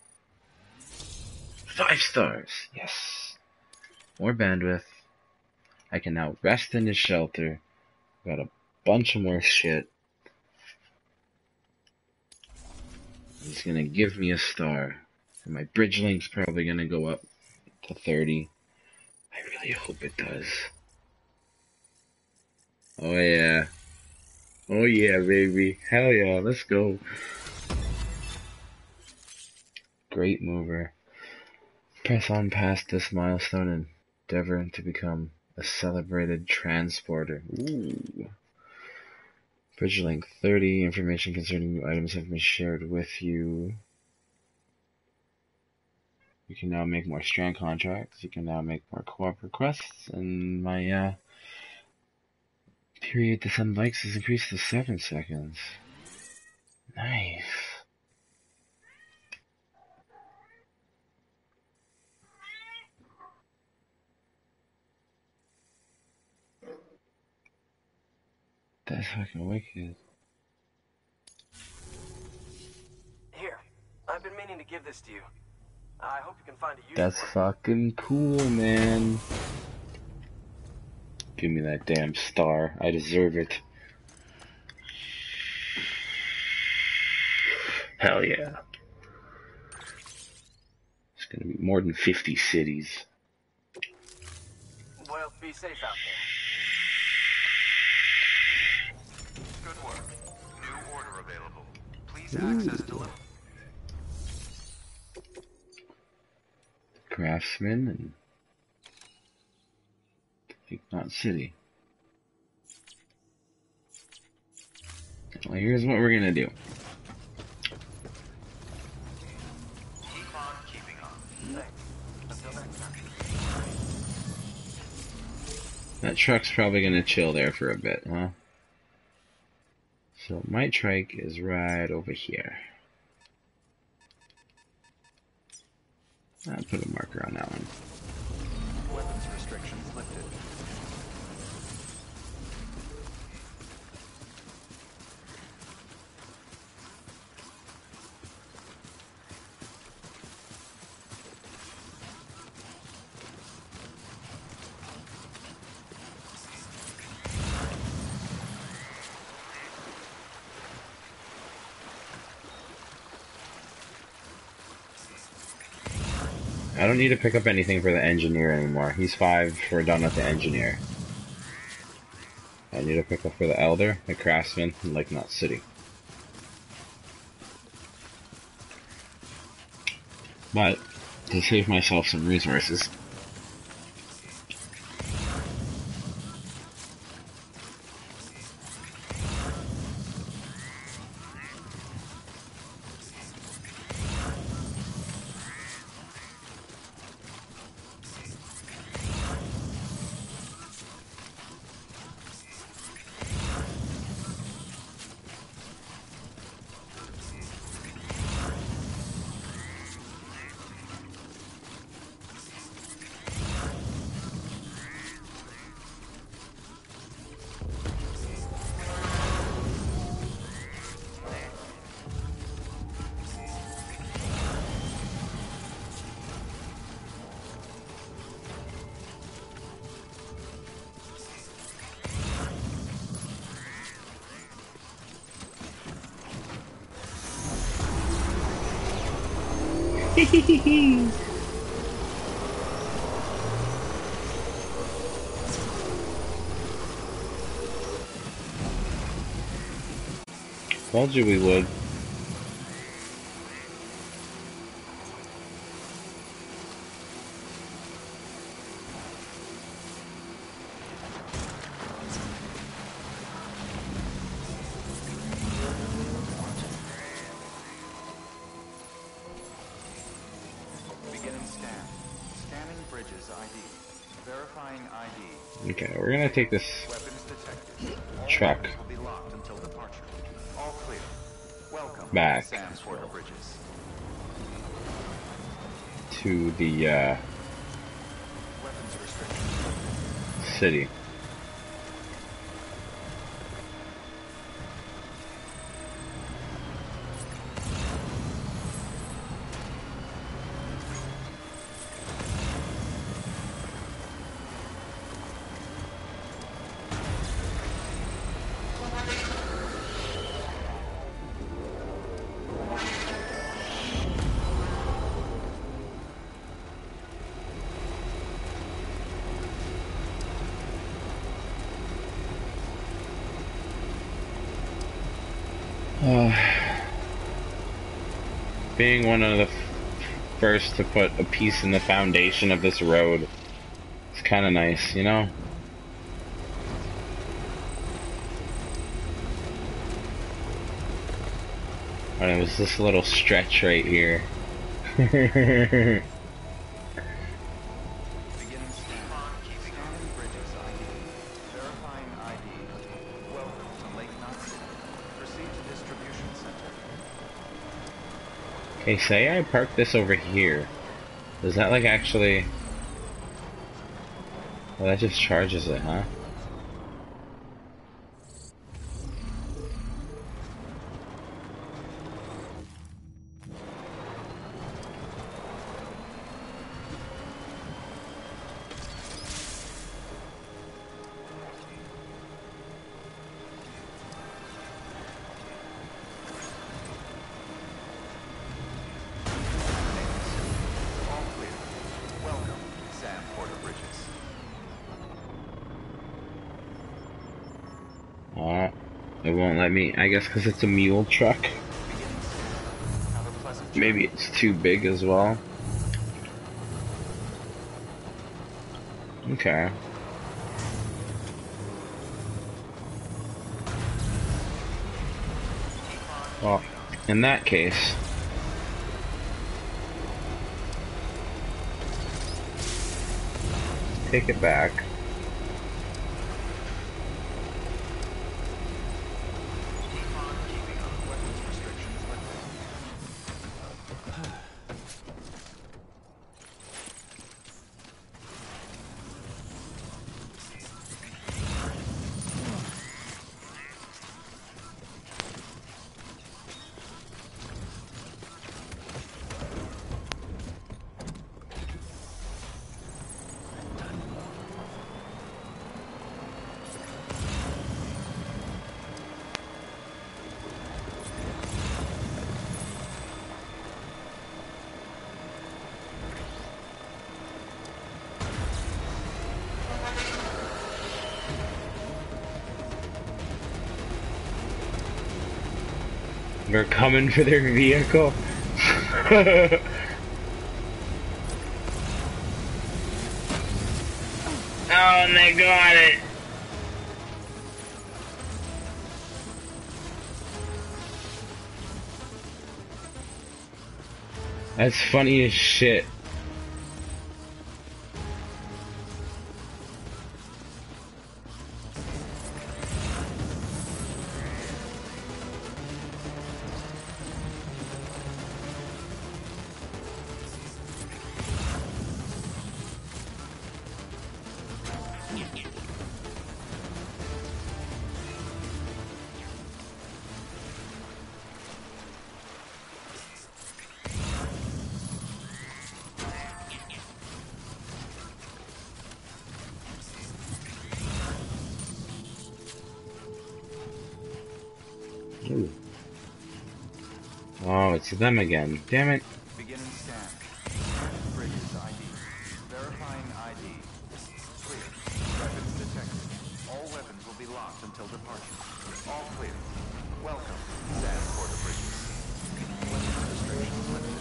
Five stars, yes. More bandwidth. I can now rest in the shelter. Got a bunch of more shit. He's gonna give me a star. And my bridge link's probably gonna go up to thirty. I really hope it does. Oh yeah. Oh yeah, baby. Hell yeah, let's go. Great mover. Press on past this milestone and endeavor to become a celebrated transporter. Ooh. Bridge link thirty. Information concerning new items have been shared with you. You can now make more strand contracts. You can now make more co-op requests. And my uh, period to send likes is increased to seven seconds. Nice. That's fucking wicked.
Here. I've been meaning to give this to you. I hope you can find a use
That's
for it.
fucking cool, man. Give me that damn star. I deserve it. Hell yeah. It's gonna be more than fifty cities.
Well, be safe out there.
Good work. New order available. Please access delivery.
Craftsman and Not City. Well, here's what we're gonna do.
Keep on keeping on. Thanks. Until next time.
That truck's probably gonna chill there for a bit, huh? So my trike is right over here. I'll put a marker on that one.
Weapons restrictions lifted.
I don't need to pick up anything for the engineer anymore. He's five, we're done with the engineer. I need to pick up for the elder, the craftsman, and like Knot City. But, to save myself some resources, told you we would.
Beginning scan. Scanning bridges I D. Verifying I D.
Okay, we're gonna take this
Weapons detected. All
truck
weapons will be locked until departure. All clear. Welcome
back
to Sam's Porter Bridges.
to the uh,
Weapons restricted.
city. Uh, being one of the f first to put a piece in the foundation of this road, it's kind of nice, you know? And it was this little stretch right here.
Beginning scan. Scanning bridges I D. Verifying I D. Welcome to Lake Knot City. Proceed to distribution center.
Okay, say I park this over here. Does that like actually... Well, that just charges it, huh? It won't let me. I guess because it's a mule truck. Maybe it's too big as well. Okay. Well, in that case, take it back. They're coming for their vehicle. Oh, and they got it. That's funny as shit. Ooh. Oh, it's them again. Damn it.
Beginning scan. Scanning bridges I D. Verifying I D. Clear. Weapons detected. All weapons will be locked until departure. All clear. Welcome. Sand Porter Bridges. Weapons restrictions lifted.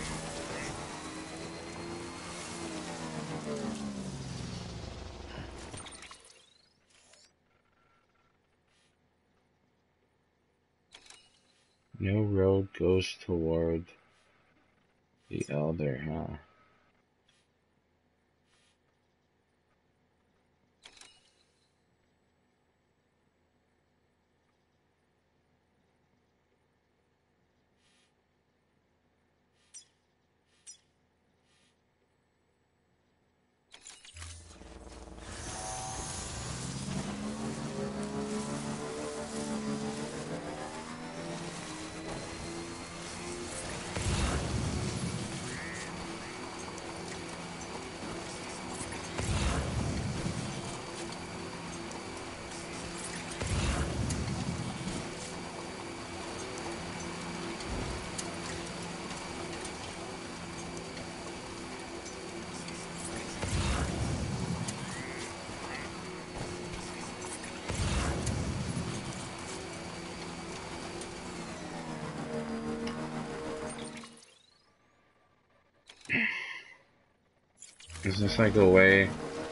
No road goes toward the Elder, huh? Is this like a way?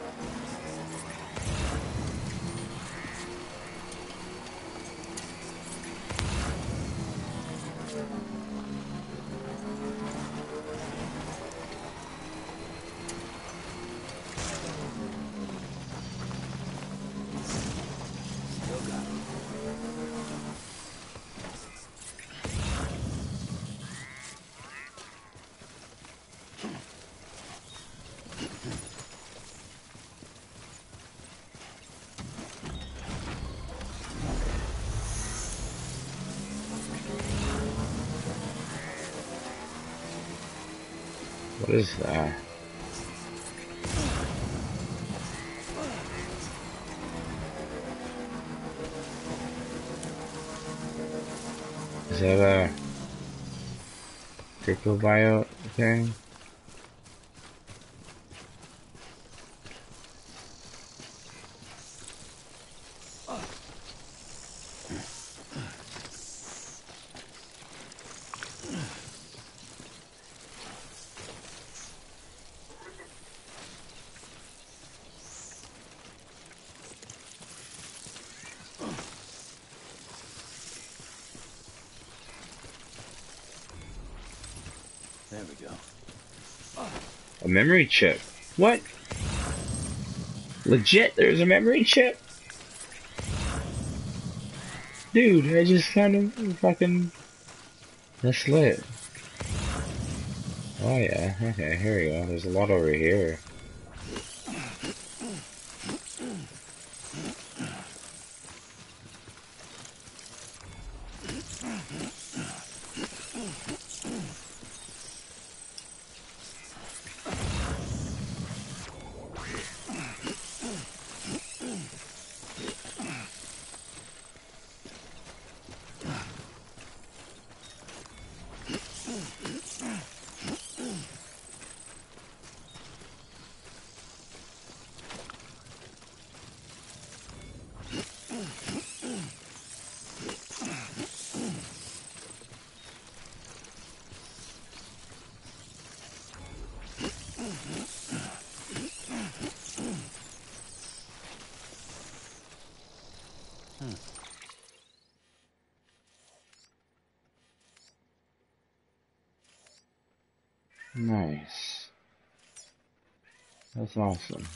What is that? Is that a crypto bio thing?
There we go.
A memory chip. What? Legit, there's a memory chip? Dude, I just kind of fucking... That's lit. Oh yeah, okay, here we go. There's a lot over here. Nice. That's awesome.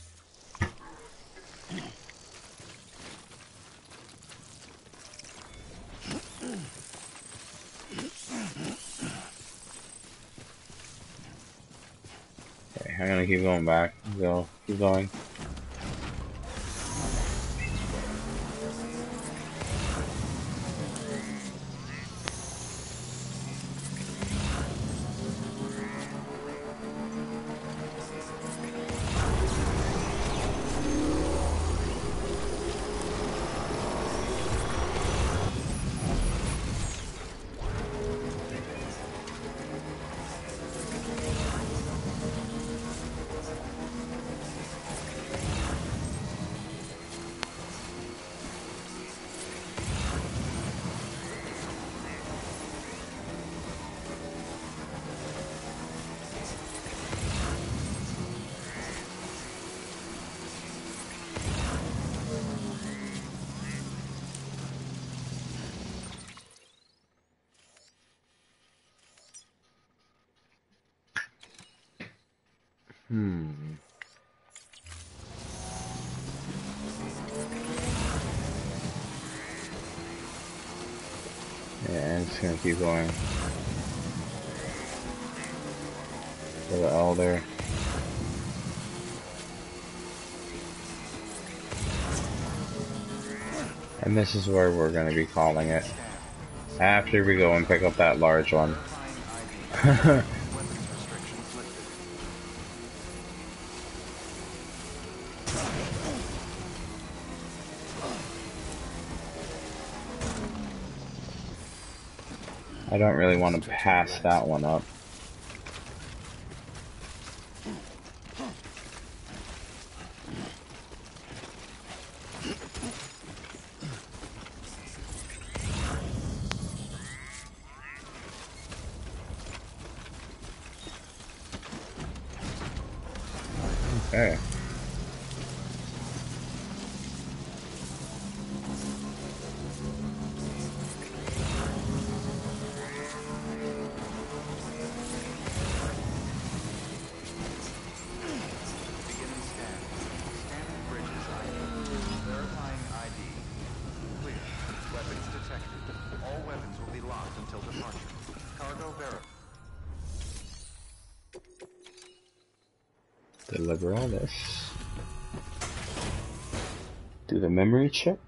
Okay, I'm gonna keep going back. Go, keep going. Hmm. Yeah, I'm just gonna keep going. For the Elder. And this is where we're gonna be calling it. After we go and pick up that large one. I don't really want to pass that one up. Okay. Deliver all this. Do the memory chip.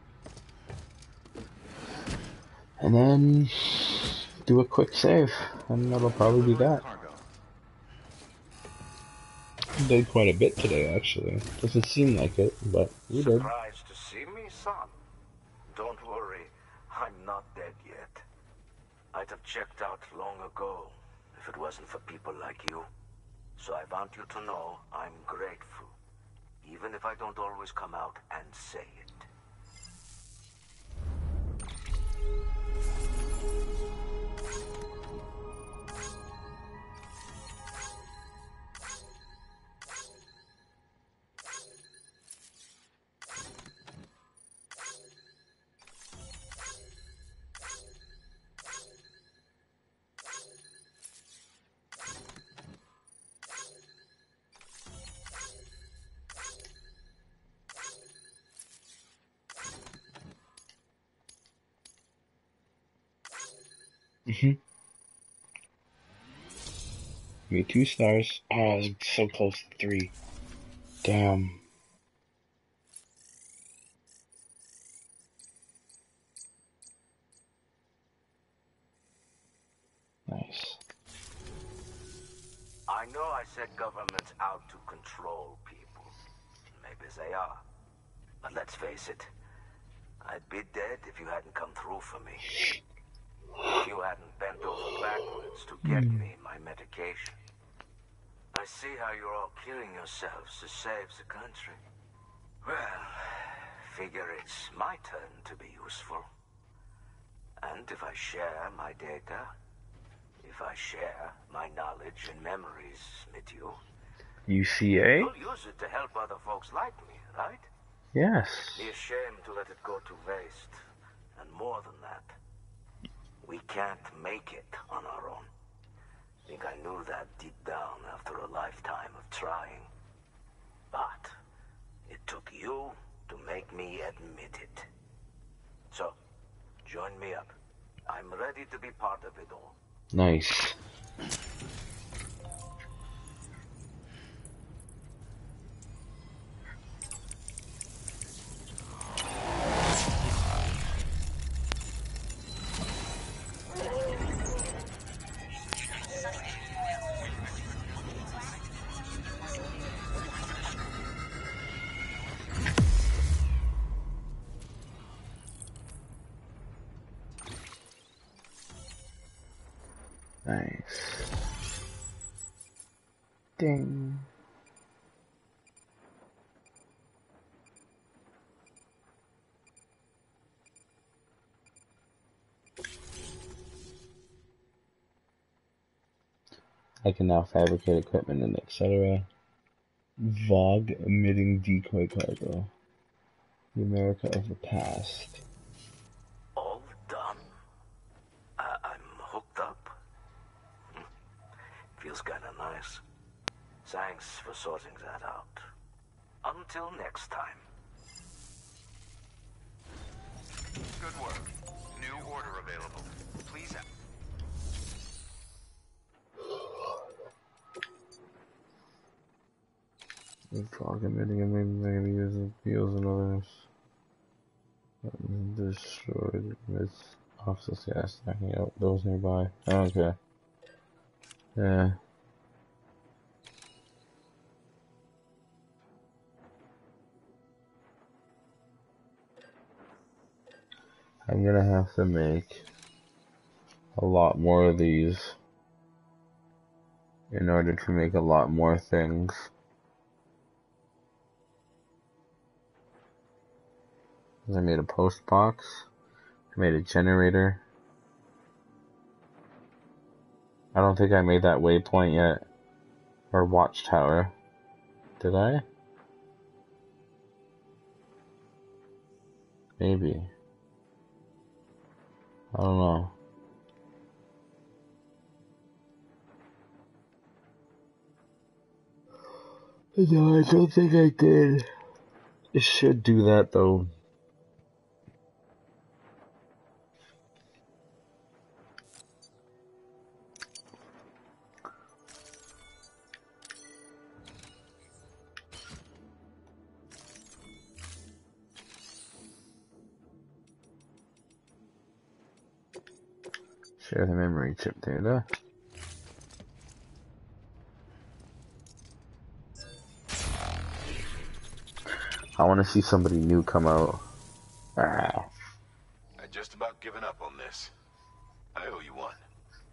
And then do a quick save. And that'll probably be that. Did quite a bit today, actually. Doesn't seem like it, but we did.
Surprised to see me, son? Don't worry, I'm not dead yet. I'd have checked out long ago if it wasn't for people like you. So I want you to know I'm grateful, even if I don't always come out and say it.
Mm-hmm. Me two stars. Oh, I was so close to three. Damn. Nice.
I know I set governments out to control people. Maybe they are. But let's face it. I'd be dead if you hadn't come through for me. If you hadn't bent over backwards to get
Mm.
me my medication. I see how you're all killing yourselves to save the country. Well, figure it's my turn to be useful. And if I share my data, if I share my knowledge and memories with you,
U C A?
you'll use it to help other folks like me, right?
Yes.
Be ashamed to let it go to waste. And more than that, we can't make it on our own. Think I knew that deep down after a lifetime of trying. But it took you to make me admit it. So, join me up. I'm ready to be part of it all.
Nice. Nice. Ding. I can now fabricate equipment and et cetera. Vogue emitting decoy cargo. The America of the past.
All done. I I'm hooked up. Hmm. Feels kinda nice. Thanks for sorting that out. Until next time.
Good work. New order available. Please.
The fog emitting and maybe using wheels and others. Destroyed with officers, yeah, stacking out those nearby. Okay. Yeah. I'm gonna have to make a lot more of these in order to make a lot more things. I made a post box. I made a generator. I don't think I made that waypoint yet. Or watchtower. Did I? Maybe. I don't know. No, I don't think I did. It should do that though. Share the memory chip data. I want to see somebody new come out. Ah.
I just about given up on this. I owe you one.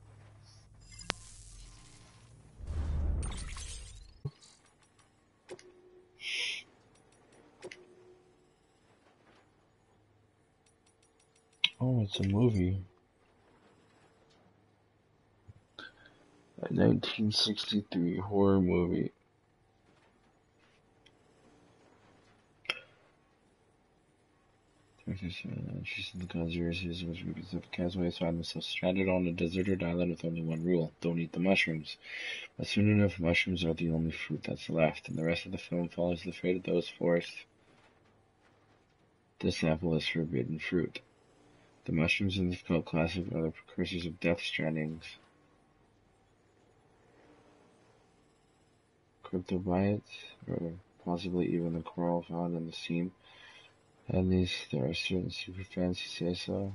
Oh, it's a movie. A nineteen sixty-three horror movie. She's in the conspiracies which because of castaways found themselves stranded on a deserted island with only one rule: don't eat the mushrooms. But soon enough, mushrooms are the only fruit that's left, and the rest of the film follows the fate of those forced to sample this forbidden fruit.
The mushrooms in this cult classic are the precursors of Death Strandings. Cryptobiotes, or possibly even the coral found in the scene. At least there are certain superfans who say so.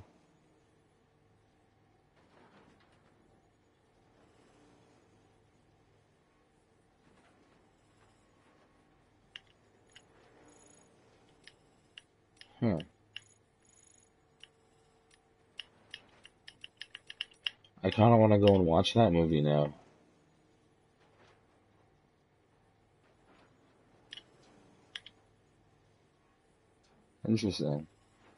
Huh. I kind of want to go and watch that movie now. Interesting.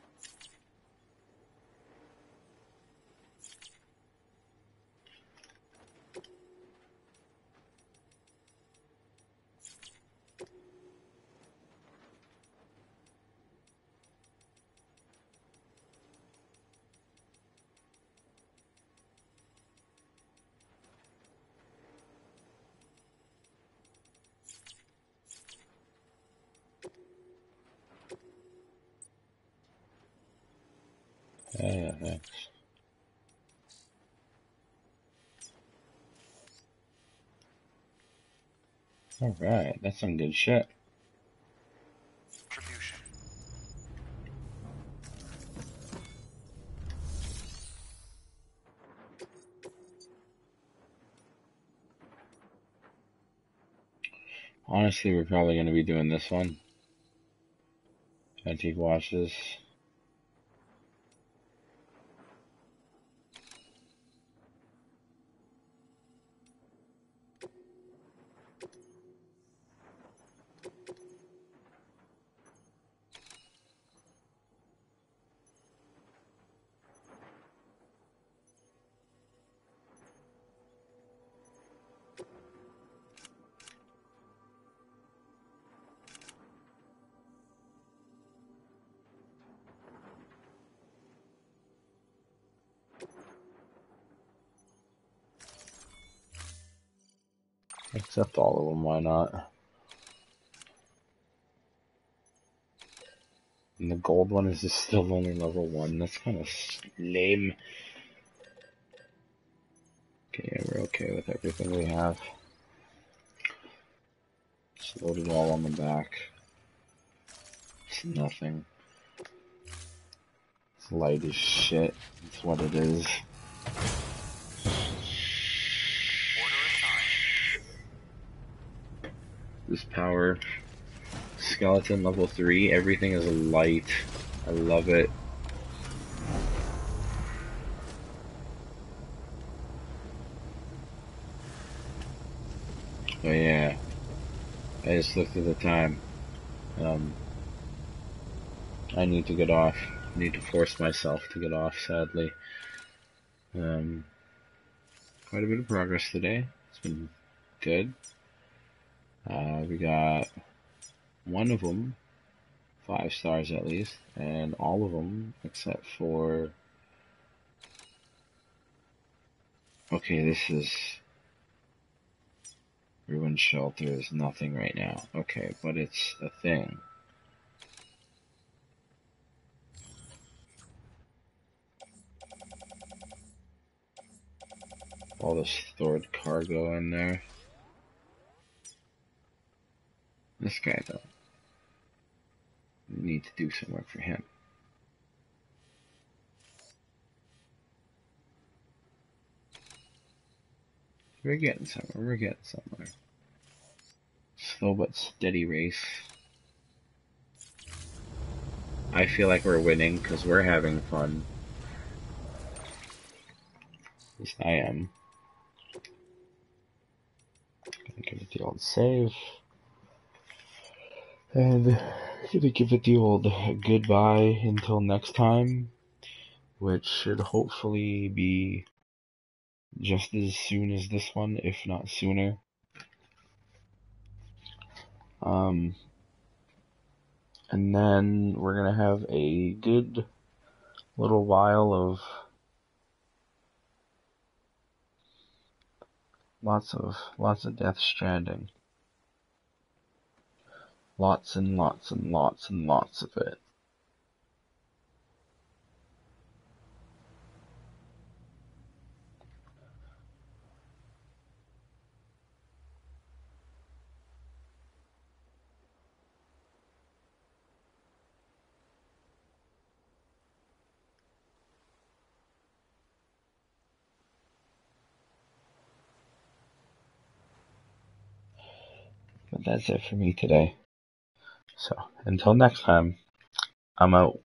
Yeah, thanks. Alright, that's some good shit.
Contribution.
Honestly, we're probably going to be doing this one. Antique watches. Except all of them, why not? And the gold one is just still only level one. That's kind of lame. Okay, yeah, we're okay with everything we have. Just load it all on the back. It's nothing. It's light as shit. It's what it is. This power skeleton level three, everything is light. I love it. Oh yeah, I just looked at the time. Um, I need to get off. I need to force myself to get off, sadly. Um, quite a bit of progress today. It's been good. Uh, we got one of them, five stars at least, and all of them except for... Okay, this is... Ruined Shelter is nothing right now. Okay, but it's a thing. All the stored cargo in there. This guy, though. We need to do some work for him. We're getting somewhere. We're getting somewhere. Slow but steady race. I feel like we're winning because we're having fun. At least I am. Gonna give it the old save. And gonna give it the old goodbye until next time. Which should hopefully be just as soon as this one, if not sooner. Um, and then we're gonna have a good little while of lots of lots of Death Stranding. Lots and lots and lots and lots of it. that's it for me today. So, until next time, I'm out.